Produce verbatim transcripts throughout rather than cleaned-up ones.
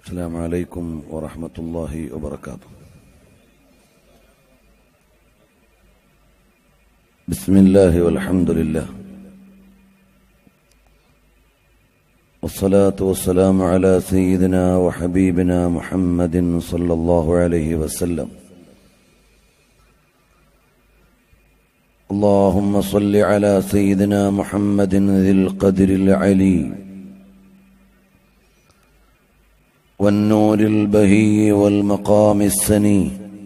السلام عليكم ورحمة الله وبركاته. بسم الله والحمد لله والصلاة والسلام على سيدنا وحبيبنا محمد صلى الله عليه وسلم. اللهم صل على سيدنا محمد ذي القدر العلي والنور البهي والمقام السني،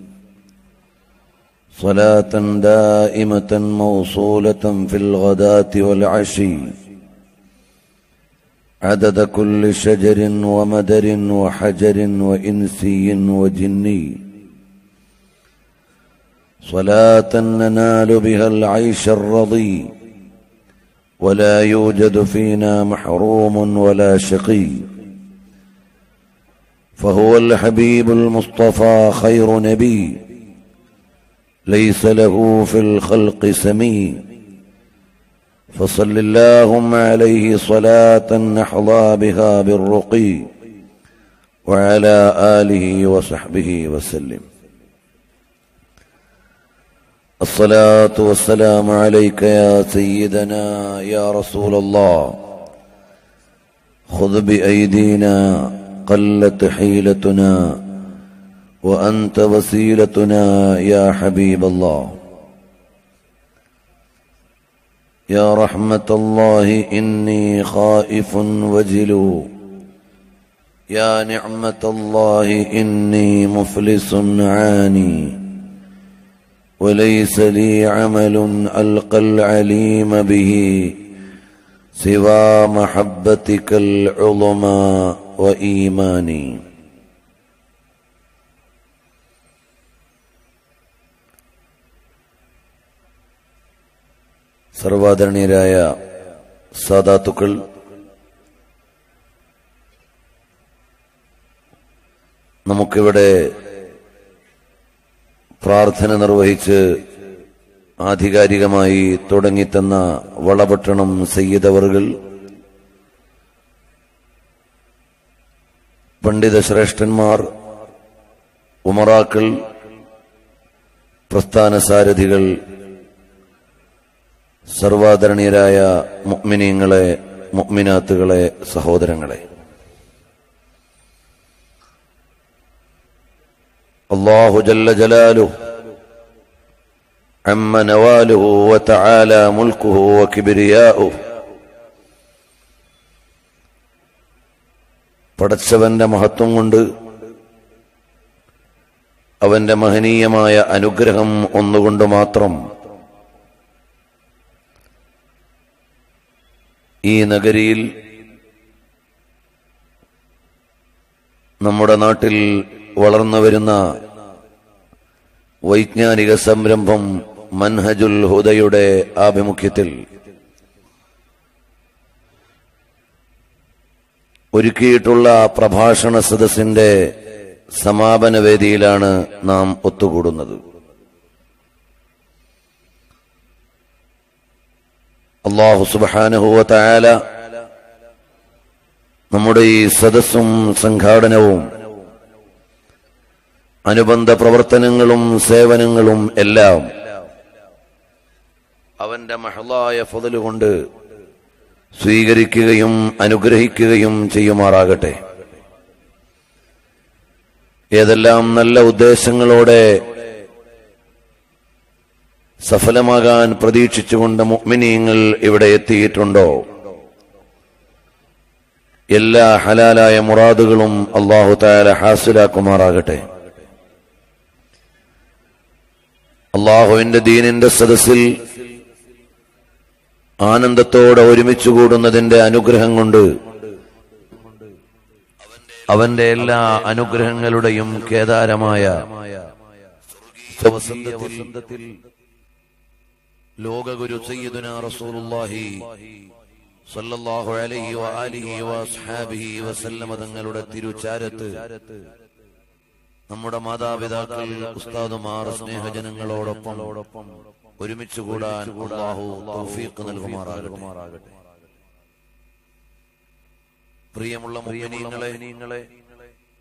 صلاة دائمة موصولة في الغداة والعشي، عدد كل شجر ومدر وحجر وإنسي وجني، صلاة ننال بها العيش الرضي ولا يوجد فينا محروم ولا شقي، فهو الحبيب المصطفى خير نبي ليس له في الخلق سمي، فصل اللهم عليه صلاة نحظى بها بالرقي وعلى آله وصحبه وسلم. الصلاة والسلام عليك يا سيدنا يا رسول الله، خذ بأيدينا قلت حيلتنا وأنت وسيلتنا يا حبيب الله. يا رحمة الله إني خائف وجلو، يا نعمة الله إني مفلس عاني، وليس لي عمل ألقى العليم به سوى محبتك العظمى وإيماني. സർവാദരണീയരായ സാദാത്തുക്കൾ, നമുക്കിവിടെ പ്രാർത്ഥന നിർവഹിച്ച് ആധികാരികമായി തുടങ്ങിത്തന്ന വളപട്ടണം സയ്യിദ് അവർകൾ, പണ്ഡിത ശ്രേഷ്ഠന്മാർ, ഉമറാക്കൾ, പ്രസ്ഥാന സാരഥികൾ, സർവാദരണീയരായ മുഅ്മിനീങ്ങളെ, മുഅ്മിനാത്തുകളെ, സഹോദരങ്ങളെ, അല്ലാഹു ജല്ല ജലാലുഹു അമ്മ നവാലുഹു വതആല മുൽക്കുഹു വകിബ്രിയാഉഹു. പടച്ചവന്റെ മഹത്വം കൊണ്ട്, അവന്റെ മഹനീയമായ അനുഗ്രഹം ഒന്നുകൊണ്ട് മാത്രം ഈ നഗരിയിൽ, നമ്മുടെ നാട്ടിൽ വളർന്നു വരുന്ന വൈജ്ഞാനിക സംരംഭം മൻഹജുൽ ഹുദയുടെ ആഭിമുഖ്യത്തിൽ ഒരുക്കിയിട്ടുള്ള പ്രഭാഷണ സദസ്സിന്റെ സമാപന വേദിയിലാണ് നാം ഒത്തുകൂടുന്നത്. അല്ലാഹു സുബ്ഹാനഹു വ തആല നമ്മുടെ ഈ സദസ്സും സംഘാടനവും അനുബന്ധ പ്രവർത്തനങ്ങളും സേവനങ്ങളും എല്ലാം അവന്റെ മഹ്ളായ ഫള് കൊണ്ട് സ്വീകരിക്കുകയും അനുഗ്രഹിക്കുകയും ചെയ്യുമാറാകട്ടെ. ഏതെല്ലാം നല്ല ഉദ്ദേശങ്ങളോടെ സഫലമാകാൻ പ്രതീക്ഷിച്ചുകൊണ്ട് മുഅ്മിനീങ്ങൾ ഇവിടെ എത്തിയിട്ടുണ്ടോ, എല്ലാ ഹലാലായ മുറാദുകളും അല്ലാഹു തആല ഹാസിലാക്കുമാറാകട്ടെ. അല്ലാഹുവിന്റെ ദീനിന്റെ സദസ്സിൽ ആനന്ദത്തോടെ ഒരുമിച്ച് കൂടുന്നതിന്റെ അനുഗ്രഹം കൊണ്ട് അവന്റെ എല്ലാ അനുഗ്രഹങ്ങളുടെയും കേദാരമായ വസന്തത്തിൽ ലോകഗുരു സയ്യിദുനാ റസൂലുള്ളാഹി സ്വല്ലല്ലാഹു അലൈഹി വആലിഹി വഅസ്ഹാബിഹി വസല്ലമ തങ്ങളുടെ തിരുചാരത്ത് നമ്മുടെ മാതാപിതാക്കൾ, ഉസ്താദുമാർ, സ്നേഹജനങ്ങളോടൊപ്പം ഒരുമിച്ച് കൂടാൻ അല്ലാഹു തൗഫീഖ് നൽകുമാറാകട്ടെ. പ്രിയമുള്ള മുഅ്മിനീങ്ങളെ,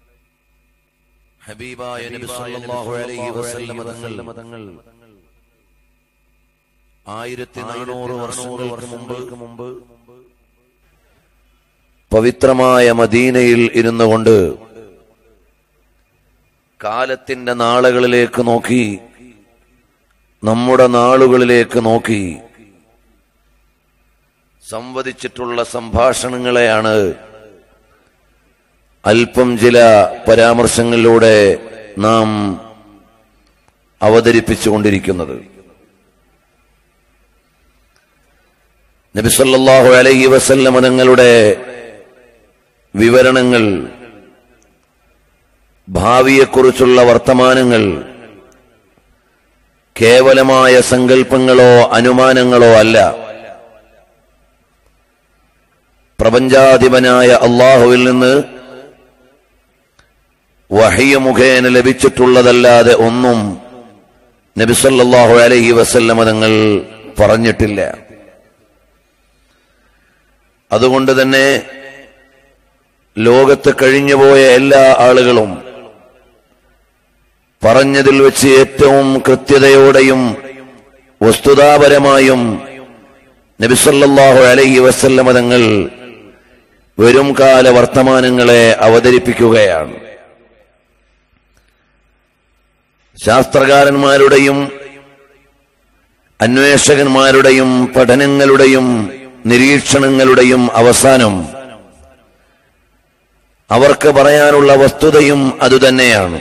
ഹബീബായ നബി സല്ലല്ലാഹു അലൈഹി വസല്ലം തങ്ങൾ ആയിരത്തി നാനൂറ് വർഷങ്ങൾക്ക് മുമ്പ് പവിത്രമായ മദീനയിൽ ഇരുന്നു കൊണ്ട് കാലത്തിന്റെ നാളുകളിലേക്ക് നോക്കി, നമ്മുടെ നാളുകളിലേക്ക് നോക്കി സംവദിച്ചിട്ടുള്ള സംഭാഷണങ്ങളെയാണ് അല്പം ചില പരാമർശങ്ങളിലൂടെ നാം അവതരിപ്പിച്ചുകൊണ്ടിരിക്കുന്നത്. നബി സല്ലല്ലാഹു അലൈഹി വസല്ലം തങ്ങളുടെ വിവരണങ്ങൾ, ഭാവിയെക്കുറിച്ചുള്ള വർത്തമാനങ്ങൾ കേവലമായ സങ്കല്പങ്ങളോ അനുമാനങ്ങളോ അല്ല. പ്രപഞ്ചാധിപനായ അല്ലാഹുവിൽ നിന്ന് വഹയ്യ് മുഖേന ലഭിച്ചിട്ടുള്ളതല്ലാതെ ഒന്നും നബി സല്ലല്ലാഹു അലൈഹി വസല്ലം തങ്ങൾ പറഞ്ഞിട്ടില്ല. അതുകൊണ്ട് തന്നെ ലോകത്ത് കഴിഞ്ഞുപോയ എല്ലാ ആളുകളും പറഞ്ഞതിൽ വെച്ച് ഏറ്റവും കൃത്യതയോടെയും വസ്തുതാപരമായും നബി സല്ലല്ലാഹു അലൈഹി വസല്ലം തങ്ങൾ വരും കാല വർത്തമാനങ്ങളെ അവതരിപ്പിക്കുകയാണ്. ശാസ്ത്രകാരന്മാരുടെയും അന്വേഷകന്മാരുടെയും പഠനങ്ങളുടെയും നിരീക്ഷണങ്ങളുടെയും അവസാനം അവർക്ക് പറയാനുള്ള വസ്തുതയും അതുതന്നെയാണ്.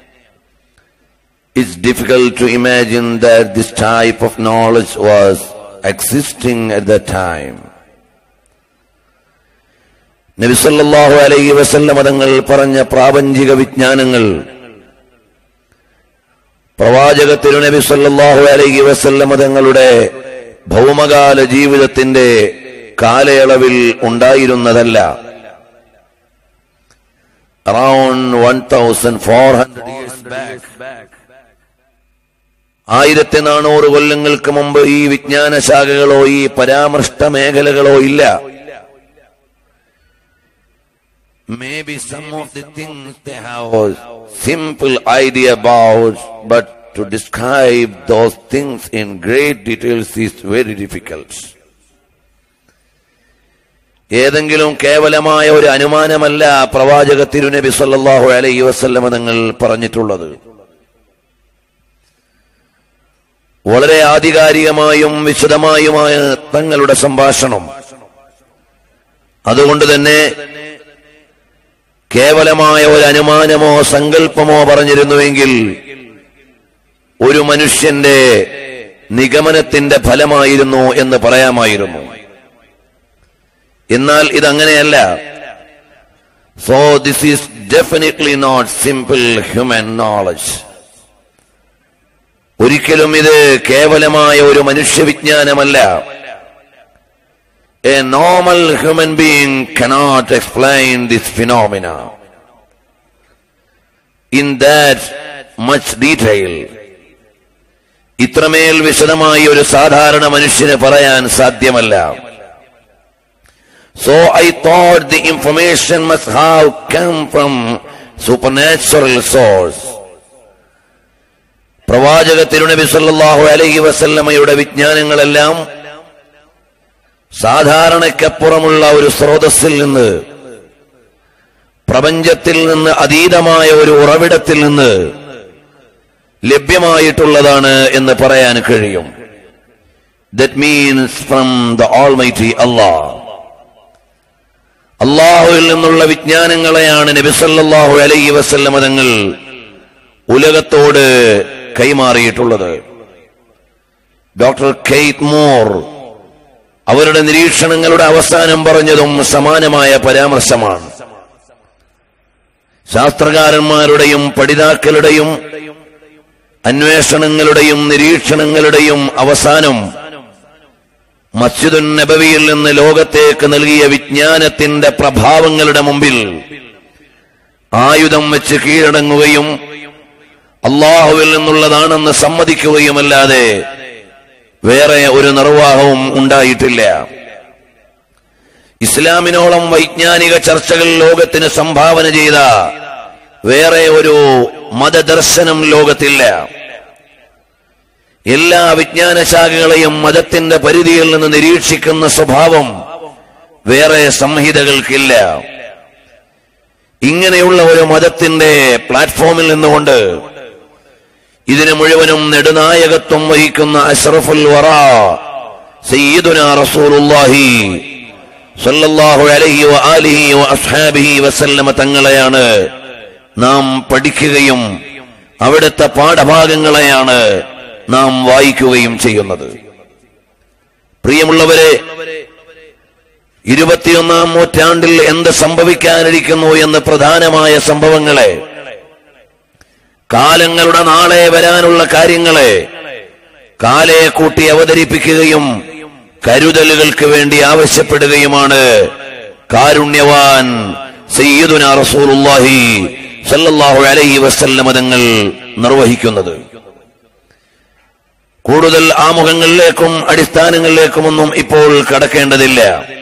It's difficult to imagine that this type of knowledge was existing at that time. നബി സല്ലല്ലാഹു അലൈഹി വസല്ലം തങ്ങൾ പറഞ്ഞ പ്രാപഞ്ചിക വിജ്ഞാനങ്ങൾ പ്രവാചക തിരുനബി സല്ലല്ലാഹു അലൈഹി വസല്ലം തങ്ങളുടെ ഭൗമകാല ജീവിതത്തിന്റെ കാലയളവിൽ ഉണ്ടായിരുന്നതല്ല. Around one thousand four hundred years back, ആയിരത്തി നാനൂറ് കൊല്ലങ്ങൾക്ക് മുമ്പ് ഈ വിജ്ഞാന ശാഖകളോ ഈ പരാമൃഷ്ട മേഖലകളോ ഇല്ല. Maybe some of the things they have a simple idea about, but to describe those things in great details is very difficult. ഏതെങ്കിലും കേവലമായ ഒരു അനുമാനമല്ല പ്രവാചക തിരുനബി സല്ലല്ലാഹു അലൈഹി വസല്ലം തങ്ങൾ പറഞ്ഞിട്ടുള്ളത്. വളരെ ആധികാരികമായും വിശദമായുമായ തങ്ങളുടെ സംഭാഷണം. അതുകൊണ്ട് തന്നെ കേവലമായ ഒരു അനുമാനമോ സങ്കല്പമോ പറഞ്ഞിരുന്നുവെങ്കിൽ ഒരു മനുഷ്യന്റെ നിഗമനത്തിന്റെ ഫലമായിരുന്നു എന്ന് പറയാമായിരുന്നു. എന്നാൽ ഇതങ്ങനെയല്ല. So this is definitely not simple human knowledge. ഒരിക്കലും ഇത് കേവലമായ ഒരു മനുഷ്യവിജ്ഞാനമല്ല. A normal human being cannot explain this phenomena in that much detail. ഇത്രമേൽ വിശദമായി ഒരു സാധാരണ മനുഷ്യന് പറയാൻ സാധ്യമല്ല. So I thought the information must have come from supernatural source. പ്രവാചക തിരുനബി സല്ലല്ലാഹു അലൈഹി വസല്ലമയുടെ വിജ്ഞാനങ്ങളെല്ലാം സാധാരണക്കപ്പുറമുള്ള ഒരു സ്രോതസ്സിൽ നിന്ന്, പ്രപഞ്ചത്തിൽ നിന്ന് അതീതമായ ഒരു ഉറവിടത്തിൽ നിന്ന് ലഭ്യമായിട്ടുള്ളതാണ് എന്ന് പറയാൻ കഴിയും. That means from the Almighty Allah. അല്ലാഹുവിൽ നിന്നുള്ള വിജ്ഞാനങ്ങളെയാണ് നബി സല്ലല്ലാഹു അലൈഹി വസല്ലം തങ്ങൾ ഉലകത്തോട് കൈമാറിയിട്ടുള്ളത്. ഡോക്ടർ കെയ്ത്ത് മോർ അവരുടെ നിരീക്ഷണങ്ങളുടെ അവസാനം പറഞ്ഞതും സമാനമായ പരാമർശമാണ്. ശാസ്ത്രകാരന്മാരുടെയും പഠിതാക്കളുടെയും അന്വേഷണങ്ങളുടെയും നിരീക്ഷണങ്ങളുടെയും അവസാനം മസ്ജിദുൻ നബവിയിൽ നിന്ന് ലോകത്തേക്ക് നൽകിയ വിജ്ഞാനത്തിന്റെ പ്രഭാവങ്ങളുടെ മുമ്പിൽ ആയുധം വെച്ച് കീഴടങ്ങുകയും അല്ലാഹുവിൽ നിന്നുള്ളതാണെന്ന് സമ്മതിക്കുകയുമല്ലാതെ വേറെ ഒരു നിർവാഹവും ഉണ്ടായിട്ടില്ല. ഇസ്ലാമിനോളം വൈജ്ഞാനിക ചർച്ചകൾ ലോകത്തിന് സംഭാവന ചെയ്ത വേറെ ഒരു മതദർശനം ലോകത്തില്ല. എല്ലാ വിജ്ഞാന ശാഖകളെയും മതത്തിന്റെ പരിധിയിൽ നിന്ന് നിരീക്ഷിക്കുന്ന സ്വഭാവം വേറെ സംഹിതകൾക്കില്ല. ഇങ്ങനെയുള്ള ഒരു മതത്തിന്റെ പ്ലാറ്റ്ഫോമിൽ നിന്നുകൊണ്ട് ഇതിന് മുഴുവനും നെടുനായകത്വം വഹിക്കുന്ന അഷ്റഫുൽ വറാ സയ്യിദുനാ റസൂലുള്ളാഹി സ്വല്ലല്ലാഹു അലൈഹി വആലിഹി വഅസ്ഹാബിഹി വസല്ലമ തങ്ങളെയാണ് നാം പഠിക്കുകയും അവിടുത്തെ പാഠഭാഗങ്ങളെയാണ് നാം വായിക്കുകയും ചെയ്യുന്നത്. പ്രിയമുള്ളവരെ, ഇരുപത്തിയൊന്നാം നൂറ്റാണ്ടിൽ എന്ത് സംഭവിക്കാനിരിക്കുന്നു എന്ന് പ്രധാനമായ സംഭവങ്ങളെ, കാലങ്ങളുടെ നാളെ വരാനുള്ള കാര്യങ്ങളെ കാലെ കൂട്ടി അവതരിപ്പിക്കുകയും കരുതലുകൾക്ക് വേണ്ടി ആവശ്യപ്പെടുകയുമാണ് കാരുണ്യവാൻ സയ്യിദുനാ റസൂലുള്ളാഹി സല്ലല്ലാഹു അലൈഹി വസല്ലമ തങ്ങൾ നിർവഹിക്കുന്നത്. കൂടുതൽ ആമുഖങ്ങളിലേക്കും അടിസ്ഥാനങ്ങളിലേക്കുമൊന്നും ഇപ്പോൾ കടക്കേണ്ടതില്ല.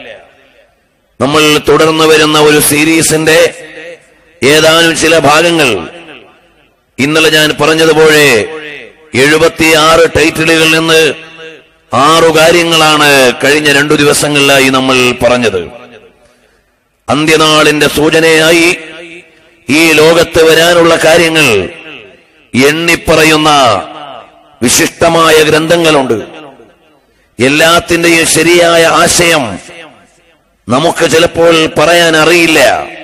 നമ്മൾ തുടർന്നു വരുന്ന ഒരു സീരീസിന്റെ ഏതാനും ചില ഭാഗങ്ങൾ, ഇന്നലെ ഞാൻ പറഞ്ഞതുപോലെ എഴുപത്തിയാറ് ടൈറ്റിലുകളിൽ നിന്ന് ആറു കാര്യങ്ങളാണ് കഴിഞ്ഞ രണ്ടു ദിവസങ്ങളിലായി നമ്മൾ പറഞ്ഞത്. അന്ത്യനാളിന്റെ സൂചനയായി ഈ ലോകത്ത് വരാനുള്ള കാര്യങ്ങൾ എണ്ണിപ്പറയുന്ന വിശിഷ്ടമായ ഗ്രന്ഥങ്ങളുണ്ട്. എല്ലാത്തിന്റെയും ശരിയായ ആശയം നമുക്ക് ചിലപ്പോൾ പറയാൻ അറിയില്ല.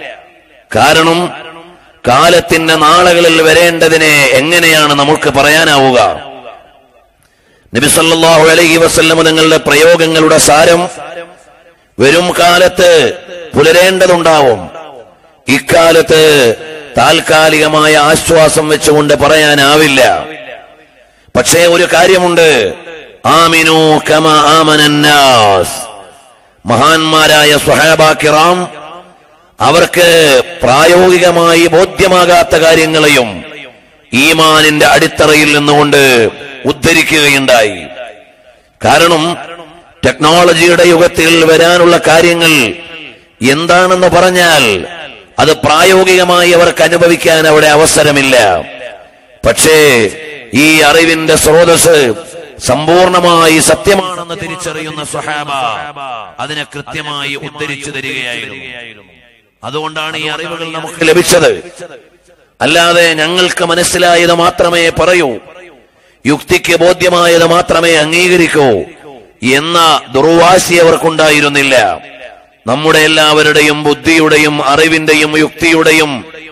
കാരണം കാലത്തിന്റെ നാളുകളിൽ വരേണ്ടതിനെ എങ്ങനെയാണ് നമുക്ക് പറയാനാവുക? നബി സല്ലല്ലാഹു അലൈഹി വസല്ലം തങ്ങളുടെ പ്രയോഗങ്ങളുടെ സാരം വരും കാലത്ത് പുലരേണ്ടതുണ്ടാവും. ഇക്കാലത്ത് താൽക്കാലികമായ ആശ്വാസം വെച്ചുകൊണ്ട് പറയാനാവില്ല. പക്ഷേ ഒരു കാര്യമുണ്ട്, ആമിനു കമാ ആമനന്നാസ്. മഹാന്മാരായ സ്വഹാബാ കിറാം അവർക്ക് പ്രായോഗികമായി ബോധ്യമാകാത്ത കാര്യങ്ങളെയും ഈമാനിന്റെ അടിത്തറയിൽ നിന്നുകൊണ്ട് ഉദ്ധരിക്കുകയുണ്ടായി. കാരണം ടെക്നോളജിയുടെ യുഗത്തിൽ വരാനുള്ള കാര്യങ്ങൾ എന്താണെന്ന് പറഞ്ഞാൽ അത് പ്രായോഗികമായി അവർക്ക് അനുഭവിക്കാൻ അവിടെ അവസരമില്ല. പക്ഷേ ഈ അറിവിന്റെ സ്രോതസ് സമ്പൂർണമായി സത്യമാണെന്ന് തിരിച്ചറിയുന്ന സ്വഹാബ അതിനെ കൃത്യമായി ഉദ്ധരിച്ചു തരികയായിരുന്നു. അതുകൊണ്ടാണ് ഈ അറിവുകൾ നമുക്ക് ലഭിച്ചത്. അല്ലാതെ ഞങ്ങൾക്ക് മനസ്സിലായത് മാത്രമേ പറയൂ, യുക്തിക്ക് ബോധ്യമായത് മാത്രമേ അംഗീകരിക്കൂ എന്ന ദുർവാശി അവർക്കുണ്ടായിരുന്നില്ല. നമ്മുടെ എല്ലാവരുടെയും ബുദ്ധിയുടെയും അറിവിന്റെയും യുക്തിയുടെയും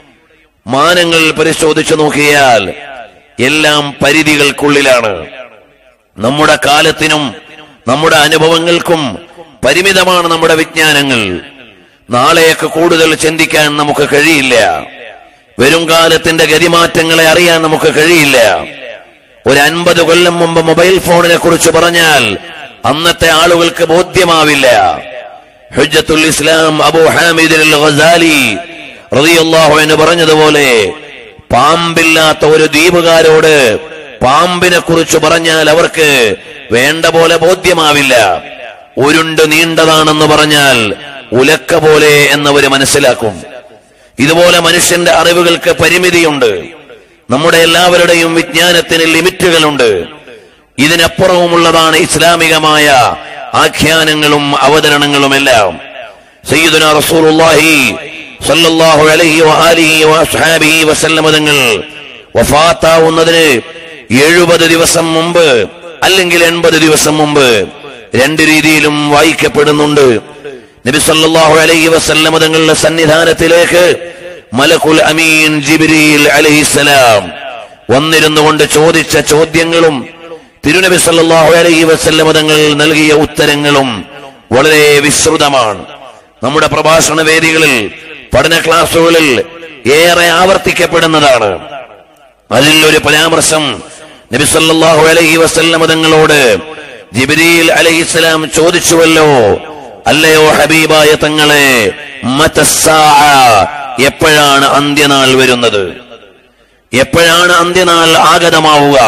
മാനങ്ങൾ പരിശോധിച്ചു നോക്കിയാൽ എല്ലാം പരിധികൾക്കുള്ളിലാണ്. നമ്മുടെ കാലത്തിനും നമ്മുടെ അനുഭവങ്ങൾക്കും പരിമിതമാണ് നമ്മുടെ വിജ്ഞാനങ്ങൾ. നാളെയൊക്കെ കൂടുതൽ ചിന്തിക്കാൻ നമുക്ക് കഴിയില്ല. വരും കാലത്തിന്റെ ഗതിമാറ്റങ്ങളെ അറിയാൻ നമുക്ക് കഴിയില്ല. ഒരു അൻപത് കൊല്ലം മുമ്പ് മൊബൈൽ ഫോണിനെ കുറിച്ച് പറഞ്ഞാൽ അന്നത്തെ ആളുകൾക്ക് ബോധ്യമാവില്ല. ഹുജ്ജത്തുൽ ഇസ്ലാം അബൂ ഹാമിദ് അൽ ഗസാലി റളിയല്ലാഹു അൻഹു പറഞ്ഞതുപോലെ, പാമ്പില്ലാത്ത ഒരു ദ്വീപുകാരോട് പാമ്പിനെ കുറിച്ച് പറഞ്ഞാൽ അവർക്ക് വേണ്ട പോലെ ബോധ്യമാവില്ല. ഉരുണ്ട് നീണ്ടതാണെന്ന് പറഞ്ഞാൽ ഉലക്ക പോലെ എന്നവര് മനസ്സിലാക്കും. ഇതുപോലെ മനുഷ്യന്റെ അറിവുകൾക്ക് പരിമിതിയുണ്ട്. നമ്മുടെ എല്ലാവരുടെയും വിജ്ഞാനത്തിന് ലിമിറ്റുകളുണ്ട്. ഇതിനപ്പുറവുമുള്ളതാണ് ഇസ്ലാമികമായ ആഖ്യാനങ്ങളും അവതരണങ്ങളുമെല്ലാം. സയ്യിദുനാ റസൂലുള്ളാഹി സല്ലല്ലാഹു അലൈഹി വആലിഹി വഅസ്ഹാബിഹി വസല്ലമ തങ്ങൾ വഫാത്താവുന്നതിന് എഴുപത് ദിവസം മുമ്പ് അല്ലെങ്കിൽ എൺപത് ദിവസം മുമ്പ് രണ്ട് രീതിയിലും വായിക്കപ്പെടുന്നുണ്ട്. നബി സല്ലല്ലാഹു അലൈഹി വസല്ലമ തങ്ങളുടെ സന്നിധാനത്തിലേക്ക് മലക്കുൽ അമീൻ ജിബ്രീൽ അലൈഹിസ്സലാം വന്നിരുന്നുകൊണ്ട് ചോദിച്ച ചോദ്യങ്ങളും തിരുനബി സല്ലല്ലാഹു അലൈഹി വസല്ലമ തങ്ങൾ നൽകിയ ഉത്തരങ്ങളും വളരെ വിസ്തൃതമാണ്. നമ്മുടെ പ്രഭാഷണ വേദികളിൽ, പഠന ക്ലാസുകളിൽ ഏറെ ആവർത്തിക്കപ്പെടുന്നതാണ്. അതിൽ ഒരു പരാമർശം നബി സല്ലല്ലാഹു അലൈഹി വസല്ലമ തങ്ങളോട് ജിബ്രീൽ അലൈഹിസ്സലാം ചോദിച്ചുവല്ലോ, അല്ലയോ ഹബീബായ തങ്ങളെ, മതസ്സാഅ, എപ്പോഴാണ് അന്ത്യനാൾ വരുന്നത്? എപ്പോഴാണ് അന്ത്യനാൾ ആഗതമാവുക?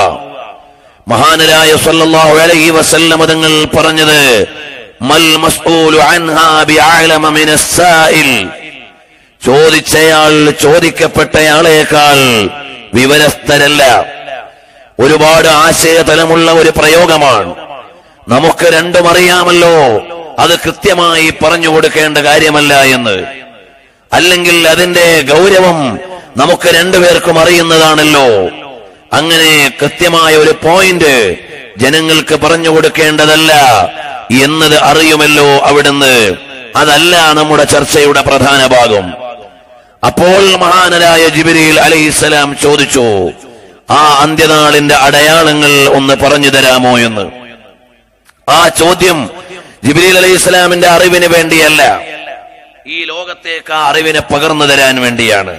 മഹാനരായ സല്ലല്ലാഹു അലൈഹി വസല്ലമ തങ്ങൾ പറഞ്ഞത്, മൽ മസ്ഊലു അൻഹാ ബിഅലമ മിനസ്സാഇൽ. ചോദിച്ചയാൾ ചോദിക്കപ്പെട്ടയാളേക്കാൾ വിവരസ്ഥരല്ല. ഒരുപാട് ആശയതലമുള്ള ഒരു പ്രയോഗമാണ്. നമുക്ക് രണ്ടും അറിയാമല്ലോ അത് കൃത്യമായി പറഞ്ഞു കൊടുക്കേണ്ട കാര്യമല്ല എന്ന്. അല്ലെങ്കിൽ അതിന്റെ ഗൗരവം നമുക്ക് രണ്ടുപേർക്കും അറിയുന്നതാണല്ലോ. അങ്ങനെ കൃത്യമായ ഒരു പോയിന്റ് ജനങ്ങൾക്ക് പറഞ്ഞു കൊടുക്കേണ്ടതല്ല എന്നത് അറിയുമല്ലോ അവിടുന്ന്. അതല്ല നമ്മുടെ ചർച്ചയുടെ പ്രധാന ഭാഗം. അപ്പോൾ മഹാനരായ ജിബ്രീൽ അലൈഹിസ്സലാം ചോദിച്ചു, ആ അന്ത്യനാളിന്റെ അടയാളങ്ങൾ ഒന്ന് പറഞ്ഞു തരാമോ എന്ന്. ആ ചോദ്യം ജിബ്രീൽ അലൈഹിസ്സലാമിന്റെ അറിവിന് വേണ്ടിയല്ല, ഈ ലോകത്തേക്ക് ആ അറിവിനെ പകർന്നു തരാൻ വേണ്ടിയാണ്.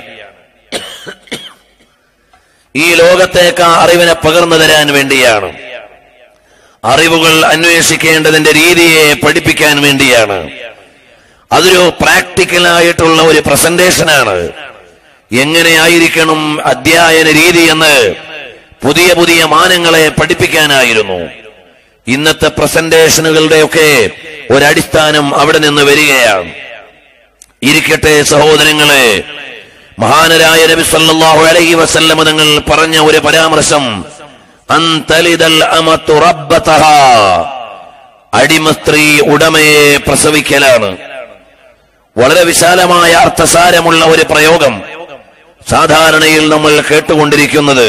ഈ ലോകത്തേക്ക് ആ അറിവിനെ പകർന്നു തരാൻ വേണ്ടിയാണ്. അറിവുകൾ അന്വേഷിക്കേണ്ടതിന്റെ രീതിയെ പഠിപ്പിക്കാൻ വേണ്ടിയാണ്. അതൊരു പ്രാക്ടിക്കലായിട്ടുള്ള ഒരു പ്രസന്റേഷനാണ്. എങ്ങനെയായിരിക്കണം അധ്യയന രീതി എന്ന് പുതിയ പുതിയ മാനങ്ങളെ പഠിപ്പിക്കാനായിരുന്നു. ഇന്നത്തെ പ്രസന്റേഷനുകളുടെയൊക്കെ ഒരടിസ്ഥാനം അവിടെ നിന്ന് വരികയാണ്. ഇരിക്കട്ടെ സഹോദരങ്ങളെ, മഹാനരായ നബി സല്ലല്ലാഹു അലൈഹി വസല്ലം തങ്ങൾ പറഞ്ഞ ഒരു പരാമർശം, അൻതലിദൽ അമതു റബ്ബതഹാ, അടിമ സ്ത്രീ ഉടമയെ പ്രസവിക്കലാണ്. വളരെ വിശാലമായ അർത്ഥസാരമുള്ള ഒരു പ്രയോഗം സാധാരണയിൽ നമ്മൾ കേട്ടുകൊണ്ടിരിക്കുന്നത്.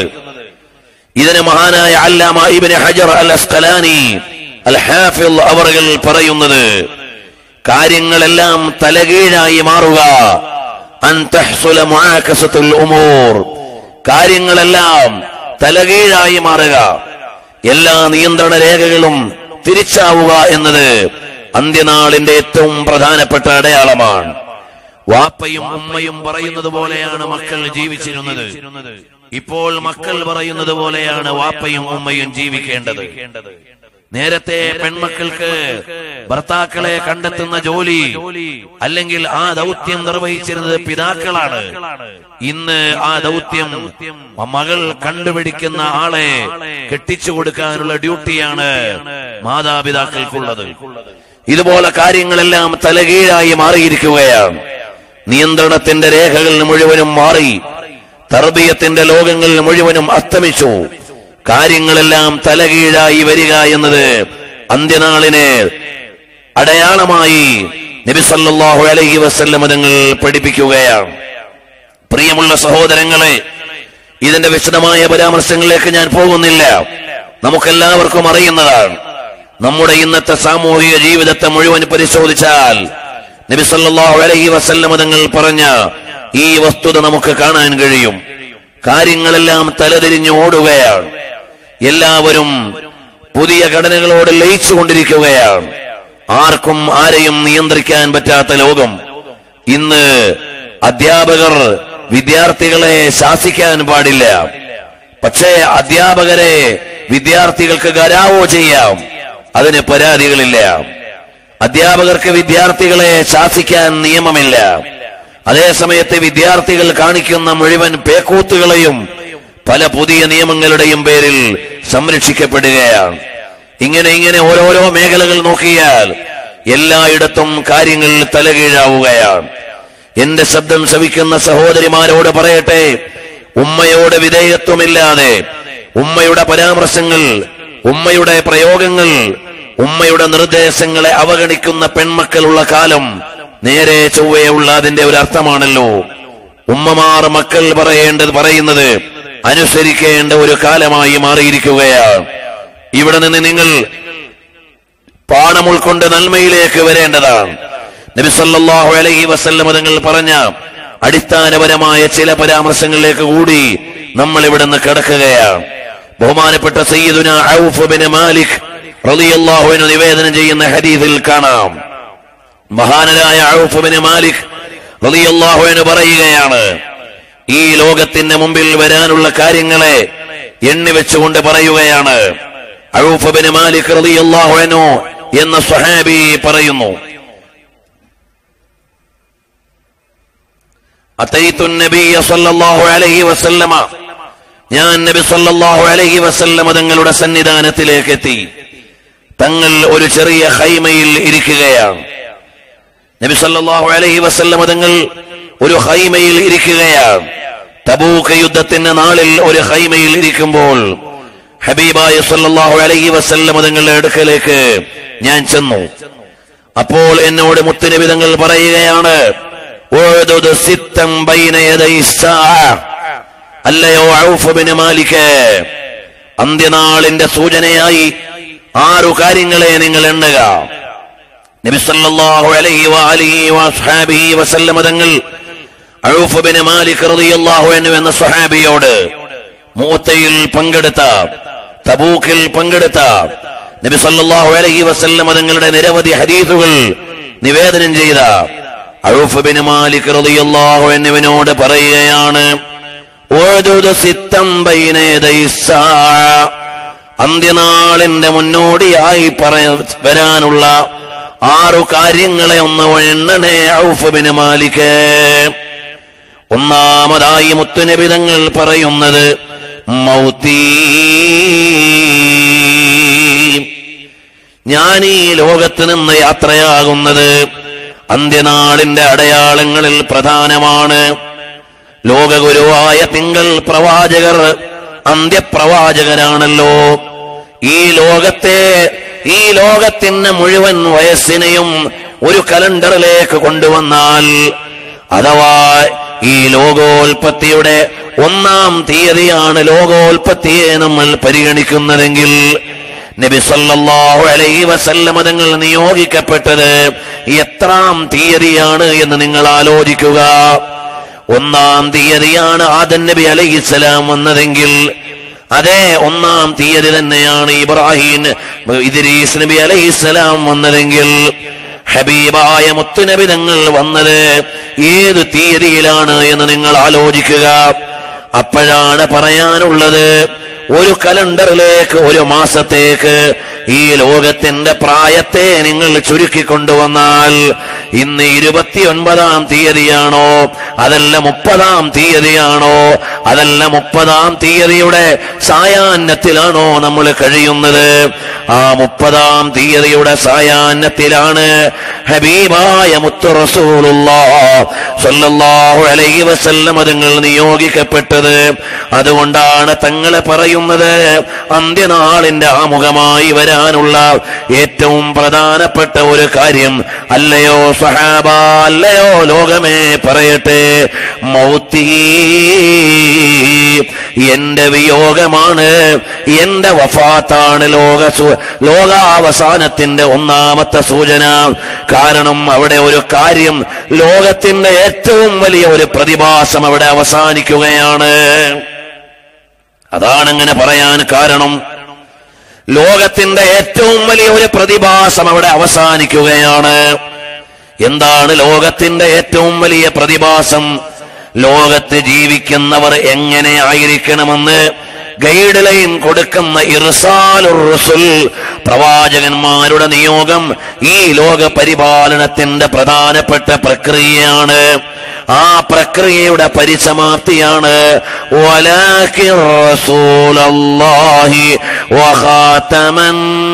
ഇതിന് മഹാനായ അല്ലാമ ഇബ്നു ഹജർ അൽ അസ്ഖലാനി അൽ ഹാഫിള് അവറുകൾ പറയുന്നത്, കാര്യങ്ങളെല്ലാം തലകീഴായി മാറുക, അൻ തഹ്സുല മുആകസത്തുൽ ഉമൂർ, കാര്യങ്ങളെല്ലാം തലകീഴായി മാറുക, എല്ലാ നിയന്ത്രണ രേഖകളും തിരിച്ചാവുക എന്നത് അന്ത്യനാളിന്റെ ഏറ്റവും പ്രധാനപ്പെട്ട അടയാളമാണ്. വാപ്പയും ഉമ്മയും പറയുന്നത് പോലെയാണ് മക്കൾ ജീവിച്ചിരുന്നത്. ഇപ്പോൾ മക്കൾ പറയുന്നത് പോലെയാണ് വാപ്പയും ഉമ്മയും ജീവിക്കേണ്ടത്. നേരത്തെ പെൺമക്കൾക്ക് ഭർത്താക്കളെ കണ്ടെത്തുന്ന ജോലി അല്ലെങ്കിൽ ആ ദൗത്യം നിർവഹിച്ചിരുന്നത് പിതാക്കളാണ്. ഇന്ന് ആ ദൗത്യം മകൾ കണ്ടുപിടിക്കുന്ന ആളെ കെട്ടിച്ചു കൊടുക്കാനുള്ള ഡ്യൂട്ടിയാണ് മാതാപിതാക്കൾക്കുള്ളത്. ഇതുപോലെ കാര്യങ്ങളെല്ലാം തലകീഴായി മാറിയിരിക്കുകയാണ്. നിയന്ത്രണത്തിന്റെ രേഖകൾ മുഴുവനും മാറി, തർബിയത്തിന്റെ ലോകങ്ങൾ മുഴുവനും അസ്തമിച്ചു. കാര്യങ്ങളെല്ലാം തലകീഴായി വരിക എന്നത് അന്ത്യനാളിന് അടയാളമായി നബി സല്ലല്ലാഹു അലൈഹി വസല്ലം തങ്ങൾ പഠിപ്പിക്കുകയാണ്. പ്രിയമുള്ള സഹോദരങ്ങളെ, ഇതിന്റെ വിശദമായ പരാമർശങ്ങളിലേക്ക് ഞാൻ പോകുന്നില്ല. നമുക്കെല്ലാവർക്കും അറിയുന്നതാണ്. നമ്മുടെ ഇന്നത്തെ സാമൂഹിക ജീവിതത്തെ മുഴുവൻ പരിശോധിച്ചാൽ നബി സല്ലല്ലാഹു അലൈഹി വസല്ലം തങ്ങൾ പറഞ്ഞ ഈ വസ്തുത നമുക്ക് കാണാൻ കഴിയും. കാര്യങ്ങളെല്ലാം തലതിരിഞ്ഞ് ഓടുകയാണ്. എല്ലാവരും പുതിയ ഘടനകളോട് ലയിച്ചു കൊണ്ടിരിക്കുകയാണ്. ആർക്കും ആരെയും നിയന്ത്രിക്കാൻ പറ്റാത്ത ലോകം. ഇന്ന് അധ്യാപകർ വിദ്യാർത്ഥികളെ ശാസിക്കാൻ പാടില്ല. പക്ഷേ അധ്യാപകരെ വിദ്യാർത്ഥികൾക്ക് ഗരാവോ ചെയ്യാം, അതിന് പരാതികളില്ല. അധ്യാപകർക്ക് വിദ്യാർത്ഥികളെ ശാസിക്കാൻ നിയമമില്ല. അതേസമയത്ത് വിദ്യാർത്ഥികൾ കാണിക്കുന്ന മുഴുവൻ പേക്കൂത്തുകളെയും പല പുതിയ നിയമങ്ങളുടെയും പേരിൽ സംരക്ഷിക്കപ്പെടുകയാണ്. ഇങ്ങനെ ഇങ്ങനെ ഓരോരോ മേഖലകൾ നോക്കിയാൽ എല്ലായിടത്തും കാര്യങ്ങൾ തലകീഴാവുകയാണ്. എന്റെ ശബ്ദം ശ്രവിക്കുന്ന സഹോദരിമാരോട് പറയട്ടെ, ഉമ്മയോട് വിധേയത്വമില്ലാതെ ഉമ്മയുടെ പരാമർശങ്ങൾ, ഉമ്മയുടെ പ്രയോഗങ്ങൾ, ഉമ്മയുടെ നിർദ്ദേശങ്ങളെ അവഗണിക്കുന്ന പെൺമക്കളുള്ള കാലം നേരെ ചൊവ്വയുള്ള അതിന്റെ ഒരു അർത്ഥമാണല്ലോ. ഉമ്മമാർ മക്കൾ പറയേണ്ടത് പറയുന്നത് അനുസരിക്കേണ്ട ഒരു കാലമായി മാറിയിരിക്കുകയാണ്. ഇവിടെ നിന്ന് നിങ്ങൾ പാഠം ഉൾക്കൊണ്ട് നന്മയിലേക്ക് വരേണ്ടതാണ്. നബി സല്ലല്ലാഹു അലൈഹി വസല്ലം തങ്ങൾ പറഞ്ഞ അടിസ്ഥാനപരമായ ചില പരാമർശങ്ങളിലേക്ക് കൂടി നമ്മൾ ഇവിടെ നിന്ന് കടക്കുകയാണ്. ബഹുമാനപ്പെട്ട സയ്യിദുനാ ഔഫ് ബിൻ മാലിക് റളിയല്ലാഹു അൻഹു നിവേദനം ചെയ്യുന്ന ഹദീസിൽ കാണാം, മഹാനരായ ഔഫ് ബിൻ മാലിക് റളിയല്ലാഹു അൻഹു പറയുകയാണ്, ഈ ലോകത്തിന്റെ മുമ്പിൽ വരാനുള്ള കാര്യങ്ങളെ എണ്ണിവെച്ചുകൊണ്ട് പറയുകയാണ്. ഔഫ് ബിൻ മാലിക് റളിയല്ലാഹു അൻഹു എന്ന സ്വഹാബി പറയുന്നു, അതൈതു നബിയ സല്ലല്ലാഹു അലൈഹി വസല്ലമ, ഞാൻ നബി സല്ലല്ലാഹു അലൈഹി വസല്ലമ തങ്ങളുടെ സന്നിധാനത്തിലേക്ക് എത്തി. തങ്ങൾ ഒരു ചെറിയ ഖൈമയിൽ ഇരിക്കുകയാണ്. നബി സല്ലല്ലാഹു അലൈഹി വസല്ലമ തങ്ങൾ ഒരു ഖൈമയിൽ ഇരിക്കുകയാണ്. തബൂക്ക് യുദ്ധത്തിന്റെ നാളിൽ ഒരു ഖൈമയിൽ ഇരിക്കുമ്പോൾ ഹബീബായ സല്ലല്ലാഹു അലൈഹി വസല്ലം തങ്ങളുടെ അടുക്കലേക്ക് ഞാൻ ചെന്നു. അപ്പോൾ എന്നോട് മുത്തുനബി തങ്ങൾ പറയുകയാണ്, അല്ലയോ ഔഫ് ബിൻ മാലിക്, അന്ത്യനാളിന്റെ സൂചനയായി ആറു കാര്യങ്ങളെ നിങ്ങൾ എണ്ണുക. നബി സല്ലല്ലാഹു അലൈഹി വഅലിഹി വസ്ഹാബിഹി വസല്ലം തങ്ങൾ ഔഫ് ബിൻ മാലിക് റളിയല്ലാഹു അൻഹു എന്ന സ്വഹാബിയോട് മൂത്തയിൽ പങ്കെടുത്ത, തബൂക്കിൽ പങ്കെടുത്ത നബി സല്ലല്ലാഹു അലൈഹി വസല്ലം തങ്ങളുടെ നിരവധി ഹദീസുകൾ നിവേദനം ചെയ്ത ഔഫ് ബിൻ മാലിക് റളിയല്ലാഹു അൻഹുവിനോട് പറയുകയാണ്, അന്ത്യനാളിന്റെ മുന്നോടിയായി പറയ വരാനുള്ള ആറു കാര്യങ്ങളെ ഒന്ന് എണ്ണണേ ഔഫ് ബിൻ മാലിക്. ഒന്നാമതായി മുത്തുനബി തങ്ങൾ പറയുന്നത് മൗതീ, ഞാൻ ഈ ലോകത്ത് നിന്ന് യാത്രയാകുന്നത് അന്ത്യനാളിന്റെ അടയാളങ്ങളിൽ പ്രധാനമാണ്. ലോകഗുരുവായ തിങ്കൾ പ്രവാചകർ അന്ത്യപ്രവാചകരാണല്ലോ. ഈ ലോകത്തെ ഈ ലോകത്തിന്റെ മുഴുവൻ വയസ്സിനെയും ഒരു കലണ്ടറിലേക്ക് കൊണ്ടുവന്നാൽ, അഥവാ ഈ ലോകോൽപത്തിയുടെ ഒന്നാം തീയതിയാണ് ലോകോൽപത്തിയെ നമ്മൾ പരിഗണിക്കുന്നതെങ്കിൽ നബി സല്ലല്ലാഹു അലൈഹി വസല്ലം തങ്ങൾ നിയോഗിക്കപ്പെട്ടത് എത്രാം തീയതിയാണ് എന്ന് നിങ്ങൾ ആലോചിക്കുക. ഒന്നാം തീയതിയാണ് ആദം നബി അലൈഹിസ്സലാം വന്നതെങ്കിൽ, അതേ ഒന്നാം തീയതി തന്നെയാണ് ഇബ്രാഹിം ഇദ്രീസ് നബി അലൈഹിസ്സലാം വന്നതെങ്കിൽ, ഹബീബായ മുത്തുനബി തങ്ങൾ വന്നത് ഏത് തീയതിയിലാണ് എന്ന് നിങ്ങൾ ആലോചിക്കുക. അപ്പോഴാണ് പറയാനുള്ളത്, ഒരു കലണ്ടറിലേക്ക്, ഒരു മാസത്തേക്ക് ഈ ലോകത്തിന്റെ പ്രായത്തെ നിങ്ങൾ ചുരുക്കിക്കൊണ്ടുവന്നാൽ ഇന്ന് ഇരുപത്തിയൊൻപതാം തീയതിയാണോ, അതല്ല മുപ്പതാം തീയതിയാണോ, അതല്ല മുപ്പതാം തീയതിയുടെ സായാഹ്നത്തിലാണോ നമ്മൾ കഴിയുന്നത്? ആ മുപ്പതാം തീയതിയുടെ സായാഹ്നത്തിലാണ് ഹബീബായ മുത്തു റസൂലുള്ളാഹി സ്വല്ലല്ലാഹു അലൈഹി വസല്ലം തങ്ങൾ നിയോഗിക്കപ്പെട്ടത്. അതുകൊണ്ടാണ് തങ്ങളെ പറയുന്നത്, അന്ത്യനാളിന്റെ ആമുഖമായി വരാനുള്ള ഏറ്റവും പ്രധാനപ്പെട്ട ഒരു കാര്യം, അല്ലയോ സഹാബ, അല്ലയോ ലോകമേ പറയട്ടെ, മൗതീ, എന്റെ വിയോഗമാണ്, എന്റെ വഫാത്താണ് ലോക ലോകാവസാനത്തിന്റെ ഒന്നാമത്തെ സൂചന. കാരണം അവിടെ ഒരു കാര്യം, ലോകത്തിന്റെ ഏറ്റവും വലിയ ഒരു പ്രതിഭാസം അവിടെ അവസാനിക്കുകയാണ്. അതാണങ്ങനെ പറയാൻ കാരണം. ലോകത്തിന്റെ ഏറ്റവും വലിയ ഒരു പ്രതിഭാസം അവിടെ അവസാനിക്കുകയാണ്. എന്താണ് ലോകത്തിന്റെ ഏറ്റവും വലിയ പ്രതിഭാസം? ലോകത്ത് ജീവിക്കുന്നവർ എങ്ങനെ ആയിരിക്കണമെന്ന് ഗൈഡ് ലൈൻ കൊടുക്കുന്ന ഇർസാലുർ റസൂൽ, പ്രവാചകന്മാരുടെ നിയോഗം ഈ ലോക പരിപാലനത്തിന്റെ പ്രധാനപ്പെട്ട പ്രക്രിയയാണ്. ആ പ്രക്രിയയുടെ പരിസമാപ്തിയാണ് വലാകിർ റസൂലുള്ളാഹി വഖാതമൻ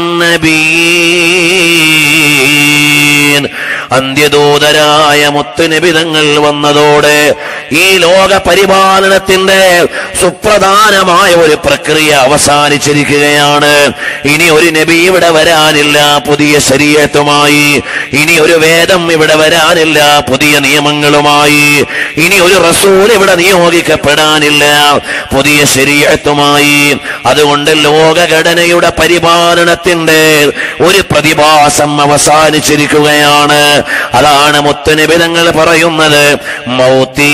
നബിയ്യീൻ. അന്ത്യദൂതരായ മുത്തുനബി തങ്ങൾ വന്നതോടെ ഈ ലോക പരിപാലനത്തിന്റെ സുപ്രധാനമായ ഒരു പ്രക്രിയ അവസാനിച്ചിരിക്കുകയാണ്. ഇനി ഒരു നബി ഇവിടെ വരാനില്ല പുതിയ ശരീഅത്തുമായി, ഇനി ഒരു വേദം ഇവിടെ വരാനില്ല പുതിയ നിയമങ്ങളുമായി, ഇനി ഒരു റസൂൽ ഇവിടെ നിയോഗിക്കപ്പെടാനില്ല പുതിയ ശരീഅത്തുമായി. അതുകൊണ്ട് ലോകഘടനയുടെ പരിപാലനത്തിന്റെ ഒരു പ്രതിഭാസം അവസാനിച്ചിരിക്കുകയാണ്. അതാണ് മുത്തുനബി തങ്ങൾ പറയുന്നത്, മൗതീ,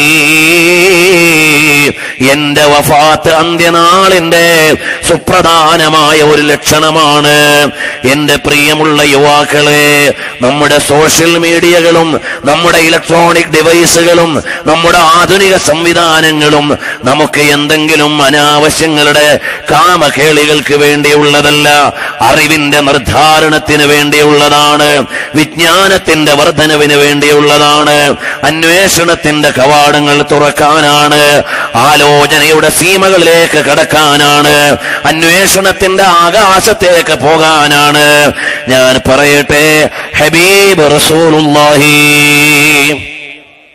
എന്റെ വഫാത്ത് അന്ത്യനാളിന്റെ സുപ്രധാനമായ ഒരു ലക്ഷണമാണ്. എന്റെ പ്രിയമുള്ള യുവാക്കളെ, നമ്മുടെ സോഷ്യൽ മീഡിയകളും നമ്മുടെ ഇലക്ട്രോണിക് ഡിവൈസുകളും നമ്മുടെ ആധുനിക സംവിധാനങ്ങളും നമുക്ക് എന്തെങ്കിലും അനാവശ്യങ്ങളുടെ കാമകേളികൾക്ക് വേണ്ടിയുള്ളതല്ല, അറിവിന്റെ നിർദ്ധാരണത്തിന് വേണ്ടിയുള്ളതാണ്, വിജ്ഞാനത്തിന്റെ വർധനവിന് വേണ്ടിയുള്ളതാണ്, അന്വേഷണത്തിന്റെ കവാടങ്ങൾ തുറക്കാനാണ്, ആലോചനയുടെ സീമകളിലേക്ക് കടക്കാനാണ്, അന്വേഷണത്തിന്റെ ആകാശത്തേക്ക് പോകാനാണ്. ഞാൻ പറയട്ടെ, ഹബീബ് റസൂലുള്ളാഹി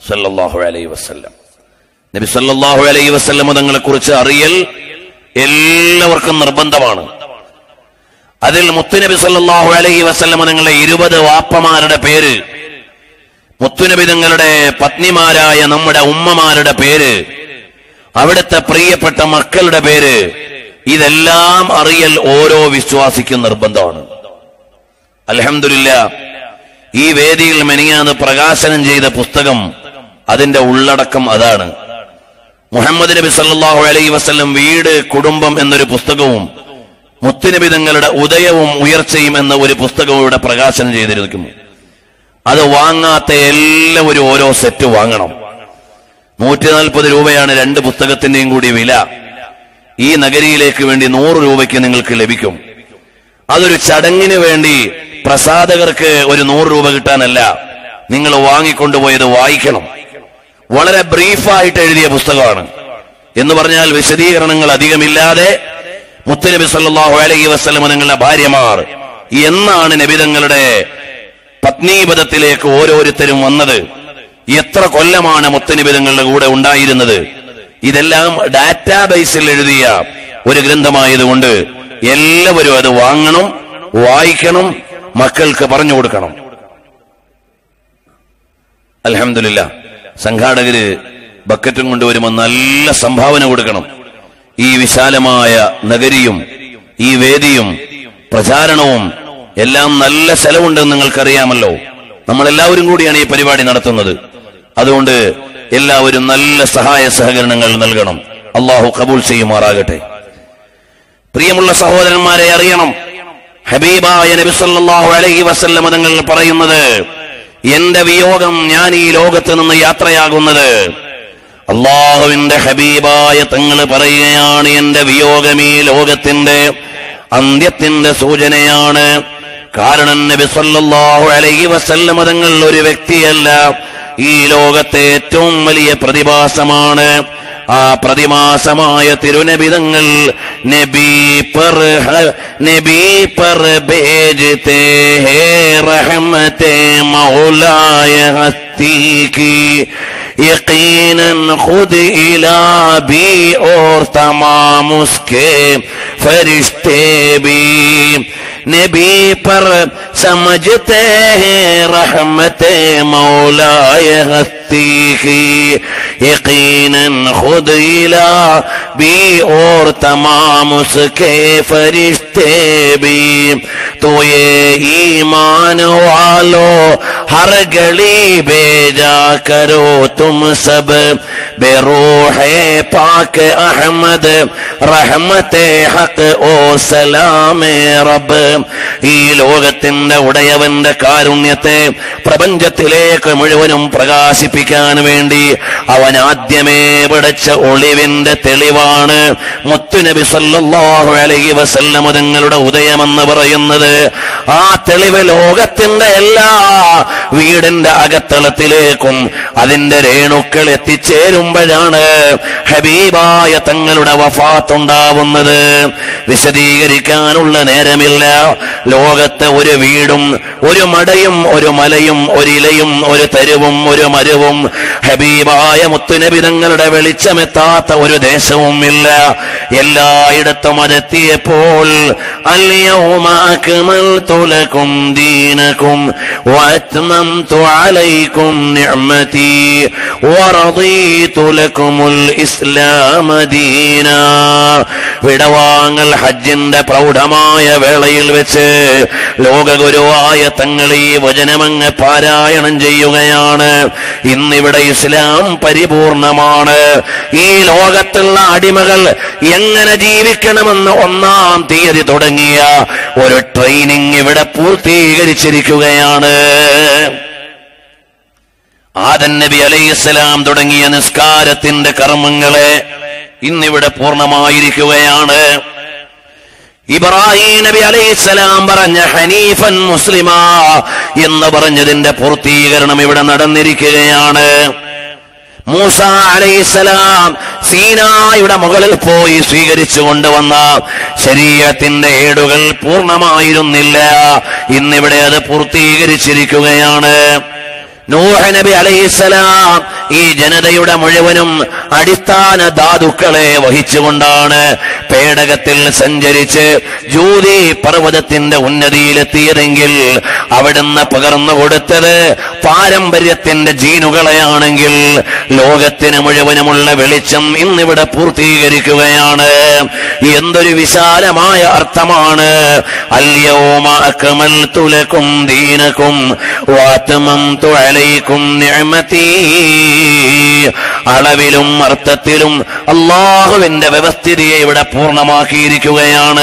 സല്ലല്ലാഹു അലൈഹി വസല്ലം. നബി സല്ലല്ലാഹു അലൈഹി വസല്ലം തങ്ങളെ കുറിച്ച് അറിയൽ എല്ലാവർക്കും നിർബന്ധമാണ്. അതിൽ മുത്തുനബി സല്ലല്ലാഹു അലൈഹി വസല്ലം തങ്ങളുടെ ഇരുപത് വാപ്പമാരുടെ പേര്, മുത്തുനബി തങ്ങളുടെ പത്നിമാരായ നമ്മുടെ ഉമ്മമാരുടെ പേര്, അവിടുത്തെ പ്രിയപ്പെട്ട മക്കളുടെ പേര്, ഇതെല്ലാം അറിയൽ ഓരോ വിശ്വാസിക്കും നിർബന്ധമാണ്. അൽഹംദുലില്ലാഹ്, ഈ വേദിയിൽ മെനിയാന്ന് പ്രകാശനം ചെയ്ത പുസ്തകം അതിന്റെ ഉള്ളടക്കം അതാണ്. മുഹമ്മദ് നബി സല്ലല്ലാഹു അലൈഹി വസല്ലം വീട് കുടുംബം എന്നൊരു പുസ്തകവും മുത്തുനബി തങ്ങളുടെ ഉദയവും ഉയർച്ചയും എന്ന ഒരു പുസ്തകവും ഇവിടെ പ്രകാശനം ചെയ്തിരിക്കുന്നു. അത് വാങ്ങാത്ത എല്ലാവരും ഓരോ സെറ്റ് വാങ്ങണം. നൂറ്റി നാൽപ്പത് രൂപയാണ് രണ്ട് പുസ്തകത്തിന്റെയും കൂടി വില. ഈ നഗരിയിലേക്ക് വേണ്ടി നൂറ് രൂപയ്ക്ക് നിങ്ങൾക്ക് ലഭിക്കും. അതൊരു ചടങ്ങിന് വേണ്ടി പ്രസാധകർക്ക് ഒരു നൂറ് രൂപ കിട്ടാനല്ല, നിങ്ങൾ വാങ്ങിക്കൊണ്ടുപോയത് വായിക്കണം. വളരെ ബ്രീഫായിട്ട് എഴുതിയ പുസ്തകമാണ്. എന്ന് പറഞ്ഞാൽ വിശദീകരണങ്ങൾ അധികമില്ലാതെ മുത്തുനബി സല്ലല്ലാഹു അലൈഹി വസല്ലം തങ്ങളുടെ ഭാര്യമാർ എന്നാണ് നബിതങ്ങളുടെ പത്നീപദത്തിലേക്ക് ഓരോരുത്തരും വന്നത്, എത്ര കൊല്ലമാണ് മുത്തുനബി തങ്ങളുടെ കൂടെ ഉണ്ടായിരുന്നത്, ഇതെല്ലാം ഡാറ്റാബേസിൽ എഴുതിയ ഒരു ഗ്രന്ഥമായതുകൊണ്ട് എല്ലാവരും അത് വാങ്ങണം, വായിക്കണം, മക്കൾക്ക് പറഞ്ഞു കൊടുക്കണം. അൽഹംദുലില്ലാഹ്, സംഘാടകര് ബക്കറ്റും കൊണ്ടുവരുമ്പോൾ നല്ല സംഭാവന കൊടുക്കണം. ഈ വിശാലമായ നഗരിയും ഈ വേദിയും പ്രചാരണവും എല്ലാം നല്ല ചെലവുണ്ടെന്ന് നിങ്ങൾക്കറിയാമല്ലോ. നമ്മളെല്ലാവരും കൂടിയാണ് ഈ പരിപാടി നടത്തുന്നത്. അതുകൊണ്ട് എല്ലാവരും നല്ല സഹായ സഹകരണങ്ങൾ നൽകണം. അള്ളാഹു കബൂൽ ചെയ്യുമാറാകട്ടെ. പ്രിയമുള്ള സഹോദരന്മാരെ, അറിയണം, ഹബീബായ നബി സല്ലല്ലാഹു അലൈഹി വസല്ലം തങ്ങൾ പറയുന്നത്, എന്റെ വിയോഗം, ഞാൻ ഈ ലോകത്ത് നിന്ന് യാത്രയാകുന്നത്, അള്ളാഹുവിന്റെ ഹബീബായ തങ്ങൾ പറയുകയാണ്, എന്റെ വിയോഗം ഈ ലോകത്തിന്റെ അന്ത്യത്തിന്റെ സൂചനയാണ്. കാരണം നബി സല്ലല്ലാഹു അലൈഹി വസല്ലം തങ്ങൾ ഒരു വ്യക്തിയല്ല, ഈ ലോകത്തെ ഏറ്റവും വലിയ പ്രതിഭാസമാണ്. ആ പ്രതിമാസമായ തിരുനബിതങ്ങൾ നബി पर നബി पर भेजते हैं रहमते मौलाए हस्ती की यकीनन खुद इला भी और तमाम उसके फरिश्ते भी नबी पर समझते हैं रहमते मौलाए हस्ती की यकीनन खुद इला भी और तमाम उसके फरिश्ते भी। तो ये ईमान वालों हर गली भेजा करो तुम सब बेरूहे पाक अहमद रहमते हक ओ सलामे रब। ഈ ലോകത്തിന്റെ ഉടയവന്റെ കാരുണ്യത്തെ പ്രപഞ്ചത്തിലേക്ക് മുഴുവനും പ്രകാശിപ്പിക്കാൻ വേണ്ടി അവൻ ആദ്യമേ വിടച്ച ഒളിവിന്റെ തെളിവാണ് മുത്തുനബി സല്ലല്ലാഹു അലൈഹി വസല്ലം തങ്ങളുടെ ഉദയമെന്ന് പറയുന്നത്. ആ തെളിവ് ലോകത്തിന്റെ എല്ലാ വീടിന്റെ അകത്തളത്തിലേക്കും അതിന്റെ രേണുക്കൾ എത്തിച്ചേരുമ്പോഴാണ് ഹബീബായ തങ്ങളുടെ വഫാത്തുണ്ടാവുന്നത്. വിശദീകരിക്കാനുള്ള നേരമില്ല. ലോകത്തെ ഒരു വീടും ഒരു മടയും ഒരു മലയും ഒരിലയും ഒരു തരുവും ഒരു മരുവും ഹബീബായ മുത്തുനബി തങ്ങളുടെ വെളിച്ചമെത്താത്ത ഒരു ദേശവും ഇല്ല. എല്ലായിടത്തും അതെത്തിയപ്പോൾ അൽയൗമ അക്മൽതു ലകും ദീനകും വഅത്മംതു അലൈക്കും നിഅമതി വറദീതു ലകുമുൽ ഇസ്ലാമ ദീനാ. വിടവാങ്ങൽ ഹജ്ജിന്റെ പ്രൗഢമായ വേളയിൽ വെച്ച് ലോകഗുരുവായ തങ്ങൾ ഈ വചനമങ്ങ് പാരായണം ചെയ്യുകയാണ്. ഇന്നിവിടെ ഇസ്ലാം പരിപൂർണമാണ്. ഈ ലോകത്തുള്ള അടിമകൾ എങ്ങനെ ജീവിക്കണമെന്ന് ഒന്നാം തീയതി തുടങ്ങിയ ഒരു ട്രെയിനിങ് ഇവിടെ പൂർത്തീകരിച്ചിരിക്കുകയാണ്. ആദം നബി അലൈഹിസ്സലാം തുടങ്ങിയ നിസ്കാരത്തിന്റെ കർമ്മങ്ങളെ ഇന്നിവിടെ പൂർണ്ണമായിരിക്കുകയാണ്. ഇബ്രാഹിം നബി അലൈഹിസ്സലാം പറഞ്ഞ ഹനീഫൻ മുസ്ലിമ എന്ന് പറഞ്ഞതിന്റെ പൂർത്തീകരണം ഇവിടെ നടന്നിരിക്കുകയാണ്. മൂസ അലൈഹിസ്സലാം സീനായുടെ മുകളിൽ പോയി സ്വീകരിച്ചു കൊണ്ടുവന്ന ശരീഅത്തിന്റെ ഏടുകൾ പൂർണ്ണമായിരുന്നില്ല. ഇന്നിവിടെ അത് പൂർത്തീകരിച്ചിരിക്കുകയാണ്. നൂഹ് നബി അലൈഹിസ്സലാം ഈ ജനതയുടെ മുഴുവനും അടിസ്ഥാന ധാതുക്കളെ വഹിച്ചുകൊണ്ടാണ് പേടകത്തിൽ സഞ്ചരിച്ച് ജൂതി പർവ്വതത്തിന്റെ ഉന്നതിയിലെത്തിയതെങ്കിൽ അവിടുന്ന് പകർന്നു കൊടുത്തത് പാരമ്പര്യത്തിന്റെ ജീനുകളെയാണെങ്കിൽ ലോകത്തിന് മുഴുവനുമുള്ള വെളിച്ചം ഇന്നിവിടെ പൂർത്തീകരിക്കുകയാണ്. എന്തൊരു വിശാലമായ അർത്ഥമാണ്. അൽയൗമ അക്മൽതു ലകും ദീനകും വഅത്മംതു അലൈക്കും നിഅമതി. അളവിലും അർത്ഥത്തിലും അല്ലാഹുവിന്റെ വ്യവസ്ഥിതിയെ ഇവിടെ പൂർണ്ണമാക്കിയിരിക്കുകയാണ്.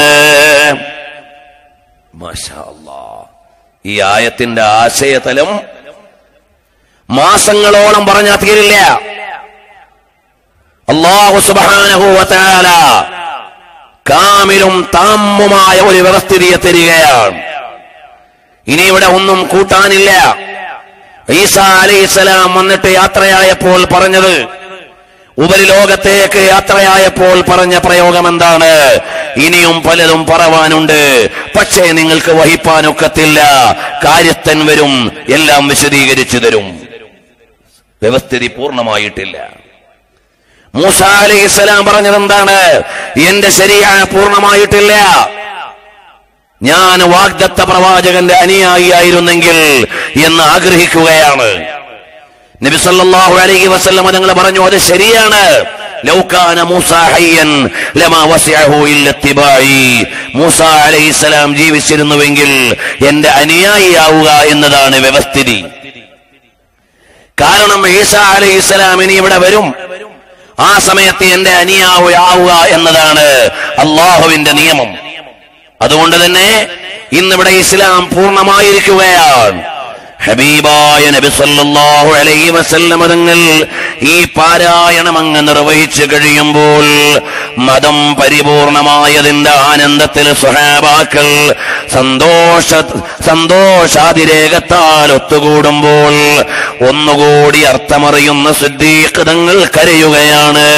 മാഷാ അല്ലാഹ്. ഈ ആയത്തിന്റെ ആശയതലം മാസങ്ങളോളം പറഞ്ഞാൽ തീരില്ല. അല്ലാഹു സുബ്ഹാനഹു വ തആല കാമിലും താമ്മുമായ ഒരു വ്യവസ്ഥിതിയെ തരികയാണ്. ഇനി ഇവിടെ ഒന്നും കൂട്ടാനില്ല. ഈസാ അലൈഹിസ്സലാം വന്നിട്ട് യാത്രയായപ്പോൾ പറഞ്ഞത്, ഉപരിലോകത്തേക്ക് യാത്രയായപ്പോൾ പറഞ്ഞ പ്രയോഗം എന്താണ്? ഇനിയും പലതും പറവാനുണ്ട്, പക്ഷേ നിങ്ങൾക്ക് വഹിപ്പാനൊക്കത്തില്ല, കാര്യസ്ഥൻ വരും, എല്ലാം വിശദീകരിച്ചു തരും. വ്യവസ്ഥിതി പൂർണ്ണമായിട്ടില്ല. മൂസാ അലൈഹിസ്സലാം പറഞ്ഞത് എന്താണ്? എന്റെ ശരീഅ പൂർണ്ണമായിട്ടില്ല, ഞാൻ വാഗ്ദത്ത പ്രവാചകന്റെ അനുയായിയായിരുന്നെങ്കിൽ എന്ന് ആഗ്രഹിക്കുകയാണ്. നബി സല്ലല്ലാഹു അലൈഹി വസല്ലം തങ്ങൾ പറഞ്ഞു, അത് ശരിയാണ്. ലൗ കാന മൂസാ ഹയ്യൻ ലമാ വസിഅഹു ഇല്ല ഇത്തിബാഇ. മൂസാ അലൈഹിസ്സലാം ജീവിച്ചിരുന്നുവെങ്കിൽ എന്റെ അനുയായിയാവുക എന്നതാണ് വ്യവസ്ഥിതി. കാരണം ഈസാ അലൈഹിസ്സലാം ഇനി ഇവിടെ വരും, ആ സമയത്ത് എന്റെ അനുയായിയാവുക എന്നതാണ് അള്ളാഹുവിന്റെ നിയമം. അതുകൊണ്ട് തന്നെ ഇന്നിവിടെ ഇസ്ലാം പൂർണ്ണമായിരിക്കുകയാണ്. ഹബീബായ നബി സല്ലല്ലാഹു അലൈഹി വസല്ലം തങ്ങൾ ഈ പാരായണം അങ്ങ് നിർവഹിച്ചു കഴിയുമ്പോൾ മതം പരിപൂർണമായതിന്റെ ആനന്ദത്തിൽ സ്വഹാബാക്കൾ സന്തോഷ സന്തോഷാതിരേകത്താൽ ഒത്തുകൂടുമ്പോൾ ഒന്നുകൂടി അർത്ഥമറിയുന്ന സിദ്ദീഖ് തങ്ങൾ കരയുകയാണ്.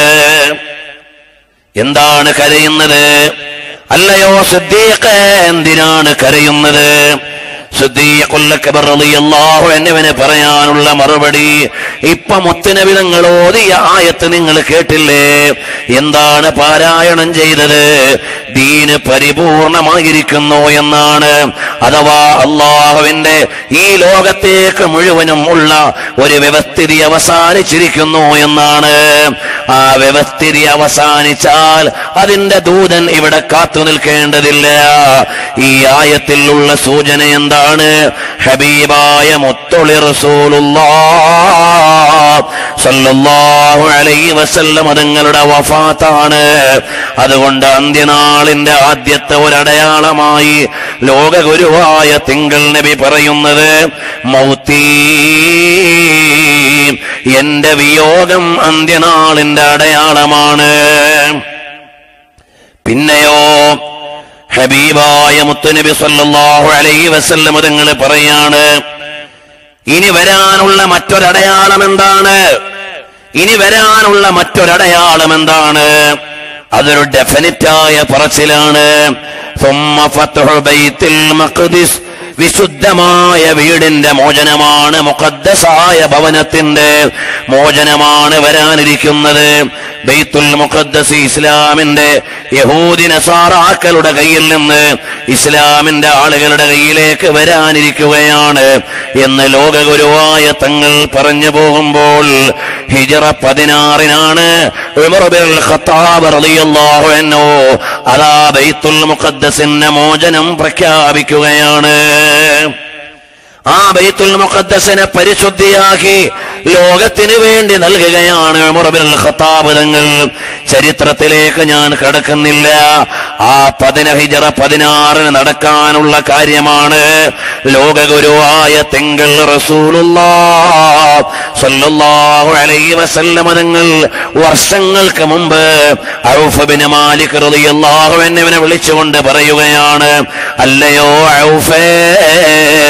എന്താണ് കരയുന്നത്? അല്ലയോ സിദ്ദീഖ്, എന്തിനാണ് കരയുന്നത്? സിദ്ദീഖുൽ അക്ബർ റളിയല്ലാഹു അൻഹുവിന് പറയാനുള്ള മറുപടി, ഇപ്പൊ മുത്തുനബി തങ്ങൾ ഓതിയ ആയത്ത് നിങ്ങൾ കേട്ടില്ലേ? എന്താണ് പാരായണം ചെയ്തത്? ദീന് പരിപൂർണമായിരിക്കുന്നു എന്നാണ്. അഥവാ അള്ളാഹുവിന്റെ ഈ ലോകത്തേക്ക് മുഴുവനും ഉള്ള ഒരു വ്യവസ്ഥിതി അവസാനിച്ചിരിക്കുന്നു എന്നാണ്. ആ വ്യവസ്ഥിതി അവസാനിച്ചാൽ അതിന്റെ ദൂതൻ ഇവിടെ കാത്തു നിൽക്കേണ്ടതില്ല. ഈ ആയത്തിൽ ഉള്ള സൂചന എന്താണ്? ഹബീബായ മുത്തുളി റസൂലുള്ളാഹ് സല്ലല്ലാഹു അലൈഹി വസല്ലം തങ്ങളുടെ വഫാത്താണ്. അതുകൊണ്ട് അന്ത്യനാളിന്റെ ആദ്യത്തെ ഒരടയാളമായി ലോകഗുരുവായ തിങ്കൾ നബി പറയുന്നത്, മൗതീ, എന്റെ വിയോഗം അന്ത്യനാളിന്റെ അടയാളമാണ്. പിന്നെയോ ഹബീബായ മുത്തുനബി സല്ലല്ലാഹു അലൈഹി വസല്ലം തങ്ങൾ പറയാണ്, ഇനി വരാനുള്ള മറ്റൊരടയാളം എന്താണ്? ഇനി വരാനുള്ള മറ്റൊരടയാളം എന്താണ്? അതൊരു ഡെഫിനിറ്റായ പറച്ചിലാണ്. ثم فتح بيت المقدس, വിശുദ്ധമായ വീടിന്റെ മോചനമാണ്, മുഖദ്ദസായ ഭവനത്തിന്റെ മോചനമാണ് വരാനിരിക്കുന്നത്. ബൈത്തുൽ മുഖദ്ദസ് ഇസ്ലാമിന്റെ യഹൂദി നസാറാക്കളുടെ കയ്യിൽ നിന്ന് ഇസ്ലാമിന്റെ ആളുകളുടെ കയ്യിലേക്ക് വരാനിരിക്കുകയാണ് എന്ന് ലോകഗുരുവായ തങ്ങൾ പറഞ്ഞു പോകുമ്പോൾ ഹിജ്റ പതിനാറിനാണ് ഉമർ ഇബ്നുൽ ഖത്താബ് റളിയല്ലാഹു അൻഹു അതാ ബൈത്തുൽ മുഖദ്ദസിന്റെ മോചനം പ്രഖ്യാപിക്കുകയാണ്. ആ ബൈത്തുൽ മുഖദ്ദസിനെ പരിശുദ്ധിയാക്കി ലോകത്തിന് വേണ്ടി നൽകുകയാണ് ഉമർ ഇബ്നുൽ ഖത്താബ് തങ്ങൾ. ചരിത്രത്തിലേക്ക് ഞാൻ കടക്കുന്നില്ല. ആ പതിന ഹിജ്റ പതിനാറിന് നടക്കാനുള്ള കാര്യമാണ്. ലോകഗുരുവായ തിങ്കൾ റസൂലുള്ളാഹ് സ്വല്ലല്ലാഹു അലൈഹി വസല്ലം തങ്ങൾ വർഷങ്ങൾക്ക് മുമ്പ് ഔഫ് ബിൻ മാലിക് റളിയല്ലാഹു അൻഹുവിനെ വിളിച്ചുകൊണ്ട് പറയുകയാണ്, അല്ലയോ ഔഫേ,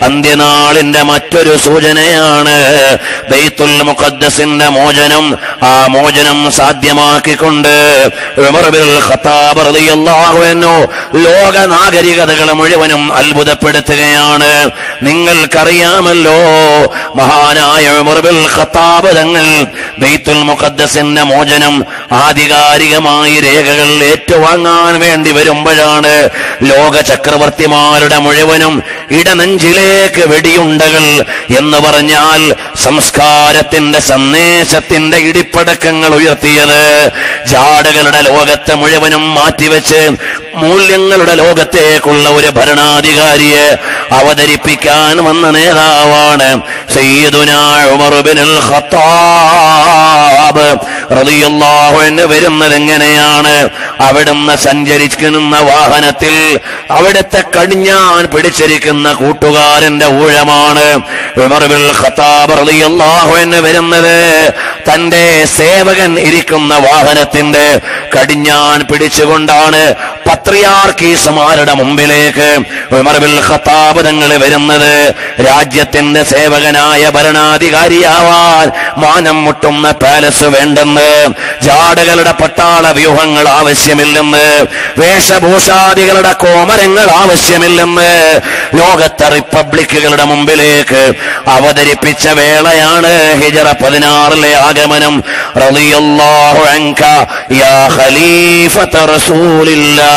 അന്ത്യനാളിന്റെ മറ്റൊരു സൂചനയാണ് ബൈത്തുൽ മുഖദ്ദസിന്റെ മോചനം. ആ മോചനം സാധ്യമാക്കിക്കൊണ്ട് ഉമർ ഇബ്നുൽ ഖത്താബ് റളിയല്ലാഹു അൻഹു ലോക നാഗരികതകൾ മുഴുവനും അത്ഭുതപ്പെടുത്തുകയാണ്. നിങ്ങൾക്കറിയാമല്ലോ, മഹാനായ ഉമർ ഇബ്നുൽ ഖത്താബ് തങ്ങൾ ബൈത്തുൽ മുഖദ്ദസിന്റെ മോചനം ആധികാരികമായി രേഖകൾ ഏറ്റുവാങ്ങാൻ വേണ്ടി വരുമ്പോഴാണ് ലോക ചക്രവർത്തിമാരുടെ മുഴുവനും ഇടനെഞ്ചിലേക്ക് വെടിയുണ്ടകൾ എന്ന് പറഞ്ഞാൽ സംസ്കാരത്തിന്റെ സന്ദേശത്തിന്റെ ഇടിപ്പടക്കങ്ങൾ ഉയർത്തിയത്. ജാടകളുടെ ലോകത്തെ മുഴുവനും മാറ്റിവെച്ച് മൂല്യങ്ങളുടെ ലോകത്തേക്കുള്ള ഒരു ഭരണാധികാരിയെ അവതരിപ്പിക്കാൻ വന്ന നേതാവാണ് സയ്യിദുനാ ഉമർ ഇബ്നുൽ ഖത്താബ് റളിയല്ലാഹു അൻഹു. വരുന്നത് എങ്ങനെയാണ്? അവിടുന്ന് സഞ്ചരിക്കുന്ന വാഹനത്തിൽ അവിടുത്തെ കടിഞ്ഞാൻ പിടിച്ചിരിക്കുന്ന കൂട്ടുകാരന്റെ ഊഴമാണ്. ഉമർ ഇബ്നുൽ ഖത്താബ് റളിയല്ലാഹു അൻഹു വരുന്നത് തന്റെ സേവകൻ ഇരിക്കുന്ന വാഹനത്തിന്റെ കടിഞ്ഞാൻ പിടിച്ചുകൊണ്ടാണ്. പത്രിയാർക്കീസുമാരുടെ മുമ്പിലേക്ക് ഉമർ ഇബ്നുൽ ഖത്താബ് തങ്ങൾ വരുന്നത് രാജ്യത്തിന്റെ സേവകനായ ഭരണാധികാരിയാവാൻ മാനം മുട്ടുന്ന പാലസ് വേണ്ടെന്ന്, ജാടകളുടെ പട്ടാള വ്യൂഹങ്ങൾ ആവശ്യമില്ലെന്ന്, വേഷഭൂഷാദികളുടെ കോമരങ്ങൾ ആവശ്യമില്ലെന്ന് ലോകത്തെ റിപ്പബ്ലിക്കുകളുടെ മുമ്പിലേക്ക് അവതരിപ്പിച്ച വേളയാണ് ഹിജറ പതിനാറിലെ ആഗമനം. റളിയല്ലാഹു അൻക യാ ഖലീഫത റസൂലില്ലാഹ്.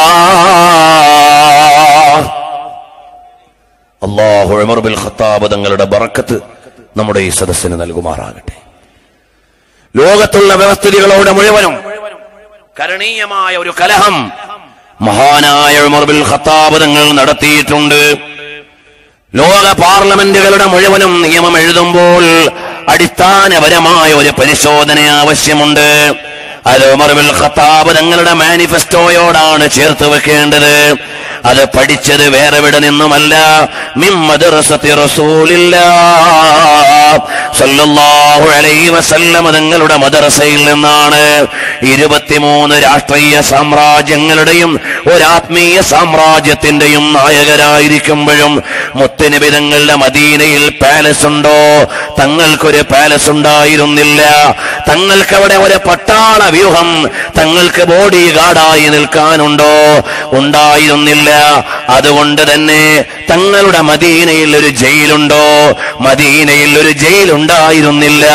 അല്ലാഹു ഉമർ ഇബ്നുൽ ഖത്താബ് തങ്ങളുടെ ബറക്കത്ത് നമ്മുടെ ഈ സദസ്സിന് നൽകുമാറാകട്ടെ. ലോകത്തുള്ള വ്യവസ്ഥിതികളോട് മുഴുവനും കരണീയമായ ഒരു കലഹം മഹാനായ ഉമർ ഇബ്നുൽ ഖത്താബ് തങ്ങൾ നടത്തിയിട്ടുണ്ട്. ലോക പാർലമെന്റുകളുടെ മുഴുവനും നിയമം എഴുതുമ്പോൾ അടിസ്ഥാനപരമായ ഒരു പരിശോധന ആവശ്യമുണ്ട്. അത് ഉമർ ഇബ്നുൽ ഖത്താബ് തങ്ങളുടെ മാനിഫെസ്റ്റോയോടാണ് ചേർത്ത് വെക്കേണ്ടത്. അത് പഠിച്ചത് വേറെ എവിടെ നിന്നുമല്ല, മിൻ മദ്റസത്തി റസൂലില്ലാഹ് സല്ലല്ലാഹു അലൈഹി വസല്ലം തങ്ങളുടെ മദ്രസയിൽ നിന്നാണ്. ഇരുപത്തിമൂന്ന് രാഷ്ട്രീയ സാമ്രാജ്യങ്ങളുടെയും ഒരാത്മീയ സാമ്രാജ്യത്തിന്റെയും നായകരായിരിക്കുമ്പോഴും മുത്തുനബി തങ്ങളുടെ മദീനയിൽ പാലസ് ഉണ്ടോ? തങ്ങൾക്കൊരു പാലസ് ഉണ്ടായിരുന്നില്ല. തങ്ങൾക്കവിടെ ഒരു പട്ടാള വ്യൂഹം, തങ്ങൾക്ക് ബോഡി ഗാർഡായി നിൽക്കാനുണ്ടോ? ഉണ്ടായിരുന്നില്ല. അതുകൊണ്ട് തന്നെ തങ്ങളുടെ മദീനയിൽ ഒരു ജയിലുണ്ടോ? മദീനയിൽ ഒരു ജയിൽ ഉണ്ടായിരുന്നില്ല.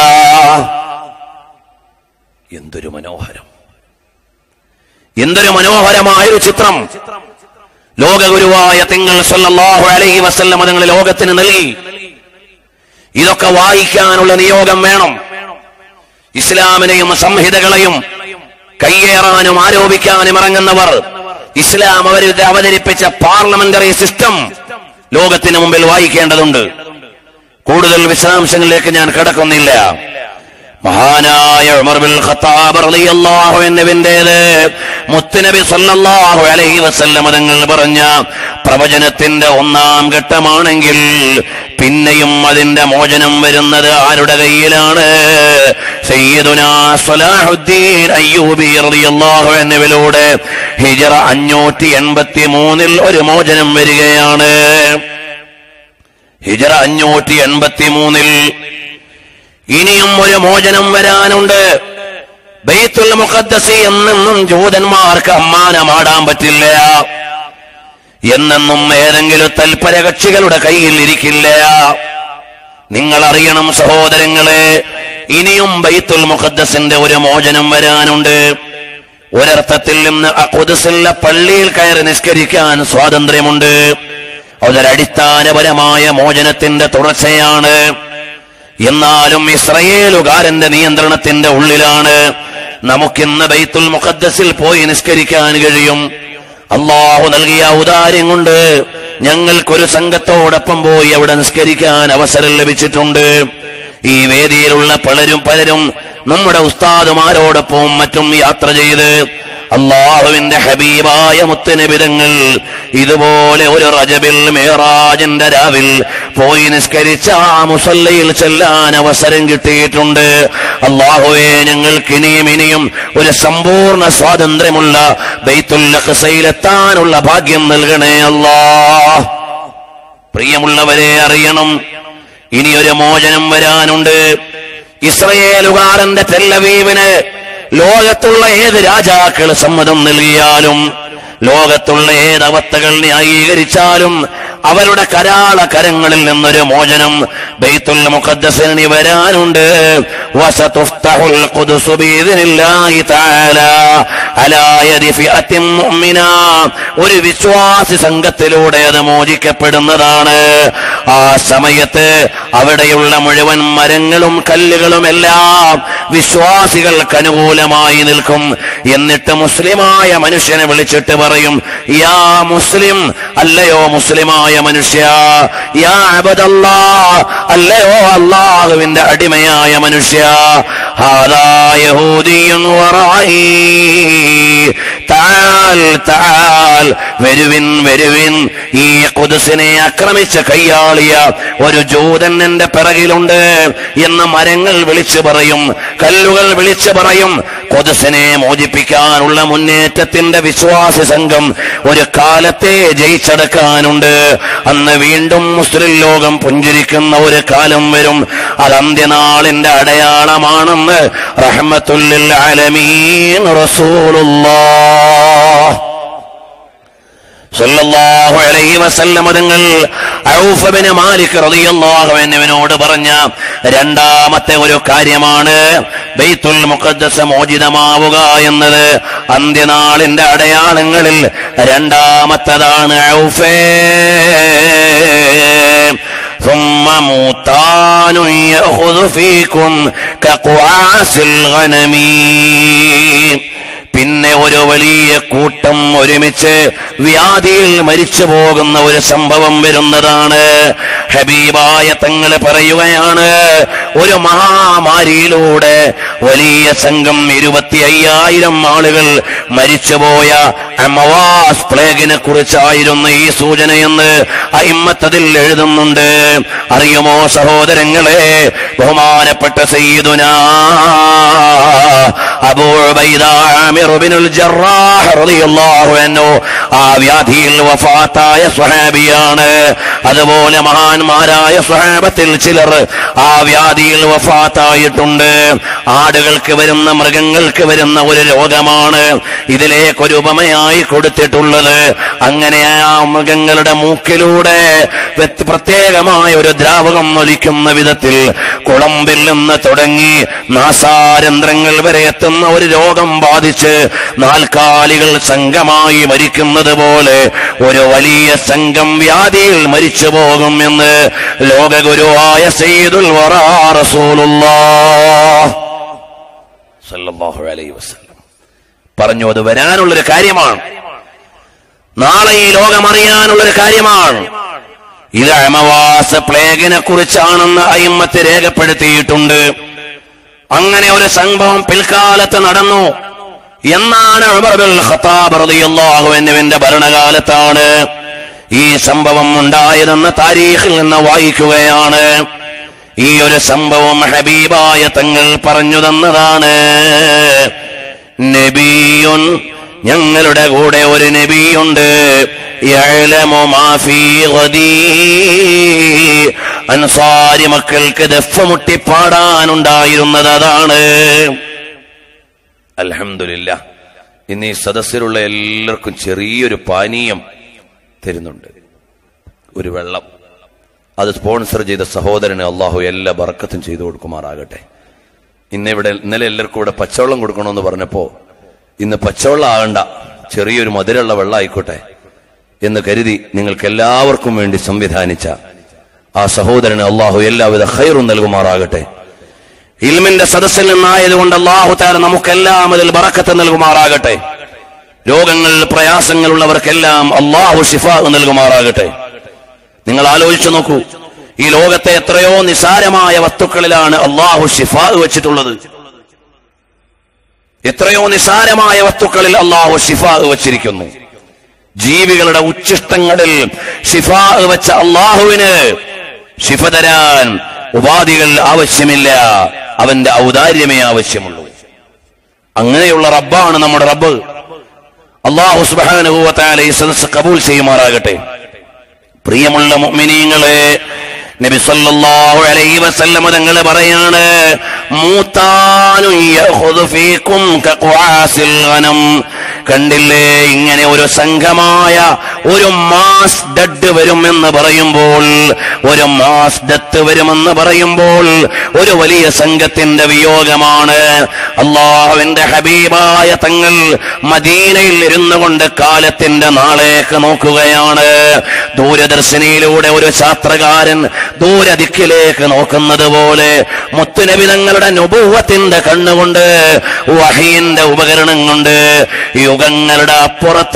എന്തൊരു മനോഹരം, എന്തൊരു മനോഹരമായൊരു ചിത്രം ലോകഗുരുവായ തിങ്കൾ സല്ലല്ലാഹു അലൈഹി വസല്ലം തങ്ങൾ ലോകത്തിന് നൽകി. ഇതൊക്കെ വായിക്കാനുള്ള നിയോഗം വേണം. ഇസ്ലാമിനെയും സംഹിതകളെയും കയ്യേറാനും ആരോപിക്കാനും ഇറങ്ങുന്നവർ ഇസ്ലാം അവർ അവതരിപ്പിച്ച പാർലമെന്ററി സിസ്റ്റം ലോകത്തിന് മുമ്പിൽ വായിക്കേണ്ടതുണ്ട്. കൂടുതൽ വിശദാംശങ്ങളിലേക്ക് ഞാൻ കടക്കുന്നില്ല. മഹാനായ ഉമർ ഇബ്നുൽ ഖത്താബ് റളിയല്ലാഹു അൻഹുവിന്റേത് മുത്തുനബി സല്ലല്ലാഹു അലൈഹി വസല്ലം തങ്ങൾ പറഞ്ഞ പ്രവചനത്തിന്റെ ഒന്നാം ഘട്ടമാണെങ്കിൽ പിന്നെയും അതിന്റെ മോചനം വരുന്നത് ആരുടെ കയ്യിലാണ്? സയ്യിദുനാ സ്വലാഹുദ്ദീൻ അയ്യൂബി റളിയല്ലാഹു അൻഹുവിലൂടെ ഹിജറ അഞ്ഞൂറ്റി എൺപത്തി മൂന്നിൽ ഒരു മോചനം വരികയാണ്. ഹിജറ അഞ്ഞൂറ്റി എൺപത്തി മൂന്നിൽ ഇനിയും ഒരു മോചനം വരാനുണ്ട്. ബൈത്തുൽ മുഖദ്ദസ് എന്നെന്നും ജൂതന്മാർക്ക് അമ്മാനമാടാൻ പറ്റില്ല. എന്നെന്നും ഏതെങ്കിലും തൽപര കക്ഷികളുടെ കയ്യിൽ ഇരിക്കില്ല. നിങ്ങൾ അറിയണം സഹോദരങ്ങളെ, ഇനിയും ബൈത്തുൽ മുഖദ്ദസിന്റെ ഒരു മോചനം വരാനുണ്ട്. ഒരർത്ഥത്തിൽ നിന്ന് ഖുദ്സിലെ പള്ളിയിൽ കയറി നിസ്കരിക്കാൻ സ്വാതന്ത്ര്യമുണ്ട്. അതൊരടിസ്ഥാനപരമായ മോചനത്തിന്റെ തുടർച്ചയാണ്. എന്നാലും ഇസ്രയേലുകാരന്റെ നിയന്ത്രണത്തിന്റെ ഉള്ളിലാണ്. നമുക്കിന്ന് ബൈത്തുൽ മുഖദ്ദസിൽ പോയി നിസ്കരിക്കാൻ കഴിയും. അള്ളാഹു നൽകിയ ഔദാര്യം കൊണ്ട് ഞങ്ങൾക്കൊരു സംഘത്തോടൊപ്പം പോയി അവിടെ നിസ്കരിക്കാൻ അവസരം ലഭിച്ചിട്ടുണ്ട്. ഈ വേദിയിലുള്ള പലരും പലരും നമ്മുടെ ഉസ്താദുമാരോടൊപ്പം മറ്റും യാത്ര ചെയ്ത് അള്ളാഹുവിന്റെ ഹബീബായ മുത്തുനബി തങ്ങൾ ഇതുപോലെ ഒരു റജബിൽ മിഅ്റാജിന്റെ രാവിൽ പോയി നിസ്കരിച്ച ആ മുസല്ലയിൽ ചെല്ലാൻ അവസരം കിട്ടിയിട്ടുണ്ട്. അള്ളാഹുവേ, ഞങ്ങൾക്ക് ഇനിയും ഇനിയും ഒരു സമ്പൂർണ്ണ സ്വാതന്ത്ര്യമുള്ള ബൈത്തുൽ അഖ്സയിലെത്താനുള്ള ഭാഗ്യം നൽകണേ അല്ലാഹ്. പ്രിയമുള്ളവരെ, അറിയണം, ഇനിയൊരു മോചനം വരാനുണ്ട്. ഇസ്രയേലുകാരന്റെ ടെല്ലവീവിന് ലോകത്തുള്ള ഏത് രാജാക്കൾ സമ്മതം നൽകിയാലും, ലോകത്തുള്ള ഏത് അവസ്ഥകൾ ന്യായീകരിച്ചാലും അവരുടെ കരാള കരങ്ങളിൽ നിന്നൊരു മോചനം ബൈത്തുൽ മുഖദ്ദസിന് വരാനുണ്ട്. വസതുഫ്തഹുൽ ഖുദ്സ് ബിഇذനില്ലാഹി തആല അലാ യദി ഫിഅത്തിൻ മുഅ്മിന. ഒരു വിശ്വാസി സംഘത്തിലൂടെ അത് മോചിക്കപ്പെടുന്നതാണ്. ആ സമയത്ത് അവിടെയുള്ള മുഴുവൻ മരങ്ങളും കല്ലുകളും എല്ലാം വിശ്വാസികൾക്ക് അനുകൂലമായി നിൽക്കും. എന്നിട്ട് മുസ്ലിമായ മനുഷ്യനെ വിളിച്ചിട്ട് പറയും, യാ മുസ്ലിം, അല്ലയോ മുസ്ലിമായ മനുഷ്യ, യാ അബ്ദല്ലാഹ്, അല്ലയോ അല്ലാഹുവിന്റെ അടിമയായ മനുഷ്യ, ഹാദാ യഹൂദിയുൻ വറായി, തആൽ തആൽ, വരുവിൻ വരുവിൻ, ഈ ഖുദ്സിനെ ആക്രമിച്ച് കയ്യാളിയ ഒരു ജൂതൻ എന്റെ പിറകിലുണ്ട് എന്ന് മരങ്ങൾ വിളിച്ചു പറയും, കല്ലുകൾ വിളിച്ചു പറയും. ഖുദ്സിനെ മോചിപ്പിക്കാനുള്ള മുന്നേറ്റത്തിന്റെ വിശ്വാസി സംഘം ഒരു കാലത്തെ ജയിച്ചെടുക്കാനുണ്ട്. അന്ന് വീണ്ടും മുസ്ലിം ലോകം പുഞ്ചിരിക്കുന്ന ഒരു കാലം വരും. അത് അന്ത്യനാളിന്റെ അടയാളമാണെന്ന് റഹ്മത്തുൽ ലിൽ ആലമീൻ റസൂലുള്ളാഹ് സല്ലല്ലാഹു അലൈഹി വസല്ലം തങ്ങൾ ഔഫ് ഇബ്നു മാലിക് റളിയല്ലാഹു അൻഹുവിനോട് പറഞ്ഞ രണ്ടാമത്തെ ഒരു കാര്യമാണ് ബൈത്തുൽ മുഖദ്ദസ് മോചിതമാവുക എന്നത്. അന്ത്യനാളിന്റെ അടയാളങ്ങളിൽ രണ്ടാമത്തേതാണ് ഔഫേ. ثم موطان يأخذ فيكم كقعاس الغنم. പിന്നെ ഒരു വലിയ കൂട്ടം ഒരുമിച്ച് വ്യാധിയിൽ മരിച്ചു പോകുന്ന ഒരു സംഭവം വരുന്നതാണ്. ഹബീബായ തങ്ങൾ പറയുകയാണ്, ഒരു മഹാമാരിയിലൂടെ വലിയ സംഘം ഇരുപത്തി അയ്യായിരം ആളുകൾ മരിച്ചുപോയ അമവാസ് പ്ലേഗിനെ കുറിച്ചായിരുന്നു ഈ സൂചനയെന്ന് അയിമ്മത്തതിൽ എഴുതുന്നുണ്ട്. അറിയുമോ സഹോദരങ്ങളെ, ബഹുമാനപ്പെട്ട സയ്യിദുനാ അബൂ ഉബൈദ ആമിർ ഇബ്നുൽ ജറാഹ് റളിയല്ലാഹു അൻഹു ആ വ്യാധിയിൽ വഫാത്തായ സ്വഹാബിയാണ്. അതുപോലെ മഹാന്മാരായ സ്വഹാബത്തിൽ ചിലർ ആ വ്യാധിയിൽ വഫാത്തായിട്ടുണ്ട്. ആടുകൾക്ക് വരുന്ന, മൃഗങ്ങൾക്ക് വരുന്ന ഒരു രോഗമാണ് ഇതിലേക്കൊരു ഉപമയായി കൊടുത്തിട്ടുള്ളത്. അങ്ങനെ ആ മൃഗങ്ങളുടെ മൂക്കിലൂടെ പ്രത്യേകമായ ഒരു ദ്രാവകം ഒലിക്കുന്ന വിധത്തിൽ കുളമ്പിൽ നിന്ന് തുടങ്ങി നാസാരന്ധ്രങ്ങൾ വരെ എത്തുന്ന ഒരു രോഗം ബാധിച്ച് നാൽക്കാലികൾ സംഘമായി മരിക്കുന്നത് പോലെ ഒരു വലിയ സംഘം വ്യാധിയിൽ മരിച്ചു പോകും എന്ന് ലോകഗുരുവായ സയ്യിദുൽ വറാ റസൂലുള്ളാഹ് സല്ലല്ലാഹു അലൈഹി വസല്ലം പറഞ്ഞു. അത് വരാനുള്ളൊരു കാര്യമാണ്, നാളെ ഈ ലോകം അറിയാനുള്ളൊരു കാര്യമാണ്. ഇത് അമവാസ് പ്ലേഗിനെ കുറിച്ചാണെന്ന് അയിമ്മത്ത് രേഖപ്പെടുത്തിയിട്ടുണ്ട്. അങ്ങനെ ഒരു സംഭവം പിൽക്കാലത്ത് നടന്നു എന്നാണ് ഉമർ ഇബ്നുൽ ഖത്താബ് റളിയല്ലാഹു അൻഹുവിന്റെ ഭരണകാലത്താണ് ഈ സംഭവം ഉണ്ടായതെന്ന് താരീഖിൽ നിന്ന് വായിക്കുകയാണ്. ഈ ഒരു സംഭവം ഹബീബായ തങ്ങൾ പറഞ്ഞു തന്നതാണ്. നബിയുൻ, ഞങ്ങളുടെ കൂടെ ഒരു നബിയുണ്ട്, യഅലമു മാ ഫീ ഗദീ, അൻസാരി മക്കൾക്ക് ദഫ് മുട്ടി പാടാനുണ്ടായിരുന്നത് അതാണ്. അൽഹംദുലില്ലാഹ്, ഇന്ന് ഈ സദസ്സിലുള്ള എല്ലാവർക്കും ചെറിയൊരു പാനീയം തരുന്നുണ്ട്, ഒരു വെള്ളം. അത് സ്പോൺസർ ചെയ്ത സഹോദരന് അള്ളാഹു എല്ലാ ബർക്കത്തും ചെയ്തു കൊടുക്കുമാറാകട്ടെ. ഇന്നിവിടെ ഇന്നലെ എല്ലാവർക്കും ഇവിടെ പച്ചവെള്ളം കൊടുക്കണമെന്ന് പറഞ്ഞപ്പോ ഇന്ന് പച്ചവെള്ളം ആകണ്ട, ചെറിയൊരു മധുരമുള്ള വെള്ളം ആയിക്കോട്ടെ എന്ന് കരുതി നിങ്ങൾക്ക് എല്ലാവർക്കും വേണ്ടി സംവിധാനിച്ച ആ സഹോദരന് അള്ളാഹു എല്ലാവിധ ഖൈറും നൽകുമാറാകട്ടെ. ഇൽമിന്റെ സദസ്സിൽ നിന്നായതുകൊണ്ട് അള്ളാഹു തആല നമുക്കെല്ലാം അതിൽ ബറക്കത്ത് നൽകുമാറാകട്ടെ. രോഗങ്ങൾ, പ്രയാസങ്ങളുള്ളവർക്കെല്ലാം അള്ളാഹു ശിഫാ നൽകുമാറാകട്ടെ. നിങ്ങൾ ആലോചിച്ചു നോക്കൂ, ഈ ലോകത്തെ എത്രയോ നിസാരമായ വസ്തുക്കളിലാണ് അള്ളാഹു ശിഫാ വെച്ചിട്ടുള്ളത്. എത്രയോ നിസാരമായ വസ്തുക്കളിൽ അള്ളാഹു ശിഫാ വച്ചിരിക്കുന്നു. ജീവികളുടെ ഉച്ഛിഷ്ടങ്ങളിൽ ശിഫാ വെച്ച അള്ളാഹുവിന് ശിഫ തരാൻ ഉപാധികൾ ആവശ്യമില്ല, അവന്റെ ഔദാര്യമേ ആവശ്യമുള്ളൂ. അങ്ങനെയുള്ള റബ്ബാണ് നമ്മുടെ റബ്ബ്. അല്ലാഹു സുബ്ഹാനഹു വ തആല ഈ സദസ്സ് കബൂൽ ചെയ്യുമാറാകട്ടെ. പ്രിയമുള്ള മുഅ്മിനീങ്ങളെ, നബി സല്ലല്ലാഹു അലൈഹി വസല്ലം തങ്ങൾ പറയാണ്, മൂത്താനു യഖുദു ഫീകും കഖവാസിൽ ഗനം. കണ്ടില്ലേ, ഇങ്ങനെ ഒരു സംഘമായ ഒരു മാസ് ഡെഡ് വരുമെന്ന് പറയുമ്പോൾ, ഒരു മാസ് ഡെത്ത് വരുമെന്ന് പറയുമ്പോൾ ഒരു വലിയ സംഘത്തിന്റെ വിയോഗമാണ്. അല്ലാഹുവിന്റെ ഹബീബായ തങ്ങൾ മദീനയിൽ ഇരുന്നു കൊണ്ട് കാലത്തിന്റെ നാളേക്ക് നോക്കുകയാണ്. ദൂരദർശനിയിലൂടെ ഒരു ഛാത്രകാരൻ ദൂരദിക്കിലേക്ക് നോക്കുന്നത് പോലെ മുത്തുനബി തങ്ങളുടെ നുബുവ്വത്തിന്റെ കണ്ണുകൊണ്ട്, വഹയിന്റെ ഉപകരണം കൊണ്ട് യുഗങ്ങളുടെ അപ്പുറത്ത്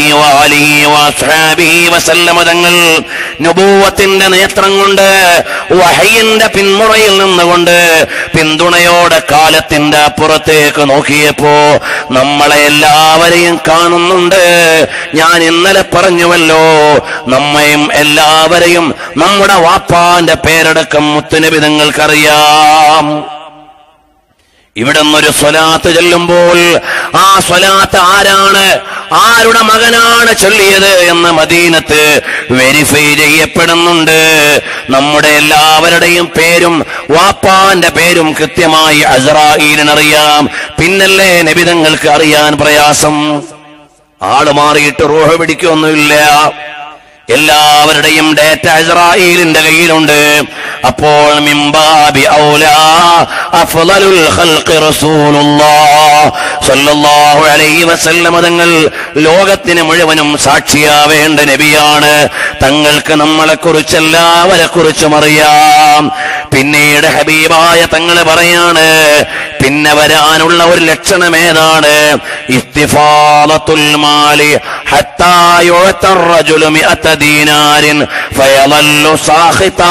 തങ്ങൾ നുബുവ്വത്തിന്റെ നേത്രം കൊണ്ട്, വഹയിന്റെ പിന്മുറയിൽ നിന്നുകൊണ്ട് പിന്തുണയോടെ കാലത്തിന്റെ അപ്പുറത്തേക്ക് നോക്കിയപ്പോ നമ്മളെ എല്ലാവരെയും കാണുന്നുണ്ട്. ഞാൻ ഇന്നലെ പറഞ്ഞുവല്ലോ, നമ്മയും എല്ലാവരെയും നമ്മുടെ വാപ്പാന്റെ പേരടക്കം മുത്തുനബി തങ്ങൾക്കറിയാം. ഇവിടെ നിന്നൊരു സ്വലാത്ത് ചൊല്ലുമ്പോൾ ആ സ്വലാത്ത് ആരാണ്, ആരുടെ മകനാണ് ചൊല്ലിയത് എന്ന് മദീനത്ത് വെരിഫൈ ചെയ്യപ്പെടുന്നുണ്ട്. നമ്മുടെ എല്ലാവരുടെയും പേരും വാപ്പാന്റെ പേരും കൃത്യമായി അസ്റായീലിനറിയാം. പിന്നല്ലേ നബി തങ്ങൾക്ക് അറിയാൻ പ്രയാസം? ആള് മാറിയിട്ട് റൂഹ് പിടിക്കൊന്നുമില്ല. എല്ലാവരുടെയും ഡേറ്റ ഇസ്രായേലിന്റെ കയ്യിലുണ്ട്. അപ്പോൾ മിംബാബി ഔലാ അഫ്ളലുൽ ഖൽഖി റസൂലുള്ളാഹ് സ്വല്ലല്ലാഹു അലൈഹി വസല്ലം തങ്ങൾ ലോകത്തിന് മുഴുവനും സാക്ഷിയാവേണ്ട നബിയാണ്. തങ്ങൾക്ക് നമ്മളെ കുറിച്ച് എല്ലാവരെ കുറിച്ചും അറിയാം. പിന്നീട് ഹബീബായ തങ്ങൾ പറയാണ്, പിന്നെ വരാനുള്ള ഒരു ലക്ഷണം ഏതാണ്? ഇസ്തിഫാദത്തുൽ മാലി ഹത്താ യുഅതർ റജുലു മിഅത ദീനാരിൻ ഫയളല്ലു സാഖിതാ.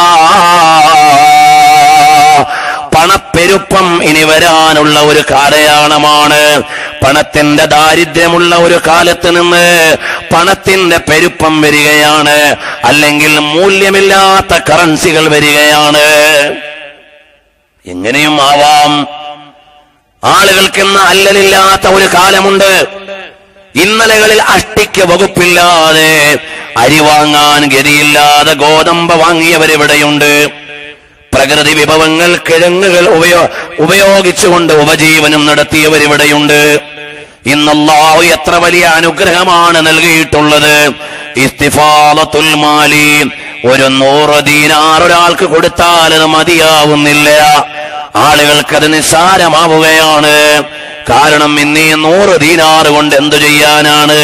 പണപ്പെരുപ്പം ഇനി വരാനുള്ള ഒരു കാലയാണമാണ്. പണത്തിന്റെ ദാരിദ്ര്യമുള്ള ഒരു കാലത്ത് നിന്ന് പണത്തിന്റെ പെരുപ്പം വരികയാണ്, അല്ലെങ്കിൽ മൂല്യമില്ലാത്ത കറൻസികൾ വരികയാണ്. എങ്ങനെയും ആവാം. ആളുകൾക്കെന്ന അല്ലലില്ലാത്ത ഒരു കാലമുണ്ട്. ഇന്നലകളിൽ അഷ്ടിക്ക് വകുപ്പില്ലാതെ, അരി വാങ്ങാൻ ഗതിയില്ലാതെ ഗോതമ്പ് വാങ്ങിയവരിവിടെയുണ്ട്. പ്രകൃതി വിഭവങ്ങൾ, കിഴങ്ങുകൾ ഉപയോ ഉപയോഗിച്ചുകൊണ്ട് ഉപജീവനം നടത്തിയവരിവിടെയുണ്ട്. ഇന്നല്ലാഹു എത്ര വലിയ അനുഗ്രഹമാണ് നൽകിയിട്ടുള്ളത്. ഇസ്തിഫാദത്തുൽ മാലി, ഒരു നൂറ് ദീനാർ ഒരാൾക്ക് കൊടുത്താൽ അത് മതിയാവുന്നില്ല. ആളുകൾക്കത് നിസ്സാരമാവുകയാണ്. കാരണം ഇന്നീ നൂറ് ദീനാർ കൊണ്ട് എന്തു ചെയ്യാനാണ്?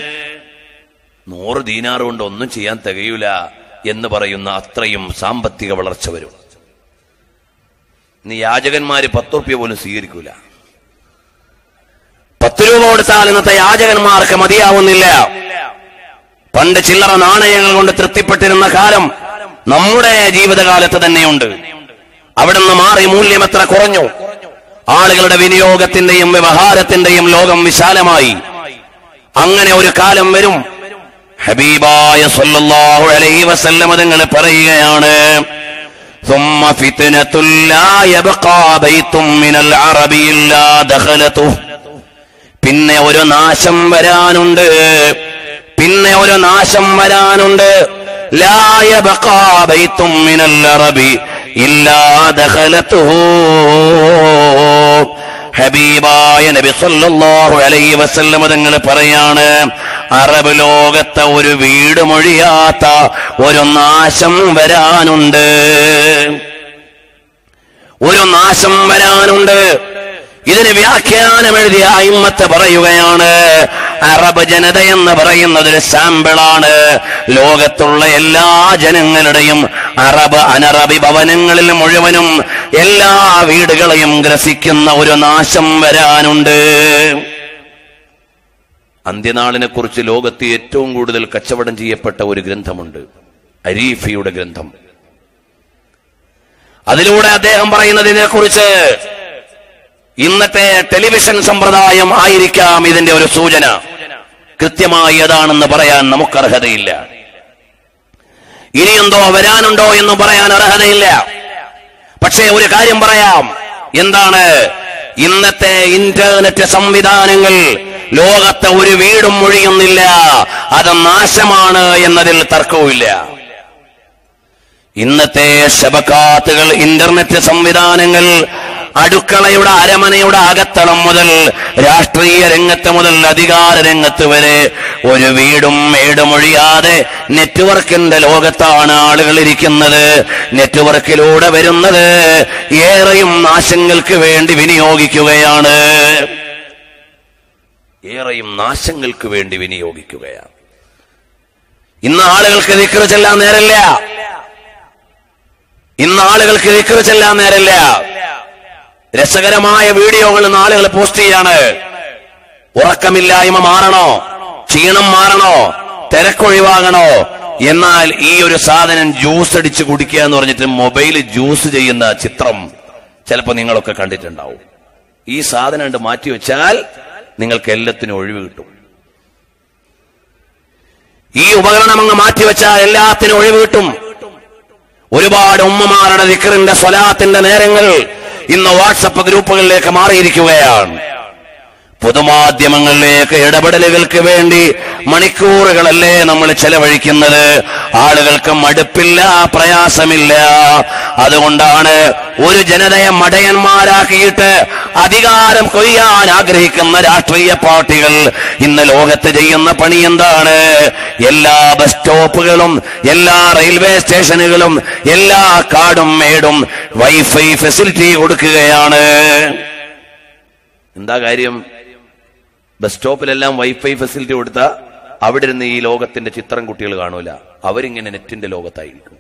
നൂറ് ദീനാർ കൊണ്ട് ഒന്നും ചെയ്യാൻ തികയൂല എന്ന് പറയുന്ന അത്രയും സാമ്പത്തിക വളർച്ച വരും. ഇന്ന് യാചകന്മാര് പത്ത് റുപ്യ പോലും സ്വീകരിക്കൂല. പത്ത് രൂപ കൊടുത്താൽ ഇന്നത്തെ യാചകന്മാർക്ക് മതിയാവുന്നില്ല. പണ്ട് ചില്ലറ നാണയങ്ങൾ കൊണ്ട് തൃപ്തിപ്പെട്ടിരുന്ന കാലം നമ്മുടെ ജീവിതകാലത്ത് തന്നെയുണ്ട്. അവിടെ നിന്ന് മാറി മൂല്യം എത്ര കുറഞ്ഞു. ആളുകളുടെ വിനിയോഗത്തിന്റെയും വ്യവഹാരത്തിന്റെയും ലോകം വിശാലമായി. അങ്ങനെ ഒരു കാലം വരും. ഹബീബായ സ്വല്ലല്ലാഹു അലൈഹി വസല്ലം തങ്ങൾ പറയുകയാണ്, ثم فتنة لا يبقى بيت من العرب إلا دخلته. പിന്നെ ഒരു നാശം വരാനുണ്ട്, പിന്നെ ഒരു നാശം വരാനുണ്ട്. لا يبقى بيت من العرب إلا دخلته. ഹബീബായ നബി സല്ലല്ലാഹു അലൈഹി വസല്ലം തങ്ങൾ പറയാണ്, അറബ് ലോകത്തെ ഒരു വീട് മൊഴിയാത്ത ഒരു നാശം വരാനുണ്ട്, ഒരു നാശം വരാനുണ്ട്. ഇതിന് വ്യാഖ്യാനം എഴുതിയ അയിമ്മത്ത് പറയുകയാണ്, അറബ് ജനത എന്ന് പറയുന്നത് ഒരു സാമ്പിളാണ്. ലോകത്തുള്ള എല്ലാ ജനങ്ങളുടെയും അറബ് അനറബി ഭവനങ്ങളിൽ മുഴുവനും എല്ലാ വീടുകളെയും ഗ്രസിക്കുന്ന ഒരു നാശം വരാനുണ്ട്. അന്ത്യനാളിനെ കുറിച്ച് ലോകത്ത് ഏറ്റവും കൂടുതൽ കച്ചവടം ചെയ്യപ്പെട്ട ഒരു ഗ്രന്ഥമുണ്ട്, അരീഫിയുടെ ഗ്രന്ഥം. അതിലൂടെ അദ്ദേഹം പറയുന്നതിനെ കുറിച്ച് ഇന്നത്തെ ടെലിവിഷൻ സമ്പ്രദായം ആയിരിക്കാം ഇതിന്റെ ഒരു സൂചന. കൃത്യമായി ഏതാണെന്ന് പറയാൻ നമുക്ക് അർഹതയില്ല. ഇനിയെന്തോ വരാനുണ്ടോ എന്ന് പറയാൻ അർഹതയില്ല. പക്ഷേ ഒരു കാര്യം പറയാം. എന്താണ്? ഇന്നത്തെ ഇന്റർനെറ്റ് സംവിധാനങ്ങൾ ലോകത്തെ ഒരു വീടും ഒഴിയുന്നില്ല. അത് നാശമാണ് എന്നതിൽ തർക്കവുമില്ല. ഇന്നത്തെ ശബക്കാത്തുകൾ, ഇന്റർനെറ്റ് സംവിധാനങ്ങൾ, അടുക്കളയുടെ അരമനയുടെ അകത്തളം മുതൽ രാഷ്ട്രീയ രംഗത്ത് മുതൽ അധികാര രംഗത്ത് വരെ ഒരു വീടും മേടുമൊഴിയാതെ നെറ്റ്വർക്കിന്റെ ലോകത്താണ് ആളുകൾ ഇരിക്കുന്നത്. നെറ്റ്വർക്കിലൂടെ വരുന്നത് ഏറെയും നാശങ്ങൾക്ക് വേണ്ടി വിനിയോഗിക്കുകയാണ്, ഏറെയും നാശങ്ങൾക്ക് വേണ്ടി വിനിയോഗിക്കുകയാണ്. ഇന്ന് ആളുകൾക്ക് ദിക്ർ ചെല്ലാൻ നേരമില്ല, ഇന്ന് ആളുകൾക്ക് ദിക്ർ ചെല്ലാൻ നേരമില്ല. രസകരമായ വീഡിയോകൾ ഇന്ന് ആളുകൾ പോസ്റ്റ് ചെയ്യാണ്. ഉറക്കമില്ലായ്മ മാറണോ, ക്ഷീണം മാറണോ, തിരക്കൊഴിവാകണോ, എന്നാൽ ഈ ഒരു സാധനം ജ്യൂസ് അടിച്ച് കുടിക്കുക എന്ന് പറഞ്ഞിട്ട് മൊബൈൽ ജ്യൂസ് ചെയ്യുന്ന ചിത്രം ചിലപ്പോ നിങ്ങളൊക്കെ കണ്ടിട്ടുണ്ടാവും. ഈ സാധനം കണ്ട് മാറ്റിവെച്ചാൽ നിങ്ങൾക്ക് എല്ലാത്തിനും ഒഴിവ് കിട്ടും. ഈ ഉപകരണം അങ്ങ് മാറ്റിവെച്ചാൽ എല്ലാത്തിനും ഒഴിവ് കിട്ടും. ഒരുപാട് ഉമ്മമാരുടെ ദിക്റിന്റെ സ്വലാത്തിന്റെ നേരങ്ങൾ ഇന്ന് വാട്സപ്പ് ഗ്രൂപ്പുകളിലേക്ക് മാറിയിരിക്കുകയാണ്. പൊതുമാധ്യമങ്ങളിലേക്ക് ഇടപെടലുകൾക്ക് വേണ്ടി മണിക്കൂറുകളല്ലേ നമ്മൾ ചെലവഴിക്കുന്നത്. ആളുകൾക്ക് മടുപ്പില്ല, പ്രയാസമില്ല. അതുകൊണ്ടാണ് ഒരു ജനതയെ മടയന്മാരാക്കിയിട്ട് അധികാരം കൊയ്യാൻ ആഗ്രഹിക്കുന്ന രാഷ്ട്രീയ പാർട്ടികൾ ഇന്ന് ലോകത്ത് ചെയ്യുന്ന പണി എന്താണ്? എല്ലാ ബസ് സ്റ്റോപ്പുകളും എല്ലാ റെയിൽവേ സ്റ്റേഷനുകളും എല്ലാ കാടും മേടും വൈഫൈ ഫെസിലിറ്റി കൊടുക്കുകയാണ്. എന്താ കാര്യം? ബസ് സ്റ്റോപ്പിലെല്ലാം വൈഫൈ ഫെസിലിറ്റി കൊടുത്താ അവിടെ ഇരുന്ന് ഈ ലോകത്തിന്റെ ചിത്രം കുട്ടികൾ കാണൂല, അവരിങ്ങനെ നെറ്റിന്റെ ലോകത്തായിരിക്കും.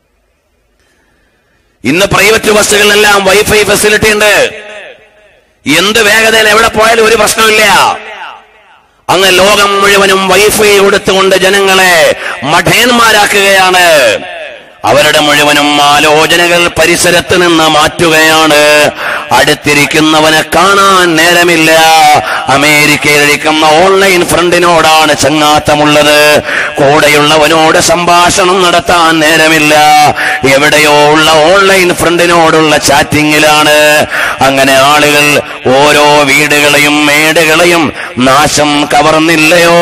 ഇന്ന് പ്രൈവറ്റ് ബസ്സുകളിലെല്ലാം വൈഫൈ ഫെസിലിറ്റി ഉണ്ട്. എന്ത് വേഗതയിൽ എവിടെ പോയാലും ഒരു പ്രശ്നമില്ല. അങ്ങ് ലോകം മുഴുവനും വൈഫൈ കൊടുത്തുകൊണ്ട് ജനങ്ങളെ മഠയന്മാരാക്കുകയാണ്. അവരുടെ മുഴുവനും ആലോചനകൾ പരിസരത്ത് നിന്ന് മാറ്റുകയാണ്. അടുത്തിരിക്കുന്നവനെ കാണാൻ നേരമില്ല. അമേരിക്കയിലിരിക്കുന്ന ഓൺലൈൻ ഫ്രണ്ടിനോടാണ് ചങ്ങാത്തമുള്ളത്, കൂടെയുള്ളവനോട് സംഭാഷണം നടത്താൻ നേരമില്ല. എവിടെയോ ഉള്ള ഓൺലൈൻ ഫ്രണ്ടിനോടുള്ള ചാറ്റിങ്ങിലാണ്. അങ്ങനെ ആളുകൾ ഓരോ വീടുകളെയും മേടുകളെയും നാശം കവർന്നില്ലയോ?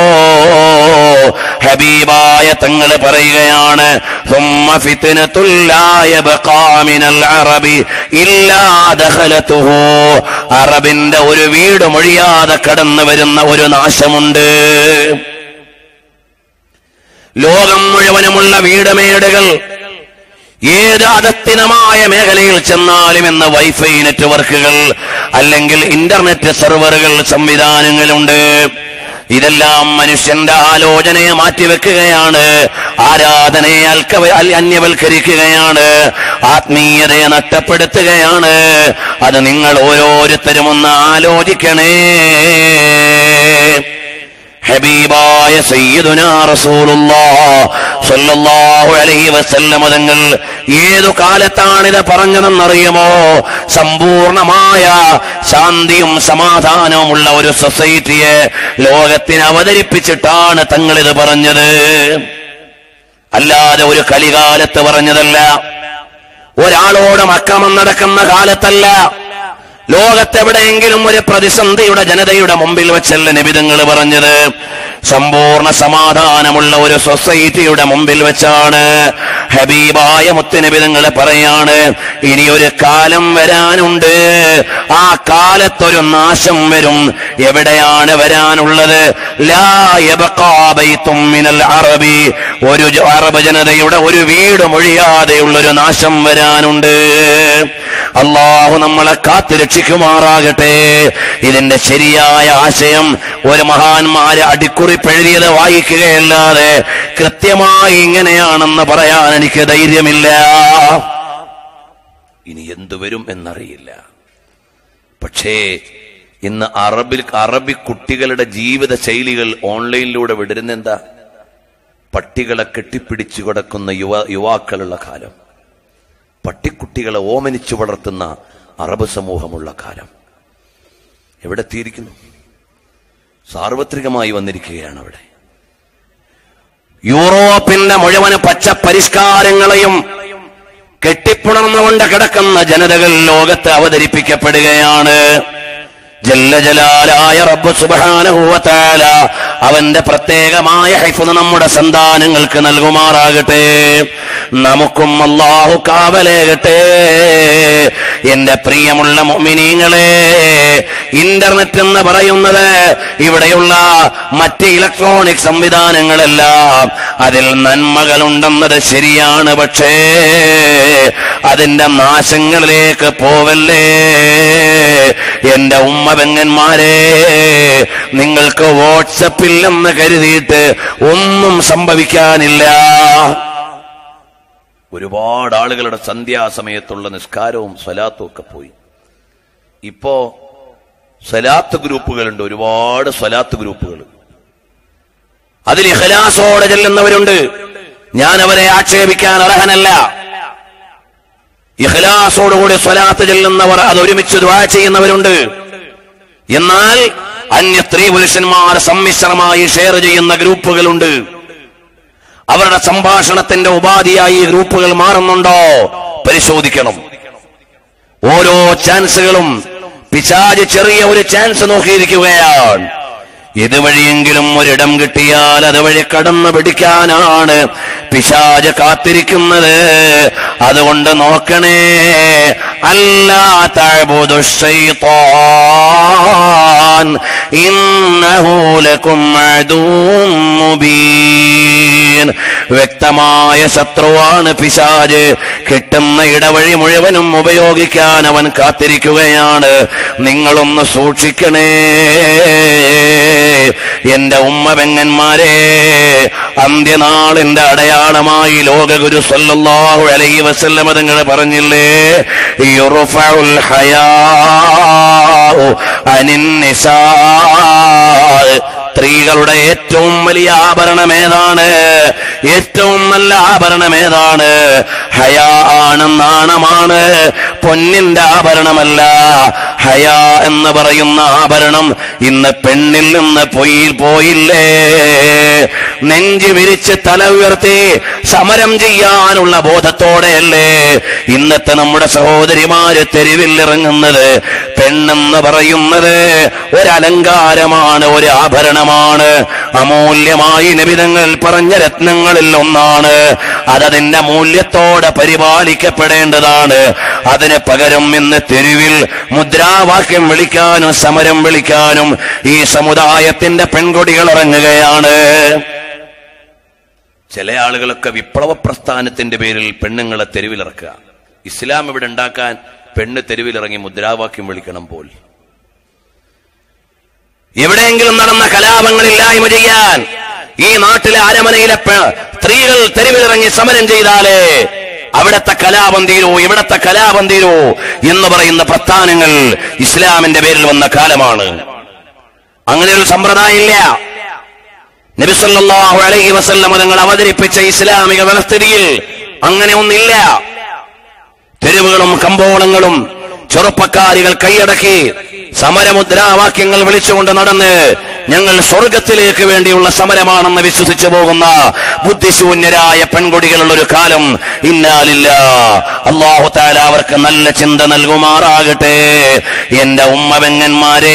ഹബീബായ തങ്ങൾ പറയുകയാണ്, അറബിന്റെ ഒരു വീട് മൊഴിയാതെ കടന്നു വരുന്ന ഒരു നാശമുണ്ട്. ലോകം മുഴുവനുമുള്ള വീടുമേടുകൾ ഏത് അധസ്ഥിതമായ മേഖലയിൽ ചെന്നാലും ഇന്ന് വൈഫൈ നെറ്റ്വർക്കുകൾ അല്ലെങ്കിൽ ഇന്റർനെറ്റ് സെർവറുകൾ സംവിധാനങ്ങളുണ്ട്. ഇതെല്ലാം മനുഷ്യന്റെ ആലോചനയെ മാറ്റിവെക്കുകയാണ്, ആരാധനയെ അൽക്കവ അന്യവൽക്കരിക്കുകയാണ്, ആത്മീയതയെ നഷ്ടപ്പെടുത്തുകയാണ്. അത് നിങ്ങൾ ഓരോരുത്തരും ഒന്ന് ആലോചിക്കണേ. ഹബീബായ സയ്യിദുനാ റസൂലുള്ളാഹ് സ്വല്ലല്ലാഹു അലൈഹി വസല്ലം തങ്ങൾ ഏതു കാലത്താണിത് പറഞ്ഞതെന്നറിയുമോ? സമ്പൂർണമായ ശാന്തിയും സമാധാനവുമുള്ള ഒരു സൊസൈറ്റിയെ ലോകത്തിന് അവതരിപ്പിച്ചിട്ടാണ് തങ്ങളിത് പറഞ്ഞത്. അല്ലാതെ ഒരു കലികാലത്ത് പറഞ്ഞതല്ല, ഒരാളോട് അക്രമം നടക്കുന്ന കാലത്തല്ല. ലോകത്തെവിടെയെങ്കിലും ഒരു പ്രതിസന്ധിയുടെ ജനതയുടെ മുമ്പിൽ വെച്ചല്ല നബിതങ്ങൾ പറഞ്ഞത്. സമ്പൂർണ്ണ സമാധാനമുള്ള ഒരു സൊസൈറ്റിയുടെ മുമ്പിൽ വെച്ചാണ്. ഹബീബായ മുത്തുനബിതങ്ങൾ പറയാണ്, ഇനിയൊരു കാലം വരാനുണ്ട്, ആ കാലത്തൊരു നാശം വരും. എവിടെയാണ് വരാനുള്ളത്? ലാ യബ്ഖാ ബൈത്തും മിനൽ അറബി, ഒരു അറബ് ജനതയുടെ ഒരു വീട് മൊഴിയാതെയുള്ളൊരു നാശം വരാനുണ്ട്. അള്ളാഹു നമ്മളെ കാത്തുരക്ഷിക്കുമാറാകട്ടെ. ഇതിന്റെ ശരിയായ ആശയം ഒരു മഹാന്മാര് അടിക്കുറിപ്പെഴുതിയത് വായിക്കുകയല്ലാതെ കൃത്യമായി ഇങ്ങനെയാണെന്ന് പറയാൻ എനിക്ക് ധൈര്യമില്ല. ഇനി എന്തു വരും എന്നറിയില്ല. പക്ഷേ ഇന്ന് അറബിൽ അറബി കുട്ടികളുടെ ജീവിത ശൈലികൾ ഓൺലൈനിലൂടെ വിടരുന്നെന്താ? പട്ടികളെ കെട്ടിപ്പിടിച്ചു കിടക്കുന്ന യുവ യുവാക്കളുള്ള കാലം, പട്ടിക്കുട്ടികളെ ഓമനിച്ചു വളർത്തുന്ന അറബ് സമൂഹമുള്ള കാലം എവിടെ എത്തിയിരിക്കുന്നു? സാർവത്രികമായി വന്നിരിക്കുകയാണ് അവിടെ. യൂറോപ്പിന്റെ മുഴുവൻ പച്ച പരിഷ്കാരങ്ങളെയും കെട്ടിപ്പുണർന്നുകൊണ്ട് കിടക്കുന്ന ജനതകൾ ലോകത്ത് അവതരിപ്പിക്കപ്പെടുകയാണ്. ജല്ല ജലാലായ റബ്ബ് സുബ്ഹാനഹു വ തആല അവന്റെ പ്രത്യേകമായ ഹിഫ്ദ് നമ്മുടെ സന്താനങ്ങൾക്ക് നൽകുമാറാകട്ടെ. നമുക്കും അല്ലാഹു കാവലേകട്ടെ. എന്റെ പ്രിയമുള്ള മുഅ്മിനീങ്ങളെ, ഇന്റർനെറ്റ് എന്ന് പറയുന്നത് ഇവിടെയുള്ള മറ്റ് ഇലക്ട്രോണിക് സംവിധാനങ്ങളെല്ലാം അതിൽ നന്മകളുണ്ടെന്നത് ശരിയാണ്. പക്ഷേ അതിന്റെ നാശങ്ങളിലേക്ക് പോവല്ലേ. എന്റെ ഉമ്മ പെങ്ങന്മാരെ, നിങ്ങൾക്ക് വാട്സപ്പിൽ എന്ന് കരുതിയിട്ട് ഒന്നും സംഭവിക്കാനില്ല. ഒരുപാട് ആളുകളുടെ സന്ധ്യാസമയത്തുള്ള നിസ്കാരവും സ്വലാത്തും ഒക്കെ പോയി. ഇപ്പോ സ്വലാത്ത് ഗ്രൂപ്പുകളുണ്ട്, ഒരുപാട് സ്വലാത്ത് ഗ്രൂപ്പുകൾ. അതിൽ ഇഖ്ലാസോടെ ചെല്ലുന്നവരുണ്ട്. ഞാൻ അവരെ ആക്ഷേപിക്കാൻ അർഹനല്ല. ഇഖ്ലാസോടുകൂടി സ്വലാത്ത് ചെല്ലുന്നവർ, അത് ഒരുമിച്ച് ദുആ ചെയ്യുന്നവരുണ്ട്. എന്നാൽ അന്യ സ്ത്രീ പുരുഷന്മാർ സമ്മിശ്രമായി ഷെയർ ചെയ്യുന്ന ഗ്രൂപ്പുകളുണ്ട്. അവരുടെ സംഭാഷണത്തിന്റെ ഉപാധിയായി ഈ ഗ്രൂപ്പുകൾ മാറുന്നുണ്ടോ പരിശോധിക്കണം. ഓരോ ചാൻസുകളും പിശാച് ചെറിയ ഒരു ചാൻസ് നോക്കിയിരിക്കുകയാണ്. ഇതുവഴിയെങ്കിലും ഒരിടം കിട്ടിയാൽ അതുവഴി കടന്നു പിടിക്കാനാണ് പിശാച് കാത്തിരിക്കുന്നത്. അതുകൊണ്ട് നോക്കണേ, അല്ലാ തഅബുദു ശൈത്വാൻ ഇന്നഹു ലകും അദുവ്വൻ മുബീൻ. വ്യക്തമായ ശത്രുവാണ് പിശാച്. കിട്ടുന്ന ഇടവഴി മുഴുവനും ഉപയോഗിക്കാൻ അവൻ കാത്തിരിക്കുകയാണ്. നിങ്ങളൊന്ന് സൂക്ഷിക്കണേ എന്റെ ഉമ്മ പെങ്ങന്മാരെ. അന്ത്യനാളിന്റെ അടയാളമായി ലോകഗുരു സല്ലല്ലാഹു അലൈഹി വസല്ലം തങ്ങൾ പറഞ്ഞില്ലേ, യുർഫഉൽ ഹയാഉ അനിൻ നിസാ. സ്ത്രീകളുടെ ഏറ്റവും വലിയ ആഭരണം ഏതാണ്? ഏറ്റവും നല്ല ആഭരണം ഏതാണ്? ഹയാ ആണ്, നാണമാണ്. പൊന്നിന്റെ ആഭരണമല്ല. ഹയാ എന്ന് പറയുന്ന ആഭരണം ഇന്ന് പെണ്ണിൽ നിന്ന് പോയി പോയില്ലേ. നെഞ്ചു വിരിച്ച് തല ഉയർത്തി സമരം ചെയ്യാനുള്ള ബോധത്തോടെയല്ലേ ഇന്നത്തെ നമ്മുടെ സഹോദരിമാര് തെരുവിൽ ഇറങ്ങുന്നത്. പെണ്ണെന്ന് പറയുന്നത് ഒരലങ്കാരമാണ്, ഒരു ആഭരണമാണ്. അമൂല്യമായി നബിതങ്ങൾ പറഞ്ഞ രത്നങ്ങളിൽ ഒന്നാണ്. അതതിന്റെ മൂല്യത്തോടെ പരിപാലിക്കപ്പെടേണ്ടതാണ്. അതിന് പകരം ഇന്ന് തെരുവിൽ മുദ്രാവാക്യം വിളിക്കാനും സമരം വിളിക്കാനും ഈ സമുദായത്തിന്റെ പെൺകൊടികൾ ഇറങ്ങുകയാണ്. ചില ആളുകളൊക്കെ വിപ്ലവ പ്രസ്ഥാനത്തിന്റെ പേരിൽ പെണ്ണുങ്ങളെ തെരുവിലിറക്കുക. ഇസ്ലാം ഇവിടെ ഉണ്ടാക്കാൻ പെണ്ണ് തെരുവിലിറങ്ങി മുദ്രാവാക്യം വിളിക്കണം പോൽ. എവിടെയെങ്കിലും നടന്ന കലാപങ്ങളില്ലായ്മ ചെയ്യാൻ ഈ നാട്ടിലെ അരമനയിലെ സ്ത്രീകൾ തെരുവിലിറങ്ങി സമരം ചെയ്താലേ അവിടത്തെ കലാപം തീരൂ, ഇവിടത്തെ കലാപം തീരൂ എന്ന് പറയുന്ന പ്രസ്ഥാനങ്ങൾ ഇസ്ലാമിന്റെ പേരിൽ വന്ന കാലമാണ്. അങ്ങനെ ഒരു സമ്പ്രദായം ഇല്ല. നബി സല്ലല്ലാഹു അലൈഹി വസല്ലം തങ്ങൾ അവതരിപ്പിച്ച ഇസ്ലാമിക വ്യവസ്ഥിതിയിൽ അങ്ങനെ ഒന്നില്ല. തെരുവുകളും കമ്പോളങ്ങളും ചെറുപ്പക്കാരികൾ കൈയടക്കി സമരമുദ്രാവാക്യങ്ങൾ വിളിച്ചുകൊണ്ട് നടന്ന് ഞങ്ങൾ സ്വർഗത്തിലേക്ക് വേണ്ടിയുള്ള സമരമാണെന്ന് വിശ്വസിച്ചു പോകുന്ന ബുദ്ധിശൂന്യരായ പെൺകുടികളുള്ള ഒരു കാലം ഇന്നാലില്ലാ. അല്ലാഹു തആല അവർക്ക് നല്ല ചിന്ത നൽകുമാറാകട്ടെ. എന്റെ ഉമ്മ പെങ്ങന്മാരെ,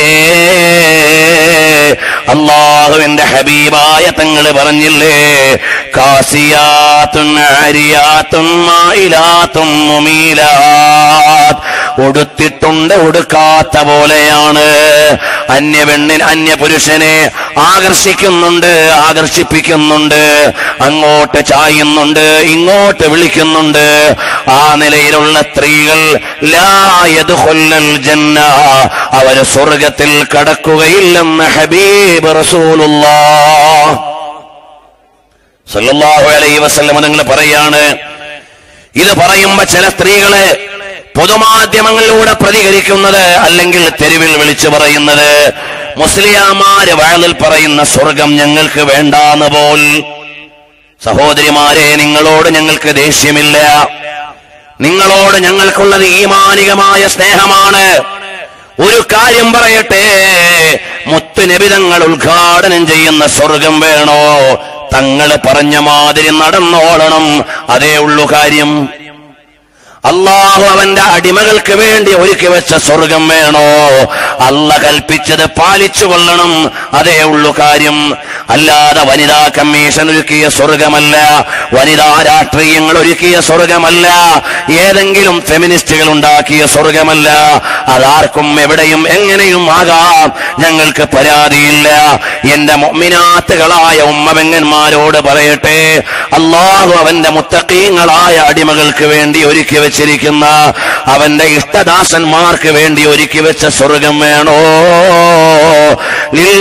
അല്ലാഹുവിന്റെ ഹബീബായ തങ്ങള് പറഞ്ഞില്ലേ, കാസിയാത്തുൻ ആരിയാത്തുൻ മായിലാത്തുൻ മുമീലാത്ത്. ഉടുത്തിട്ടുണ്ട് ഉടുക്കാത്ത പോലെയാണ്. അന്യ പെണ്ണിന് അന്യ പുരുഷനെ ആകർഷിക്കുന്നുണ്ട്, ആകർഷിപ്പിക്കുന്നുണ്ട്. അങ്ങോട്ട് ചായുന്നുണ്ട്, ഇങ്ങോട്ട് വിളിക്കുന്നുണ്ട്. ആ നിലയിലുള്ള സ്ത്രീകൾ ലാ യദ്ഖുലുൽ ജന്ന, അവര് സ്വർഗത്തിൽ കടക്കുകയില്ലെന്ന് ഹബീബ് റസൂലുള്ളാഹ് സല്ലല്ലാഹു അലൈഹി വസല്ലം നിങ്ങൾ പറയാണ്. ഇത് പറയുമ്പോ ചില സ്ത്രീകള് പൊതുമാധ്യമങ്ങളിലൂടെ പ്രതികരിക്കുന്നത്, അല്ലെങ്കിൽ തെരുവിൽ വിളിച്ചു പറയുന്നത്, മുസ്ലിയാമാര് വഅലിൽ പറയുന്ന സ്വർഗം ഞങ്ങൾക്ക് വേണ്ടാന്ന് പോൽ. സഹോദരിമാരെ, നിങ്ങളോട് ഞങ്ങൾക്ക് ദേഷ്യമില്ല. നിങ്ങളോട് ഞങ്ങൾക്കുള്ളത് ഈമാനികമായ സ്നേഹമാണ്. ഒരു കാര്യം പറയട്ടെ, മുത്ത് നബി തങ്ങൾ ഉദ്ഘാടനം ചെയ്യുന്ന സ്വർഗം വേണോ? തങ്ങൾ പറഞ്ഞ മാതിരി നടന്നോളണം. അതേ ഉള്ളു കാര്യം. അള്ളാഹു അവന്റെ അടിമകൾക്ക് വേണ്ടി ഒരുക്കി വെച്ച സ്വർഗം വേണോ? അല്ല കൽപ്പിച്ചത് പാലിച്ചു കൊള്ളണം, അതേ ഉള്ളു കാര്യം. അല്ലാതെ വനിതാ കമ്മീഷൻ ഒരുക്കിയ സ്വർഗമല്ല, വനിതാ രാഷ്ട്രീയങ്ങൾ ഒരുക്കിയ സ്വർഗമല്ല, ഏതെങ്കിലും ഫെമിനിസ്റ്റുകൾ ഉണ്ടാക്കിയ സ്വർഗമല്ല. അതാർക്കും എവിടെയും എങ്ങനെയും ആകാം, ഞങ്ങൾക്ക് പരാതിയില്ല. എന്റെ മുഅ്മിനാത്തുകളായ ഉമ്മപെങ്ങന്മാരോട് പറയട്ടെ, അള്ളാഹു അവന്റെ മുത്തഖീങ്ങളായ അടിമകൾക്ക് വേണ്ടി ഒരുക്കി വെച്ചിരിക്കുന്ന, അവന്റെ ഇഷ്ടദാസന്മാർക്ക് വേണ്ടി ഒരുക്കി വെച്ച സ്വർഗം വേണോ? ലിൽ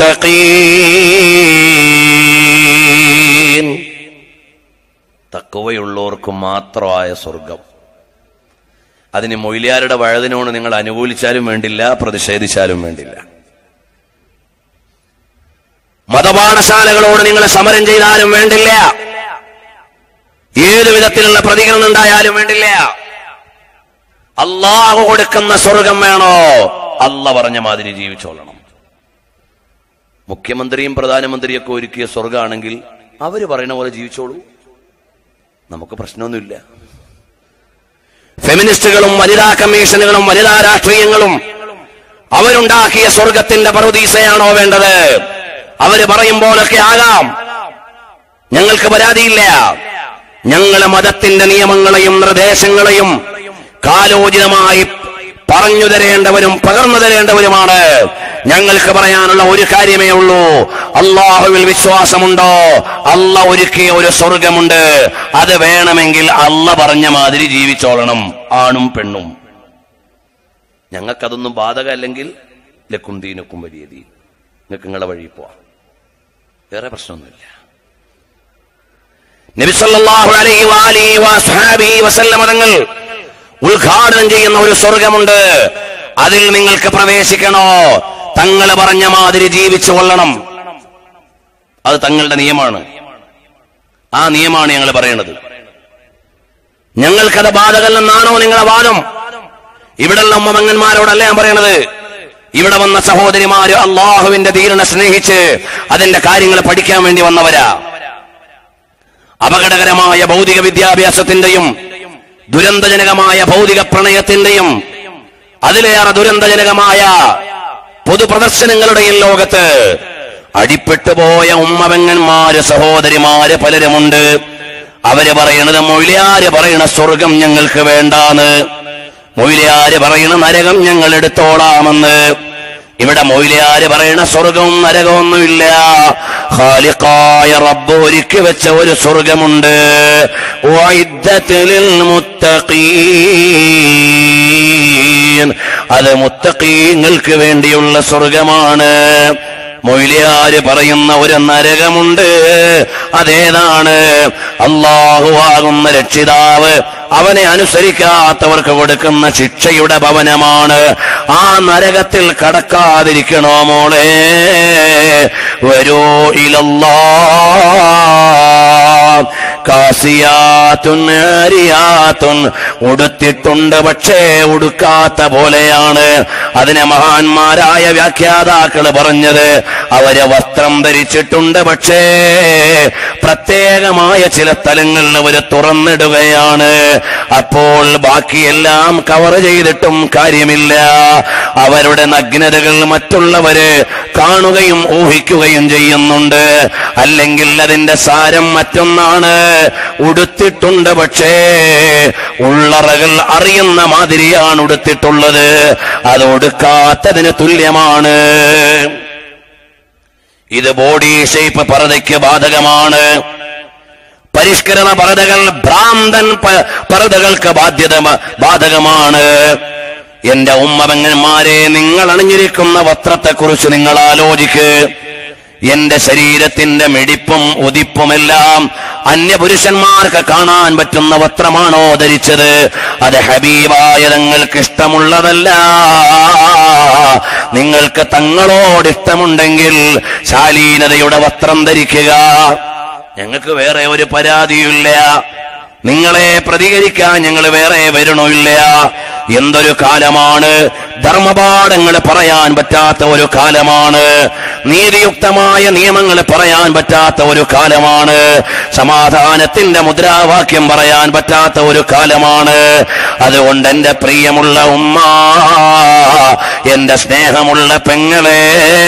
മുത്തഖീൻ, തഖ്വയുള്ളവർക്ക് മാത്രമായ സ്വർഗം. അതിന് മൊയ്ലിയാരുടെ വഴുതിനോട് നിങ്ങൾ അനുകൂലിച്ചാലും വേണ്ടില്ല, പ്രതിഷേധിച്ചാലും വേണ്ടില്ല. മതപാഠശാലകളോട് നിങ്ങൾ സമരം ചെയ്താലും വേണ്ടില്ല, ഏതു വിധത്തിലുള്ള പ്രതികരണം ഉണ്ടായാലും വേണ്ടില്ല. അള്ളാഹു കൊടുക്കുന്ന സ്വർഗം വേണോ? അല്ല പറഞ്ഞ മാതിരി ജീവിച്ചോളണം. മുഖ്യമന്ത്രിയും പ്രധാനമന്ത്രിയൊക്കെ ഒരുക്കിയ സ്വർഗമാണെങ്കിൽ അവര് പറയുന്ന പോലെ ജീവിച്ചോളൂ, നമുക്ക് പ്രശ്നമൊന്നുമില്ല. ഫെമിനിസ്റ്റുകളും വനിതാ കമ്മീഷനുകളും വനിതാ രാഷ്ട്രീയങ്ങളും അവരുണ്ടാക്കിയ സ്വർഗത്തിന്റെ പറുദീസയാണോ വേണ്ടത്? അവര് പറയുമ്പോഴൊക്കെ ആകാം, ഞങ്ങൾക്ക് പരാതിയില്ല. ഞങ്ങളെ മതത്തിന്റെ നിയമങ്ങളെയും നിർദ്ദേശങ്ങളെയും കാലോചിതമായി പറഞ്ഞു തരേണ്ടവരും പകർന്നു തരേണ്ടവരുമാണ്. ഞങ്ങൾക്ക് പറയാനുള്ള ഒരു കാര്യമേ ഉള്ളൂ, അള്ളാഹുവിൽ വിശ്വാസമുണ്ടോ? അല്ല ഒരുക്കിയ ഒരു സ്വർഗമുണ്ട്, അത് വേണമെങ്കിൽ അല്ല പറഞ്ഞ മാതിരി ജീവിച്ചോളണം, ആണും പെണ്ണും. ഞങ്ങൾക്കതൊന്നും ബാധകമല്ലെങ്കിൽ ലക്കും ദീനുക്കും വലിയ ദീൻ, നിങ്ങൾക്ക് നിങ്ങളെ വഴി പോവാം, വേറെ പ്രശ്നമൊന്നുമില്ല. നബി സല്ലല്ലാഹു അലൈഹി വഅലിഹി വസഹബിഹി വസല്ലം തങ്ങൾ ഉദ്ഘാടനം ചെയ്യുന്ന ഒരു സ്വർഗമുണ്ട്, അതിൽ നിങ്ങൾക്ക് പ്രവേശിക്കണോ? തങ്ങൾ പറഞ്ഞ മാതിരി ജീവിച്ചു കൊള്ളണം, അത് തങ്ങളുടെ നിയമമാണ്. ആ നിയമമാണ് ഞങ്ങൾ പറയുന്നത്. ഞങ്ങൾക്കത് ബാധകല്ലെന്നാണോ നിങ്ങളെ വാദം? ഇവിടെയുള്ള ഉമ്മമങ്ങന്മാരോടല്ല ഞാൻ പറയണത്. ഇവിടെ വന്ന സഹോദരിമാര് അള്ളാഹുവിന്റെ ദീനിനെ സ്നേഹിച്ച് അതിന്റെ കാര്യങ്ങൾ പഠിക്കാൻ വേണ്ടി വന്നവരാ. അപകടകരമായ ഭൗതിക വിദ്യാഭ്യാസത്തിന്റെയും ദുരന്തജനകമായ ഭൗതിക പ്രണയത്തിന്റെയും അതിലേറെ ദുരന്തജനകമായ പൊതുപ്രദർശനങ്ങളുടെയും ലോകത്ത് അടിപ്പെട്ടുപോയ ഉമ്മപെങ്ങന്മാര് സഹോദരിമാര് പലരുമുണ്ട്. അവര് പറയണത് മൊയ്ലിയാര് പറയണ സ്വർഗം ഞങ്ങൾക്ക് വേണ്ടാന്ന്, മൊയ്ലിയാര് പറയണ നരകം ഞങ്ങൾ എടുത്തോളാമെന്ന്. ഇവിടെ മൊയ്ലിയാര് പറയണ സ്വർഗവും നരകമൊന്നുമില്ല. ഖാലിഖായ റബ്ബ് ഒരുക്കി വെച്ച ഒരു സ്വർഗമുണ്ട്, വഇദ്ദത്തുൽ മുത്തഖീൻ, അത് മുത്തഖീങ്ങൾക്ക് വേണ്ടിയുള്ള സ്വർഗമാണ്. മൊയ്ലിയാര് പറയുന്ന ഒരു നരകമുണ്ട്, അതേതാണ്? അല്ലാഹുവാകുന്ന രക്ഷിതാവ് അവനെ അനുസരിക്കാത്തവർക്ക് കൊടുക്കുന്ന ശിക്ഷയുടെ ഭവനമാണ്. ആ നരകത്തിൽ കടക്കാതിരിക്കണോ മോളെ? വരൂ ഇലല്ലാഹ് കാസിയാത്തുൻ ആരിയാത്തുൻ, ഉടുത്തിട്ടുണ്ട് പക്ഷേ ഉടുക്കാത്ത പോലെയാണ്. അതിനെ മഹാന്മാരായ വ്യാഖ്യാതാക്കൾ പറഞ്ഞത്, അവര് വസ്ത്രം ധരിച്ചിട്ടുണ്ട് പക്ഷേ പ്രത്യേകമായ ചില സ്ഥലങ്ങളിൽ അവര് തുറന്നിടുകയാണ്. അപ്പോൾ ബാക്കിയെല്ലാം കവർ ചെയ്തിട്ടും കാര്യമില്ല. അവരുടെ നഗ്നതകൾ മറ്റുള്ളവര് കാണുകയും ഊഹിക്കുകയും ചെയ്യുന്നുണ്ട്. അല്ലെങ്കിൽ അതിന്റെ സാരം മറ്റൊന്നാണ്. ഉടുത്തിട്ടുണ്ട് പക്ഷേ ഉള്ളറകൾ അറിയുന്ന മാതിരിയാണ് ഉടുത്തിട്ടുള്ളത്, അത് ഉടുക്കാത്തതിന് തുല്യമാണ്. ഇത് ബോഡി ഷേപ്പ് പർദയ്ക്ക് ബാധകമാണ്. പരിഷ്കരണ പർദകൾ, ഭ്രാന്തൻ പർദകൾക്ക് ബാധ്യത ബാധകമാണ്. എന്റെ ഉമ്മപെങ്ങന്മാരെ, നിങ്ങൾ അണിഞ്ഞിരിക്കുന്ന വസ്ത്രത്തെക്കുറിച്ച് നിങ്ങൾ ആലോചിക്ക്. എന്റെ ശരീരത്തിന്റെ മിടിപ്പും ഉദിപ്പുമെല്ലാം അന്യപുരുഷന്മാർക്ക് കാണാൻ പറ്റുന്ന വസ്ത്രമാണോ ധരിച്ചത്? അത് ഹബീബായ തങ്ങൾക്ക് ഇഷ്ടമുള്ളതല്ല. നിങ്ങൾക്ക് തങ്ങളോട് ഇഷ്ടമുണ്ടെങ്കിൽ ശാലീനതയുടെ വസ്ത്രം ധരിക്കുക. ഞങ്ങൾക്ക് വേറെ ഒരു പരാതിയില്ല, നിങ്ങളെ പ്രതികരിക്കാൻ ഞങ്ങൾ വേറെ വരണമില്ല. എന്തൊരു കാലമാണ്! ധർമ്മപാഠങ്ങൾ പറയാൻ പറ്റാത്ത ഒരു കാലമാണ്. നീതിയുക്തമായ നിയമങ്ങൾ പറയാൻ പറ്റാത്ത ഒരു കാലമാണ്. സമാധാനത്തിന്റെ മുദ്രാവാക്യം പറയാൻ പറ്റാത്ത ഒരു കാലമാണ്. അതുകൊണ്ട് എന്റെ പ്രിയമുള്ള ഉമ്മ, എന്റെ സ്നേഹമുള്ള പെങ്ങളെ,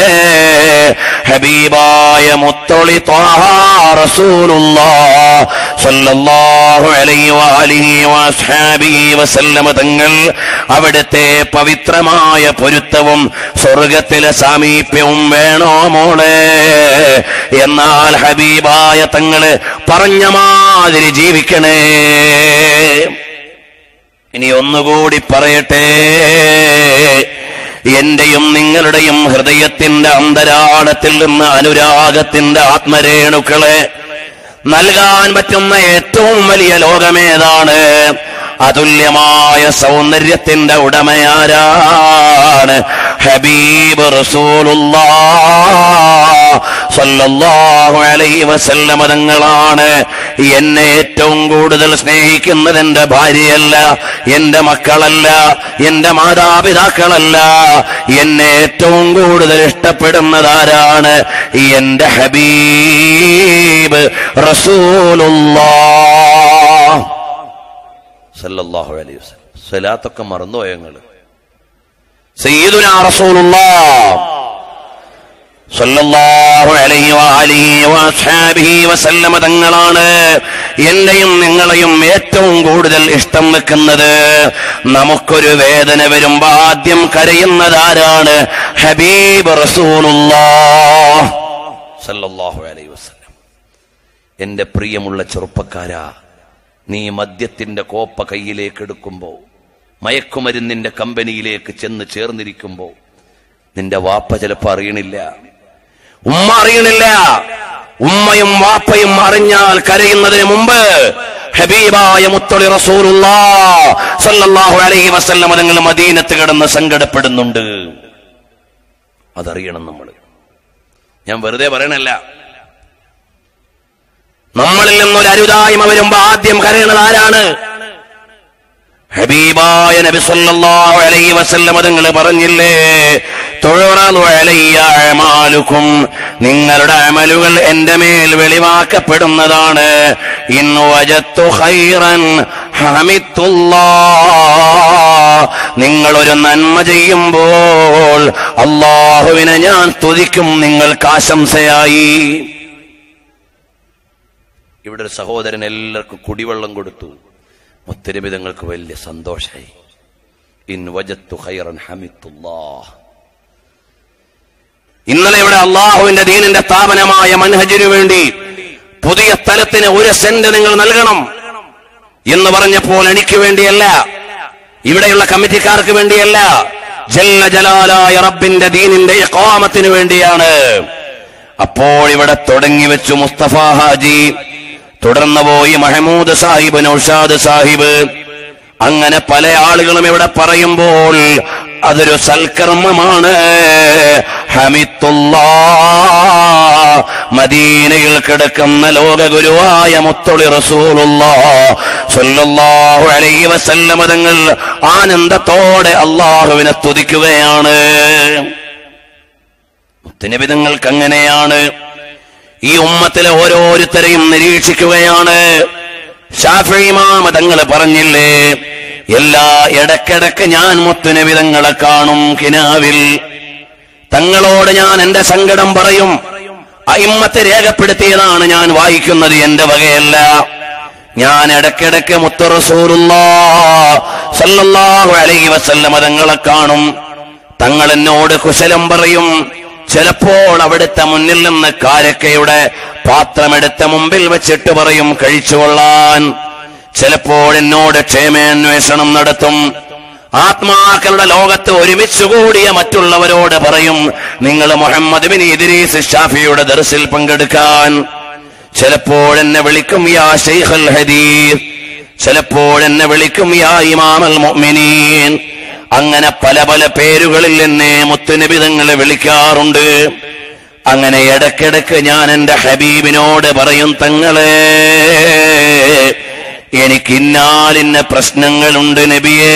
ഹബീബായ മുത്തൊളി ത്വാഹ റസൂലുള്ളാഹ് സ്വല്ലല്ലാഹു അലൈഹി വഅലിഹി വഅസ്ഹാബിഹി വസല്ലമ തങ്ങൾ അവിടുത്തെ പവിത്രമായ പൊരുത്തവും സ്വർഗത്തിലെ സാമീപ്യവും വേണോ മോളെ? എന്നാൽ ഹബീബായ തങ്ങള് പറഞ്ഞ മാതിരി ജീവിക്കണേ. ഇനി ഒന്നുകൂടി പറയട്ടെ, എന്റെയും നിങ്ങളുടെയും ഹൃദയത്തിന്റെ അന്തരാളത്തിൽ നിന്ന് അനുരാഗത്തിന്റെ ആത്മരേണുക്കളെ നൽകാൻ പറ്റുന്ന ഏറ്റവും വലിയ ലോകമേതാണ്? അതുല്യമായ സൗന്ദര്യത്തിന്റെ ഉടമയാരാണ്? ഹബീബ് റസൂലുള്ളാഹ് സ്വല്ലല്ലാഹു അലൈഹി വസല്ലമ തങ്ങളാണ്. എന്നെ ഏറ്റവും കൂടുതൽ സ്നേഹിക്കുന്നത് എന്റെ ഭാര്യയല്ല, എന്റെ മക്കളല്ല, എന്റെ മാതാപിതാക്കളല്ല. എന്നെ ഏറ്റവും കൂടുതൽ ഇഷ്ടപ്പെടുന്നത് ആരാണ്? എന്റെ ഹബീബ് റസൂലുള്ളാഹ് സല്ലല്ലാഹു അലൈഹി വസല്ലം. സ്വലാത്തൊക്കെ മറന്നുപോയോ ഞങ്ങള്? സയ്യിദുനാ റസൂലുള്ളാഹ് സല്ലല്ലാഹു അലൈഹി വഅലിഹി വഅസ്ഹാബിഹി വസല്ലമ തങ്ങളാണ് എന്നെയും നിങ്ങളെയും ഏറ്റവും കൂടുതൽ ഇഷ്ടം വെക്കുന്നത്. നമുക്കൊരു വേദന വരുമ്പോ ആദ്യം കരയുന്നത് ആരാണ്? ഹബീബ് റസൂലുള്ളാഹ് സല്ലല്ലാഹു അലൈഹി വസല്ലം. എന്റെ പ്രിയമുള്ള ചെറുപ്പക്കാരാ, നീ മദ്യത്തിന്റെ കോപ്പ കയ്യിലേക്ക് എടുക്കുമ്പോ, മയക്കുമരുന്നിന്റെ കമ്പനിയിലേക്ക് ചെന്ന് ചേർന്നിരിക്കുമ്പോ, നിന്റെ വാപ്പ ചിലപ്പോ അറിയണില്ല, ഉമ്മ അറിയണില്ല. ഉമ്മയും വാപ്പയും അറിഞ്ഞാൽ കരയുന്നതിന് മുമ്പ് ഹബീബായ മുത്തൊളി റസൂലുള്ളാഹ് സല്ലല്ലാഹു അലൈഹി വസല്ലം തങ്ങൾ മദീനത്ത് കിടന്ന് സങ്കടപ്പെടുന്നുണ്ട്. അതറിയണം നമ്മൾ. ഞാൻ വെറുതെ പറയണല്ല. നമ്മളിൽ നിന്നൊരു അരുതായ്മ വരുമ്പോ ആദ്യം കരയണത് ആരാണ്? ഹബീബായ നബി സല്ലല്ലാഹു അലൈഹി വസല്ലം തങ്ങൾ പറഞ്ഞില്ലേ, തുഅറദു അലയ്യ അഅമാലുക്കും, നിങ്ങളുടെ അമലുകൾ എന്റെ മേൽ വെളിവാക്കപ്പെടുന്നതാണ്. ഇൻ വജത്തു ഖൈറൻ ഹമിദുല്ലാഹ്, നിങ്ങളൊരു നന്മ ചെയ്യുമ്പോൾ അല്ലാഹുവിനെ ഞാൻ സ്തുതിക്കും നിങ്ങൾക്ക് ആശംസയായി. ഇവിടെ ഒരു സഹോദരൻ എല്ലാവർക്കും കുടിവെള്ളം കൊടുത്തു. മുത്തനബി തങ്ങൾക്ക് വലിയ സന്തോഷമായി. ഇൻ വജത്തു ഖൈറൻ ഹമിദുല്ലാഹ്. ഇന്നലെ ഇവിടെ അള്ളാഹുവിന്റെ ദീനിന്റെ സ്ഥാപനമായ മൻഹജിനു വേണ്ടി പുതിയ സ്ഥലത്തിന് ഒരു സെന്റ് നിങ്ങൾ നൽകണം എന്ന് പറഞ്ഞപ്പോൾ എനിക്ക് വേണ്ടിയല്ല, ഇവിടെയുള്ള കമ്മിറ്റിക്കാർക്ക് വേണ്ടിയല്ല, ജല്ല ജലാലായ റബ്ബിന്റെ ദീനിന്റെ ഇഖാമത്തിന് വേണ്ടിയാണ്. അപ്പോൾ ഇവിടെ തുടങ്ങി വെച്ചു മുസ്തഫ ഹാജി, തുടർന്ന് പോയി മഹമൂദ് സാഹിബ്, നൗഷാദ് സാഹിബ്, അങ്ങനെ പല ആളുകളും ഇവിടെ പറയുമ്പോൾ അതൊരു സൽക്കർമ്മമാണ്. ഹമിദുല്ലാഹ്, മദീനയിൽ കിടക്കുന്ന ലോകഗുരുവായ മുത്തൊളി റസൂലുള്ളാഹ് സ്വല്ലല്ലാഹു അലൈഹി വസല്ലം തങ്ങൾ ആനന്ദത്തോടെ അല്ലാഹുവിനെ സ്തുതിക്കുകയാണ്. മുത്തനബി തങ്ങൾക്ക് അങ്ങനെയാണ്. ഈ ഉമ്മത്തിലെ ഓരോരുത്തരെയും നിരീക്ഷിക്കുകയാണ്. ശാഫിഈ ഇമാം തങ്ങൾ പറഞ്ഞില്ലേ, എല്ലാ ഇടക്കിടക്ക് ഞാൻ മുത്തുനബി തങ്ങളെ കാണും കിനാവിൽ, തങ്ങളോട് ഞാൻ എന്റെ സങ്കടം പറയും. അയിമ്മത്തെ രേഖപ്പെടുത്തിയതാണ് ഞാൻ വായിക്കുന്നത്, എന്റെ വകയല്ല. ഞാൻ ഇടക്കിടക്ക് മുത്തു റസൂലുള്ളാഹ് സല്ലല്ലാഹു അലൈഹി വസല്ലം തങ്ങളെ കാണും. തങ്ങൾ എന്നോട് കുശലം പറയും. ചിലപ്പോൾ അവിടുത്തെ മുന്നിൽ നിന്ന് കാരക്കയുടെ പാത്രമെടുത്ത മുമ്പിൽ വെച്ചിട്ട് പറയും കഴിച്ചുകൊള്ളാൻ. ചിലപ്പോൾ എന്നോട് ക്ഷേമാന്വേഷണം നടത്തും. ആത്മാക്കളുടെ ലോകത്ത് ഒരുമിച്ച് കൂടിയ മറ്റുള്ളവരോട് പറയും, നിങ്ങൾ മുഹമ്മദ് ബിൻ ഇദ്രീസ് ശാഫിയുടെ ദർസിൽ പങ്കെടുക്കാൻ. ചിലപ്പോൾ എന്നെ വിളിക്കും യാ ശൈഖൽ ഹദീസ്, ചിലപ്പോൾ എന്നെ വിളിക്കും യാ ഇമാമൽ മുഅ്മിനീൻ. അങ്ങനെ പല പല പേരുകളിൽ എന്നെ മുത്തുനബി തങ്ങളെ വിളിക്കാറുണ്ട്. അങ്ങനെ ഇടയ്ക്കിടയ്ക്ക് ഞാൻ എന്റെ ഹബീബിനോട് പറയും, തങ്ങളെ എനിക്ക് ഇന്നാലിന്ന പ്രശ്നങ്ങളുണ്ട് നബിയേ,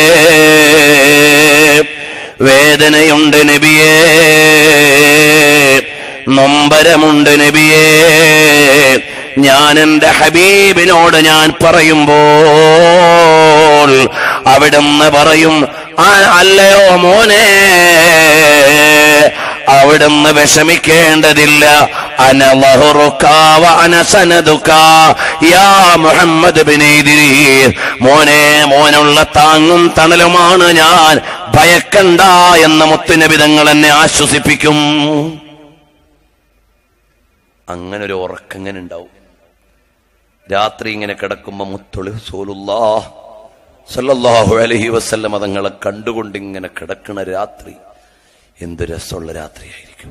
വേദനയുണ്ട് നബിയേ, നൊമ്പരമുണ്ട് നബിയേ. ഞാൻ എന്റെ ഹബീബിനോട് ഞാൻ പറയുമ്പോൾ അവിടുന്ന് പറയും, അല്ലയോ മോനെ, അവിടുന്ന് വിഷമിക്കേണ്ടതില്ല. അന ലഹുറുക വ അന സനദുക യാ മുഹമ്മദ് ഇബ്നു ഇദ്രീസ്. മോനെ, മോനുള്ള താങ്ങും തണലുമാണ് ഞാൻ, ഭയക്കണ്ട എന്ന് മുത്തുനബി തങ്ങൾ എന്നെ ആശ്വസിപ്പിക്കും. അങ്ങനെ ഒരു ഉറക്കങ്ങനെ ഉണ്ടാവും. രാത്രി ഇങ്ങനെ കിടക്കുമ്പോ മുത്തുളി റസൂലുള്ളാഹ് സല്ലല്ലാഹു അലൈഹി വസല്ലം തങ്ങളെ കണ്ടുകൊണ്ട് ഇങ്ങനെ കിടക്കുന്ന രാത്രി എന്ത് രസമുള്ള രാത്രിയായിരിക്കും.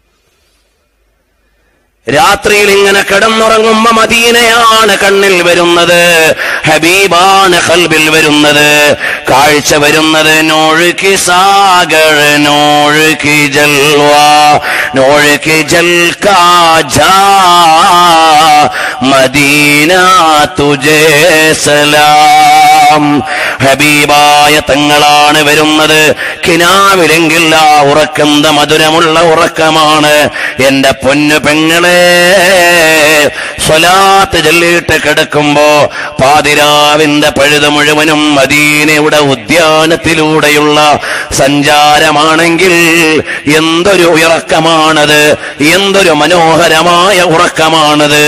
രാത്രിയിൽ ഇങ്ങനെ കിടന്നുറങ്ങുമ്പോ മദീനയാണ് കണ്ണിൽ വരുന്നത്, ഹബീബാണ് ഖൽബിൽ വരുന്നത്, കാഴ്ച വരുന്നത് നോഴ് കി സാഗർ നോഴ് കി ജൽവാ നോഴ് കി ജൽ കാ ജാ മദീന തുജേ സലാം. ഹബീബായ തങ്ങളാണ് വരുന്നത്. കിനാവിലെങ്കിൽ ആ ഉറക്കന്ത മധുരമുള്ള ഉറക്കമാണ്. എന്റെ പൊന്നു പെങ്ങളെ, സ്വലാത്ത് ചൊല്ലിയിട്ട് കിടക്കുമ്പോ പാതിരാവിന്റെ പഴുത് മുഴുവനും മദീനയുടെ ഉദ്യാനത്തിലൂടെയുള്ള സഞ്ചാരമാണെങ്കിൽ എന്തൊരു ഉറക്കമാണത്, എന്തൊരു മനോഹരമായ ഉറക്കമാണത്.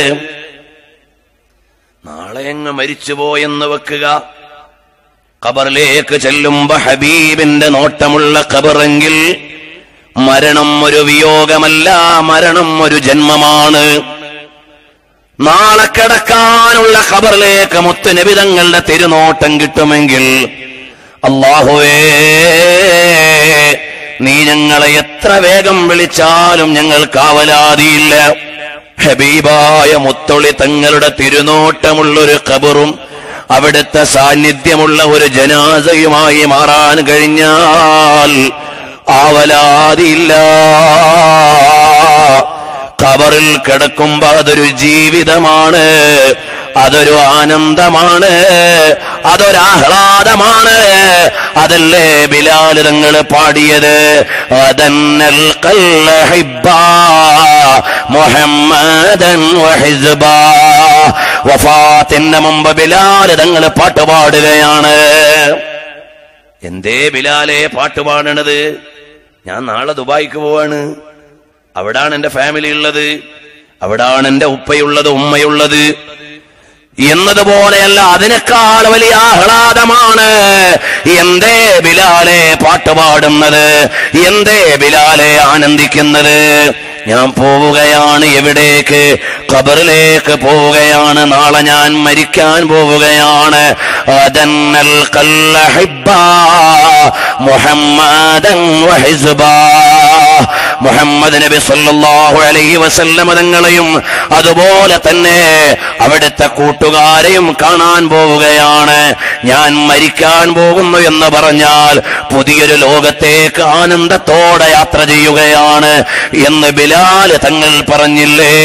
നാളെ അങ്ങ് മരിച്ചുപോയെന്ന് വെക്കുക, ഖബറിലേക്ക് ചെല്ലുമ്പോ ഹബീബിന്റെ നോട്ടമുള്ള ഖബറെങ്കിൽ മരണം ഒരു വിയോഗമല്ല, മരണം ഒരു ജന്മമാണ്. നാളെ കിടക്കാനുള്ള ഖബറിലേക്ക് മുത്തുനബി തങ്ങളുടെ തിരുനോട്ടം കിട്ടുമെങ്കിൽ അല്ലാഹുവേ, നീ ഞങ്ങളെ എത്ര വേഗം വിളിച്ചാലും ഞങ്ങൾ കാവലാതിയില്ല. ഹബീബായ മുത്തൊളി തങ്ങളുടെ തിരുനോട്ടമുള്ളൊരു ഖബറും അവിടുത്തെ സാന്നിധ്യമുള്ള ഒരു ജനാസയുമായി മാറാൻ കഴിഞ്ഞാൽ ആവലാതിയില്ല. ഖബറിൽ കിടക്കുമ്പോ അതൊരു ജീവിതമാണ്, അതൊരു ആനന്ദമാണ്, അതൊരാഹ്ലാദമാണ്. അതല്ലേ ബിലാൽ തങ്ങൾ പാടിയത്, അദന്നൽ ഖൽഹിബ്ബാ മുഹമ്മദൻ വഹിസ്ബാ. വഫാത്തിന്റെ മുമ്പ് ബിലാൽ തങ്ങൾ പാട്ടുപാടുകയാണ്. എന്തേ ബിലാലെ പാട്ടുപാടണത്? ഞാൻ നാളെ ദുബായിക്ക് പോവാണ്, അവിടാണ് എന്റെ ഫാമിലി ഉള്ളത്, അവിടാണ് എന്റെ ഉപ്പയുള്ളത്, ഉമ്മയുള്ളത് എന്നതുപോലെയല്ല, അതിനേക്കാൾ വലിയ ആഹ്ലാദമാണ്. എന്തേ ബിലാലെ പാട്ടുപാടുന്നത്? എന്തേ ബിലാലെ ആനന്ദിക്കുന്നത്? ഞാൻ പോവുകയാണ്. എവിടേക്ക്? ഖബറിലേക്ക് പോവുകയാണ്. നാളെ ഞാൻ മരിക്കാൻ പോവുകയാണ്. അദന്നൽ ഖൽഹിബ്ബാ മുഹമ്മദൻ വഹിസ്ബാ. മുഹമ്മദ് നബി സല്ലല്ലാഹു അലൈഹി വസല്ലം തങ്ങളെയും അതുപോലെ തന്നെ അവിടുത്തെ കൂട്ടുകാരെയും കാണാൻ പോവുകയാണ്. ഞാൻ മരിക്കാൻ പോകുന്നു എന്ന് പറഞ്ഞാൽ പുതിയൊരു ലോകത്തേക്ക് ആനന്ദത്തോടെ യാത്ര ചെയ്യുകയാണ് എന്ന് ബിലാൽ തങ്ങൾ പറഞ്ഞില്ലേ?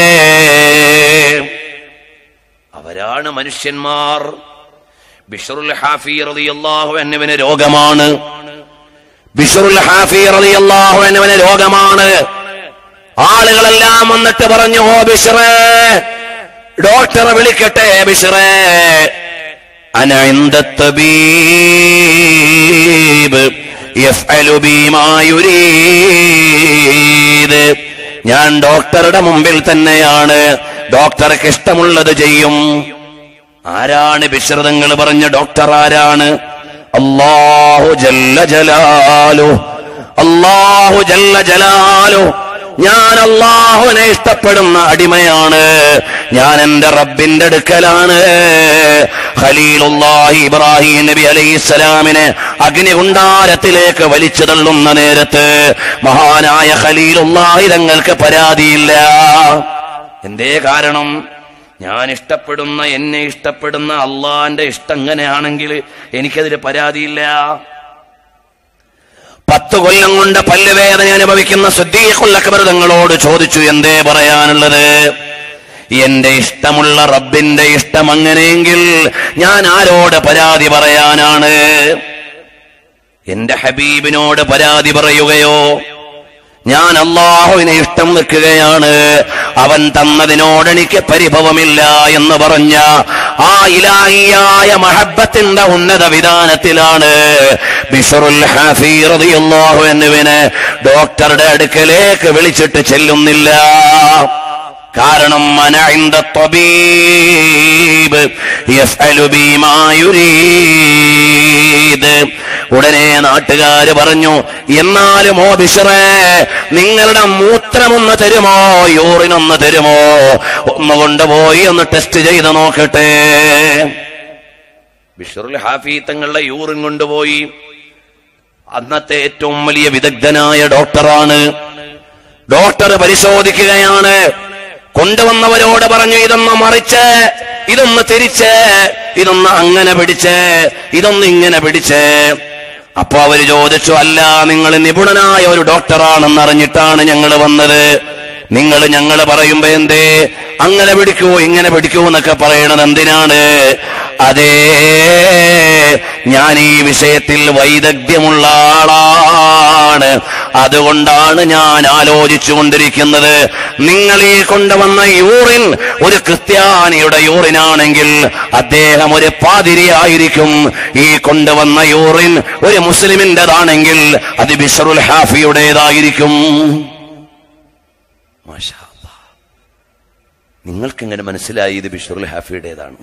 അവരാണ് മനുഷ്യന്മാർ. ബിശ്റുൽ ഹാഫി റളിയല്ലാഹു അൻഹുവിന് രോഗമാണ്. ബിശ്റുൽ ഹാഫി റളിയല്ലാഹു അൻഹുവിന് രോഗമാണ്. ആളുകളെല്ലാം വന്നിട്ട് പറഞ്ഞു, ഓ ബിശ്റേ, ഡോക്ടറെ വിളിക്കട്ടെ. ബിശ്റേ, അന ഇൻദ തബീബ് യഫ്അലു ബിമാ യുരീദ്. ഞാൻ ഡോക്ടറുടെ മുമ്പിൽ തന്നെയാണ്, ഡോക്ടർക്ക് ഇഷ്ടമുള്ളത് ചെയ്യും. ആരാണ് ബിശ്ർ തങ്ങൾ പറഞ്ഞ ഡോക്ടർ? ആരാണ്? അല്ലാഹു ജല്ല ജലാലു. അല്ലാഹു ജല്ല ജലാലു. ഞാൻ അല്ലാഹുവിനെ ഇഷ്ടപ്പെടുന്ന അടിമയാണ്. ഞാൻ എന്റെ റബ്ബിന്റെ അടുക്കലാണ്. ഖലീലുല്ലാഹി ഇബ്രാഹിം നബി അലൈഹിസ്സലാമിനെ അഗ്നികുണ്ഡാരത്തിലേക്ക് വലിച്ചു തള്ളുന്ന നേരത്ത് മഹാനായ ഖലീലുല്ലാഹി തങ്ങൾക്ക് പരാതിയില്ല. എന്തേ കാരണം? ഞാൻ ഇഷ്ടപ്പെടുന്ന, എന്നെ ഇഷ്ടപ്പെടുന്ന അള്ളാന്റെ ഇഷ്ടം എങ്ങനെയാണെങ്കിൽ എനിക്കതിൽ പരാതിയില്ല. പത്ത് കൊല്ലം കൊണ്ട് പല്ലുവേദന അനുഭവിക്കുന്ന സിദ്ദീഖുൽ അക്ബർ തങ്ങളോട് ചോദിച്ചു, എന്തേ പറയാനുള്ളത്? എന്റെ ഇഷ്ടമുള്ള റബ്ബിന്റെ ഇഷ്ടം അങ്ങനെയെങ്കിൽ ഞാൻ ആരോട് പരാതി പറയാനാണ്? എന്റെ ഹബീബിനോട് പരാതി പറയുകയോ? ഞാൻ അള്ളാഹുവിനെ ഇഷ്ടം വെക്കുകയാണ്, അവൻ തന്നതിനോട് എനിക്ക് പരിഭവമില്ല എന്ന് പറഞ്ഞ ആ ഇലാഹിയായ മഹബ്ബത്തിന്റെ ഉന്നത വിധാനത്തിലാണ് ബിശ്റുൽ ഹാഫി റളിയല്ലാഹു അൻഹുവിനെ ഡോക്ടറുടെ അടുക്കലേക്ക് വിളിച്ചിട്ട് ചെല്ലുന്നില്ല. കാരണം അന ഇൻദ തബീബ് യഫ്അലു ബിമാ യുരീദ്. ഉടനെ നാട്ടുകാര് പറഞ്ഞു, എന്നാലും ഓ ബിശ്റേ, നിങ്ങളുടെ മൂത്രമൊന്ന് തരുമോ, യൂറിനൊന്ന് തരുമോ, ഒന്ന് കൊണ്ടുപോയി ഒന്ന് ടെസ്റ്റ് ചെയ്ത് നോക്കട്ടെ. ബിശ്റുൽ ഹാഫി തങ്ങളുടെ യൂറിൻ കൊണ്ടുപോയി. അന്നത്തെ ഏറ്റവും വലിയ വിദഗ്ധനായ ഡോക്ടറാണ്. ഡോക്ടർ പരിശോധിക്കുകയാണ്. കൊണ്ടുവന്നവരോട് പറഞ്ഞു, ഇതൊന്ന് മറിച്ച്, ഇതൊന്ന് തിരിച്ച്, ഇതൊന്ന് അങ്ങനെ പിടിച്ച്, ഇതൊന്ന് ഇങ്ങനെ പിടിച്ച്. അപ്പൊ അവര് ചോദിച്ചു, അല്ല, നിങ്ങൾ നിപുണനായ ഒരു ഡോക്ടറാണെന്ന് അറിഞ്ഞിട്ടാണ് ഞങ്ങൾ വന്നത്. നിങ്ങൾ ഞങ്ങൾ പറയുമ്പോ എന്തേ അങ്ങനെ പിടിക്കൂ ഇങ്ങനെ പിടിക്കൂ എന്നൊക്കെ പറയണത് എന്തിനാണ്? അതേ, ഞാൻ ഈ വിഷയത്തിൽ വൈദഗ്ധ്യമുള്ള ആളാണ്, അതുകൊണ്ടാണ് ഞാൻ ആലോചിച്ചു കൊണ്ടിരിക്കുന്നത്. നിങ്ങൾ ഈ കൊണ്ടുവന്ന യൂറിൻ ഒരു ക്രിസ്ത്യാനിയുടെ യൂറിനാണെങ്കിൽ അദ്ദേഹം ഒരു പാതിരിയായിരിക്കും. ഈ കൊണ്ടുവന്ന യൂറിൻ ഒരു മുസ്ലിമിന്റേതാണെങ്കിൽ അത് ബിശ്റുൽ ഹാഫിയുടേതായിരിക്കും. മാഷാ അല്ലാഹ്, നിങ്ങൾക്കെങ്ങനെ മനസ്സിലായി ഇത് ബിശ്റുൽ ഹാഫിയുടേതാണ്?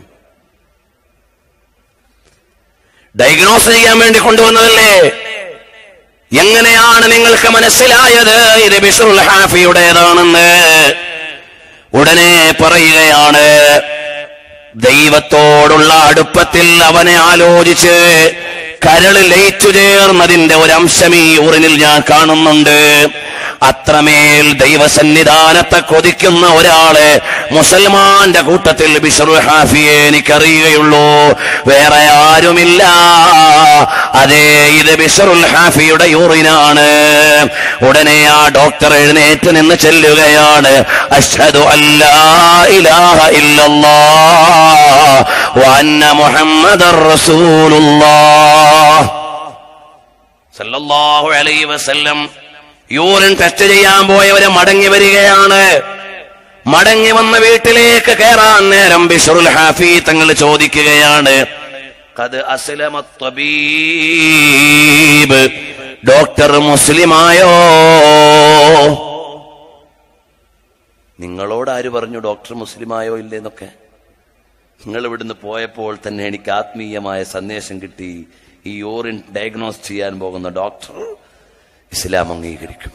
ഡയഗ്നോസ് ചെയ്യാൻ വേണ്ടി കൊണ്ടുവന്നതല്ലേ? എങ്ങനെയാണ് നിങ്ങൾക്ക് മനസ്സിലായത് ഇത് ബിശ്റുൽ ഹാഫിയുടേതാണെന്ന്? ഉടനെ പറയുകയാണ്, ദൈവത്തോടുള്ള അടുപ്പത്തിൽ അവനെ ആലോചിച്ച് കരൾ ലയിച്ചു ചേർന്നതിന്റെ ഒരംശം ഈ ഊറിനിൽ ഞാൻ കാണുന്നുണ്ട്. അത്രമേൽ ദൈവസന്നിധാനത്തെ കൊതിക്കുന്ന ഒരാളെ മുസൽമാന്റെ കൂട്ടത്തിൽ ബിശ്റുൽ ഹാഫിയെ എനിക്കറിയുകയുള്ളൂ, വേറെ ആരുമില്ല. അതേ, ഇത് ബിശ്റുൽ ഹാഫിയുടെ യൂറിനാണ്. ഉടനെ ആ ഡോക്ടർ എഴുന്നേറ്റ് നിന്ന് ചെല്ലുകയാണ്, അശ്ഹദു അല്ലാ ഇലാഹ ഇല്ലല്ലാഹ് വ അന്ന മുഹമ്മദർ റസൂലുള്ളാഹ് സല്ലല്ലാഹു അലൈഹി വസല്ലം. യൂറിൻ ടെസ്റ്റ് ചെയ്യാൻ പോയവരെ മടങ്ങി വരികയാണ്. മടങ്ങി വന്ന വീട്ടിലേക്ക് കയറാൻ നേരം ബിശ്റുൽ ഹാഫി തങ്ങൾ ചോദിക്കുകയാണ്, ഖദ് അസ്ലമ തബീബ്, ഡോക്ടർ മുസ്ലിമായോ? നിങ്ങളോട് ആര് പറഞ്ഞു ഡോക്ടർ മുസ്ലിമായോ ഇല്ലെന്നൊക്കെ? നിങ്ങൾ ഇവിടുന്ന് പോയപ്പോൾ തന്നെ എനിക്ക് ആത്മീയമായ സന്ദേശം കിട്ടി, ഈ യൂറിൻ ഡയഗ്നോസ് ചെയ്യാൻ പോകുന്ന ഡോക്ടർ ഇസ്ലാം അംഗീകരിക്കും.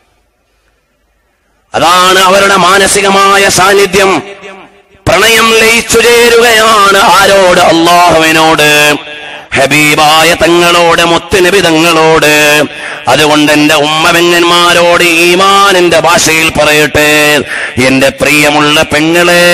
അതാണ് അവരുടെ മാനസികമായ സാന്നിധ്യം. പ്രണയം ലയിച്ചു ചേരുകയാണ്. ആരോട്? അല്ലാഹുവിനോട്, ഹബീബായ തങ്ങളോട്, മുത്തുനബി തങ്ങളോട്. അതുകൊണ്ട് എന്റെ ഉമ്മപെങ്ങന്മാരോട് ഈമാനിന്റെ ഭാഷയിൽ പറയട്ടെ, എന്റെ പ്രിയമുള്ള പെങ്ങളെ,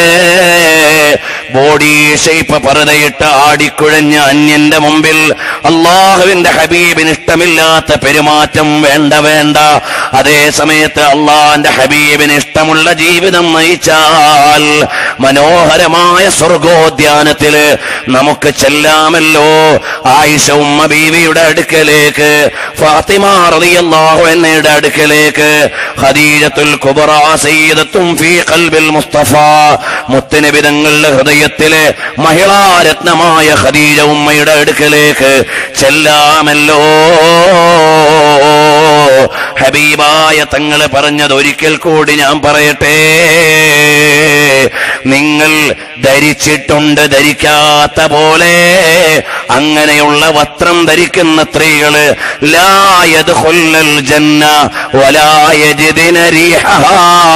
ബോഡി ഷേപ്പ് പറുതയിട്ട് ആടിക്കുഴഞ്ഞ അന്യന്റെ മുമ്പിൽ അള്ളാഹുവിന്റെ ഹബീബിന് ഇഷ്ടമില്ലാത്ത പെരുമാറ്റം വേണ്ട വേണ്ട. അതേ സമയത്ത് അള്ളാഹിന്റെ ഹബീബിന് ഇഷ്ടമുള്ള ജീവിതം നയിച്ചാൽ മനോഹരമായ സ്വർഗോദ്യാനത്തില് നമുക്ക് ചെല്ലാമല്ലോ. ആയിഷ ഉമ്മ ബീവിയുടെ അടുക്കലേക്ക്, ഫാത്തിമ റളിയല്ലാഹു അൻഹയുടെ അടുക്കലേക്ക്, ഖദീജത്തുൽ കുബ്ര സയ്യിദത്തും ഫീ ഖൽബിൽ മുസ്തഫ, മുത്തുനബി തങ്ങളുടെ ഹൃദയത്തിലെ മഹിളാരത്നമായ ഖദീജ ഉമ്മയുടെ അടുക്കലേക്ക് ചെല്ലാമല്ലോ. ഹബീബായ തങ്ങൾ പറഞ്ഞത് ഒരിക്കൽ കൂടി ഞാൻ പറയട്ടെ, നിങ്ങൾ ധരിച്ചിട്ടുണ്ട് ധരിക്കാത്ത പോലെ അങ്ങനെയുള്ള വസ്ത്രം ധരിക്കുന്ന സ്ത്രീകള് ലാ യദ്ഖുലുൽ ജന്ന വലാ യജിദന റീഹഹാ.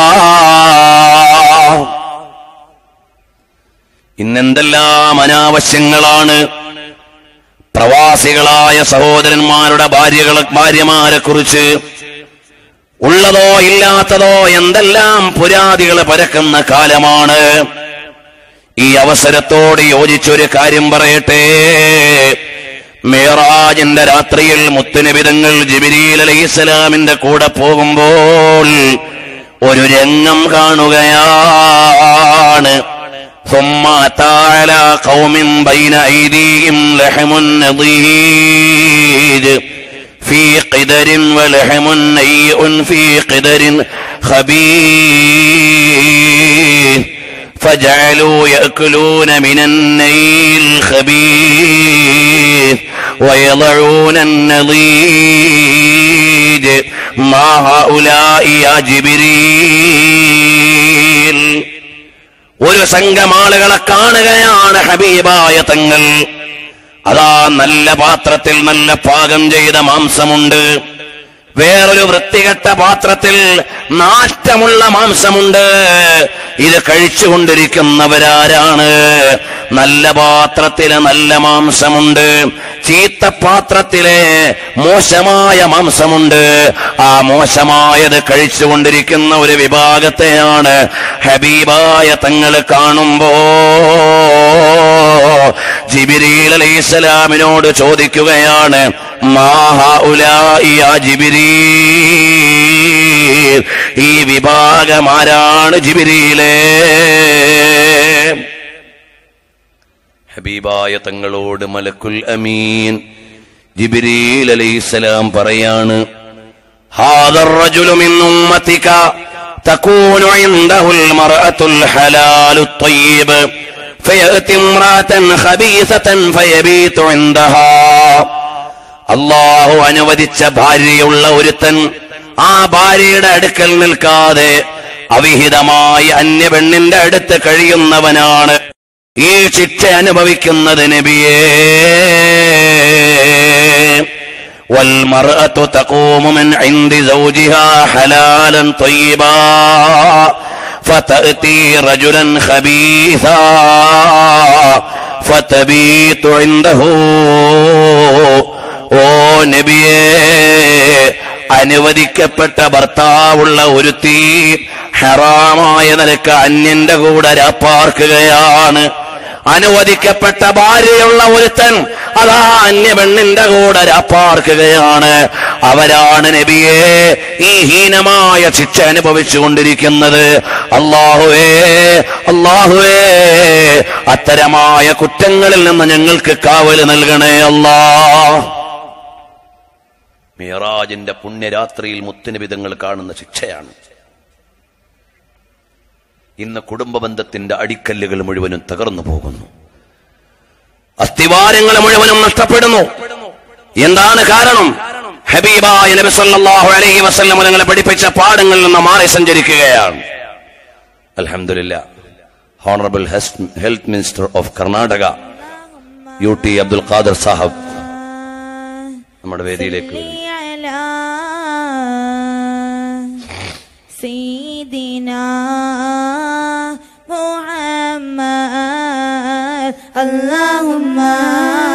ഇന്നെന്തെല്ലാം അനാവശ്യങ്ങളാണ് പ്രവാസികളായ സഹോദരന്മാരുടെ ഭാര്യകളെ ഭാര്യമാരെ കുറിച്ച്. ഉള്ളതോ ഇല്ലാത്തതോ എന്തെല്ലാം പുരാതികൾ പരക്കുന്ന കാലമാണ്. ഈ അവസരത്തോട് യോജിച്ചൊരു കാര്യം പറയട്ടെ. മിഅ്റാജിന്റെ രാത്രിയിൽ മുത്തുനബി തങ്ങൾ ജിബ്രീൽ അലൈഹിസ്സലാമിന്റെ കൂടെ പോകുമ്പോൾ ഒരു രംഗം കാണുകയാണ്. ثم تعالى قوم بين أيديهم لحم نضيج في قدر ولحم نيء في قدر خبيث فجعلوا يأكلون من النيء الخبيث ويضعون النضيج ما هؤلاء يا جبريل. ഒരു സംഘം ആളുകളെ കാണുകയാണ് ഹബീബായ തങ്ങൾ. അതാ നല്ല പാത്രത്തിൽ നല്ല പാകം ചെയ്ത മാംസമുണ്ട്, വേറൊരു വൃത്തികെട്ട പാത്രത്തിൽ നാറ്റമുള്ള മാംസമുണ്ട്. ഇത് കഴിച്ചുകൊണ്ടിരിക്കുന്നവരാരാണ്? നല്ല പാത്രത്തിലെ നല്ല മാംസമുണ്ട്, ചീത്ത പാത്രത്തിലെ മോശമായ മാംസമുണ്ട്. ആ മോശമായത് കഴിച്ചുകൊണ്ടിരിക്കുന്ന ഒരു വിഭാഗത്തെയാണ് ഹബീബായ തങ്ങൾ കാണുമ്പോ ജിബ്രീൽ അലൈഹിസ്സലാമിനോട് ചോദിക്കുകയാണ്, മാ ഹൗലാഇ യാ ജിബ്രീൽ, ഈ വിഭാഗം ആരാണ് ജിബ്രീലേ? ഹബീബായ തങ്ങളോട് മലക്കുൽ അമീൻ ജിബ്രീൽ അലൈഹിസ്സലാം പറയാണ്, ഹാദർ റജുലു മിൻ ഉമ്മതിക തകൂനു ഇൻദഹുൽ മർഅത്തുൽ ഹലാലു ത്വയ്യിബ് ഫയഅതി ഇംറഅതൻ ഖബീസതൻ ഫയബീതു ഇൻദഹാ. അല്ലാഹു അനുവദിച്ച ഭാര്യയുള്ള ഒരുത്തൻ ആ ഭാര്യയുടെ അടുക്കൽ നിൽക്കാതെ അവിഹിതമായി അന്യ പെണ്ണിന്റെ അടുത്ത് കഴിയുന്നവനാണ് ഈ ശിക്ഷ അനുഭവിക്കുന്നത് നബിയേ. والمرأة تقوم من عند زوجها حلالا طيبا فتأتي رجلا خبيثا فتبيت عنده. ഓ നബിയേ, അനുവദിക്കപ്പെട്ട ഭർത്താവുള്ള ഒരുത്തി ഹറാമായ നിലക്ക് അന്യന്റെ കൂടെ രാപ്പാർക്കുകയാണ്. അനുവദിക്കപ്പെട്ട ഭാര്യയുള്ള ഒരുത്തൻ അതാ അന്യ പെണ്ണിന്റെ കൂടെ രാപ്പാർക്കുകയാണ്. അവരാണ് നബിയെ ഈ ഹീനമായ ശിക്ഷ അനുഭവിച്ചു കൊണ്ടിരിക്കുന്നത്. അല്ലാഹുവേ, അല്ലാഹുവേ, അത്തരമായ കുറ്റങ്ങളിൽ നിന്ന് ഞങ്ങൾക്ക് കാവല് നൽകണേ അല്ലാഹ്. മിഅ്റാജിന്റെ പുണ്യരാത്രിയിൽ മുത്തുനബി തങ്ങൾ കാണുന്ന ശിക്ഷയാണ്. ഇന്ന് കുടുംബ ബന്ധത്തിന്റെ അടിക്കല്ലുകൾ മുഴുവനും തകർന്നു പോകുന്നു, അസ്ഥിവാരങ്ങൾ മുഴുവനും നഷ്ടപ്പെടുന്നു. എന്താണ് കാരണം? ഹബീബായ നബി സല്ലല്ലാഹു അലൈഹി വസല്ലം തങ്ങളെ പഠിപ്പിച്ച പാഠങ്ങളിൽ നിന്ന് മാറി സഞ്ചരിക്കുകയാണ്. അൽഹംദുലില്ലാഹ്, honourable health minister of Karnataka U T Abdul Khader Sahab നമ്മുടെ വേദിയിലേക്ക് വരും. سيدنا محمد اللهم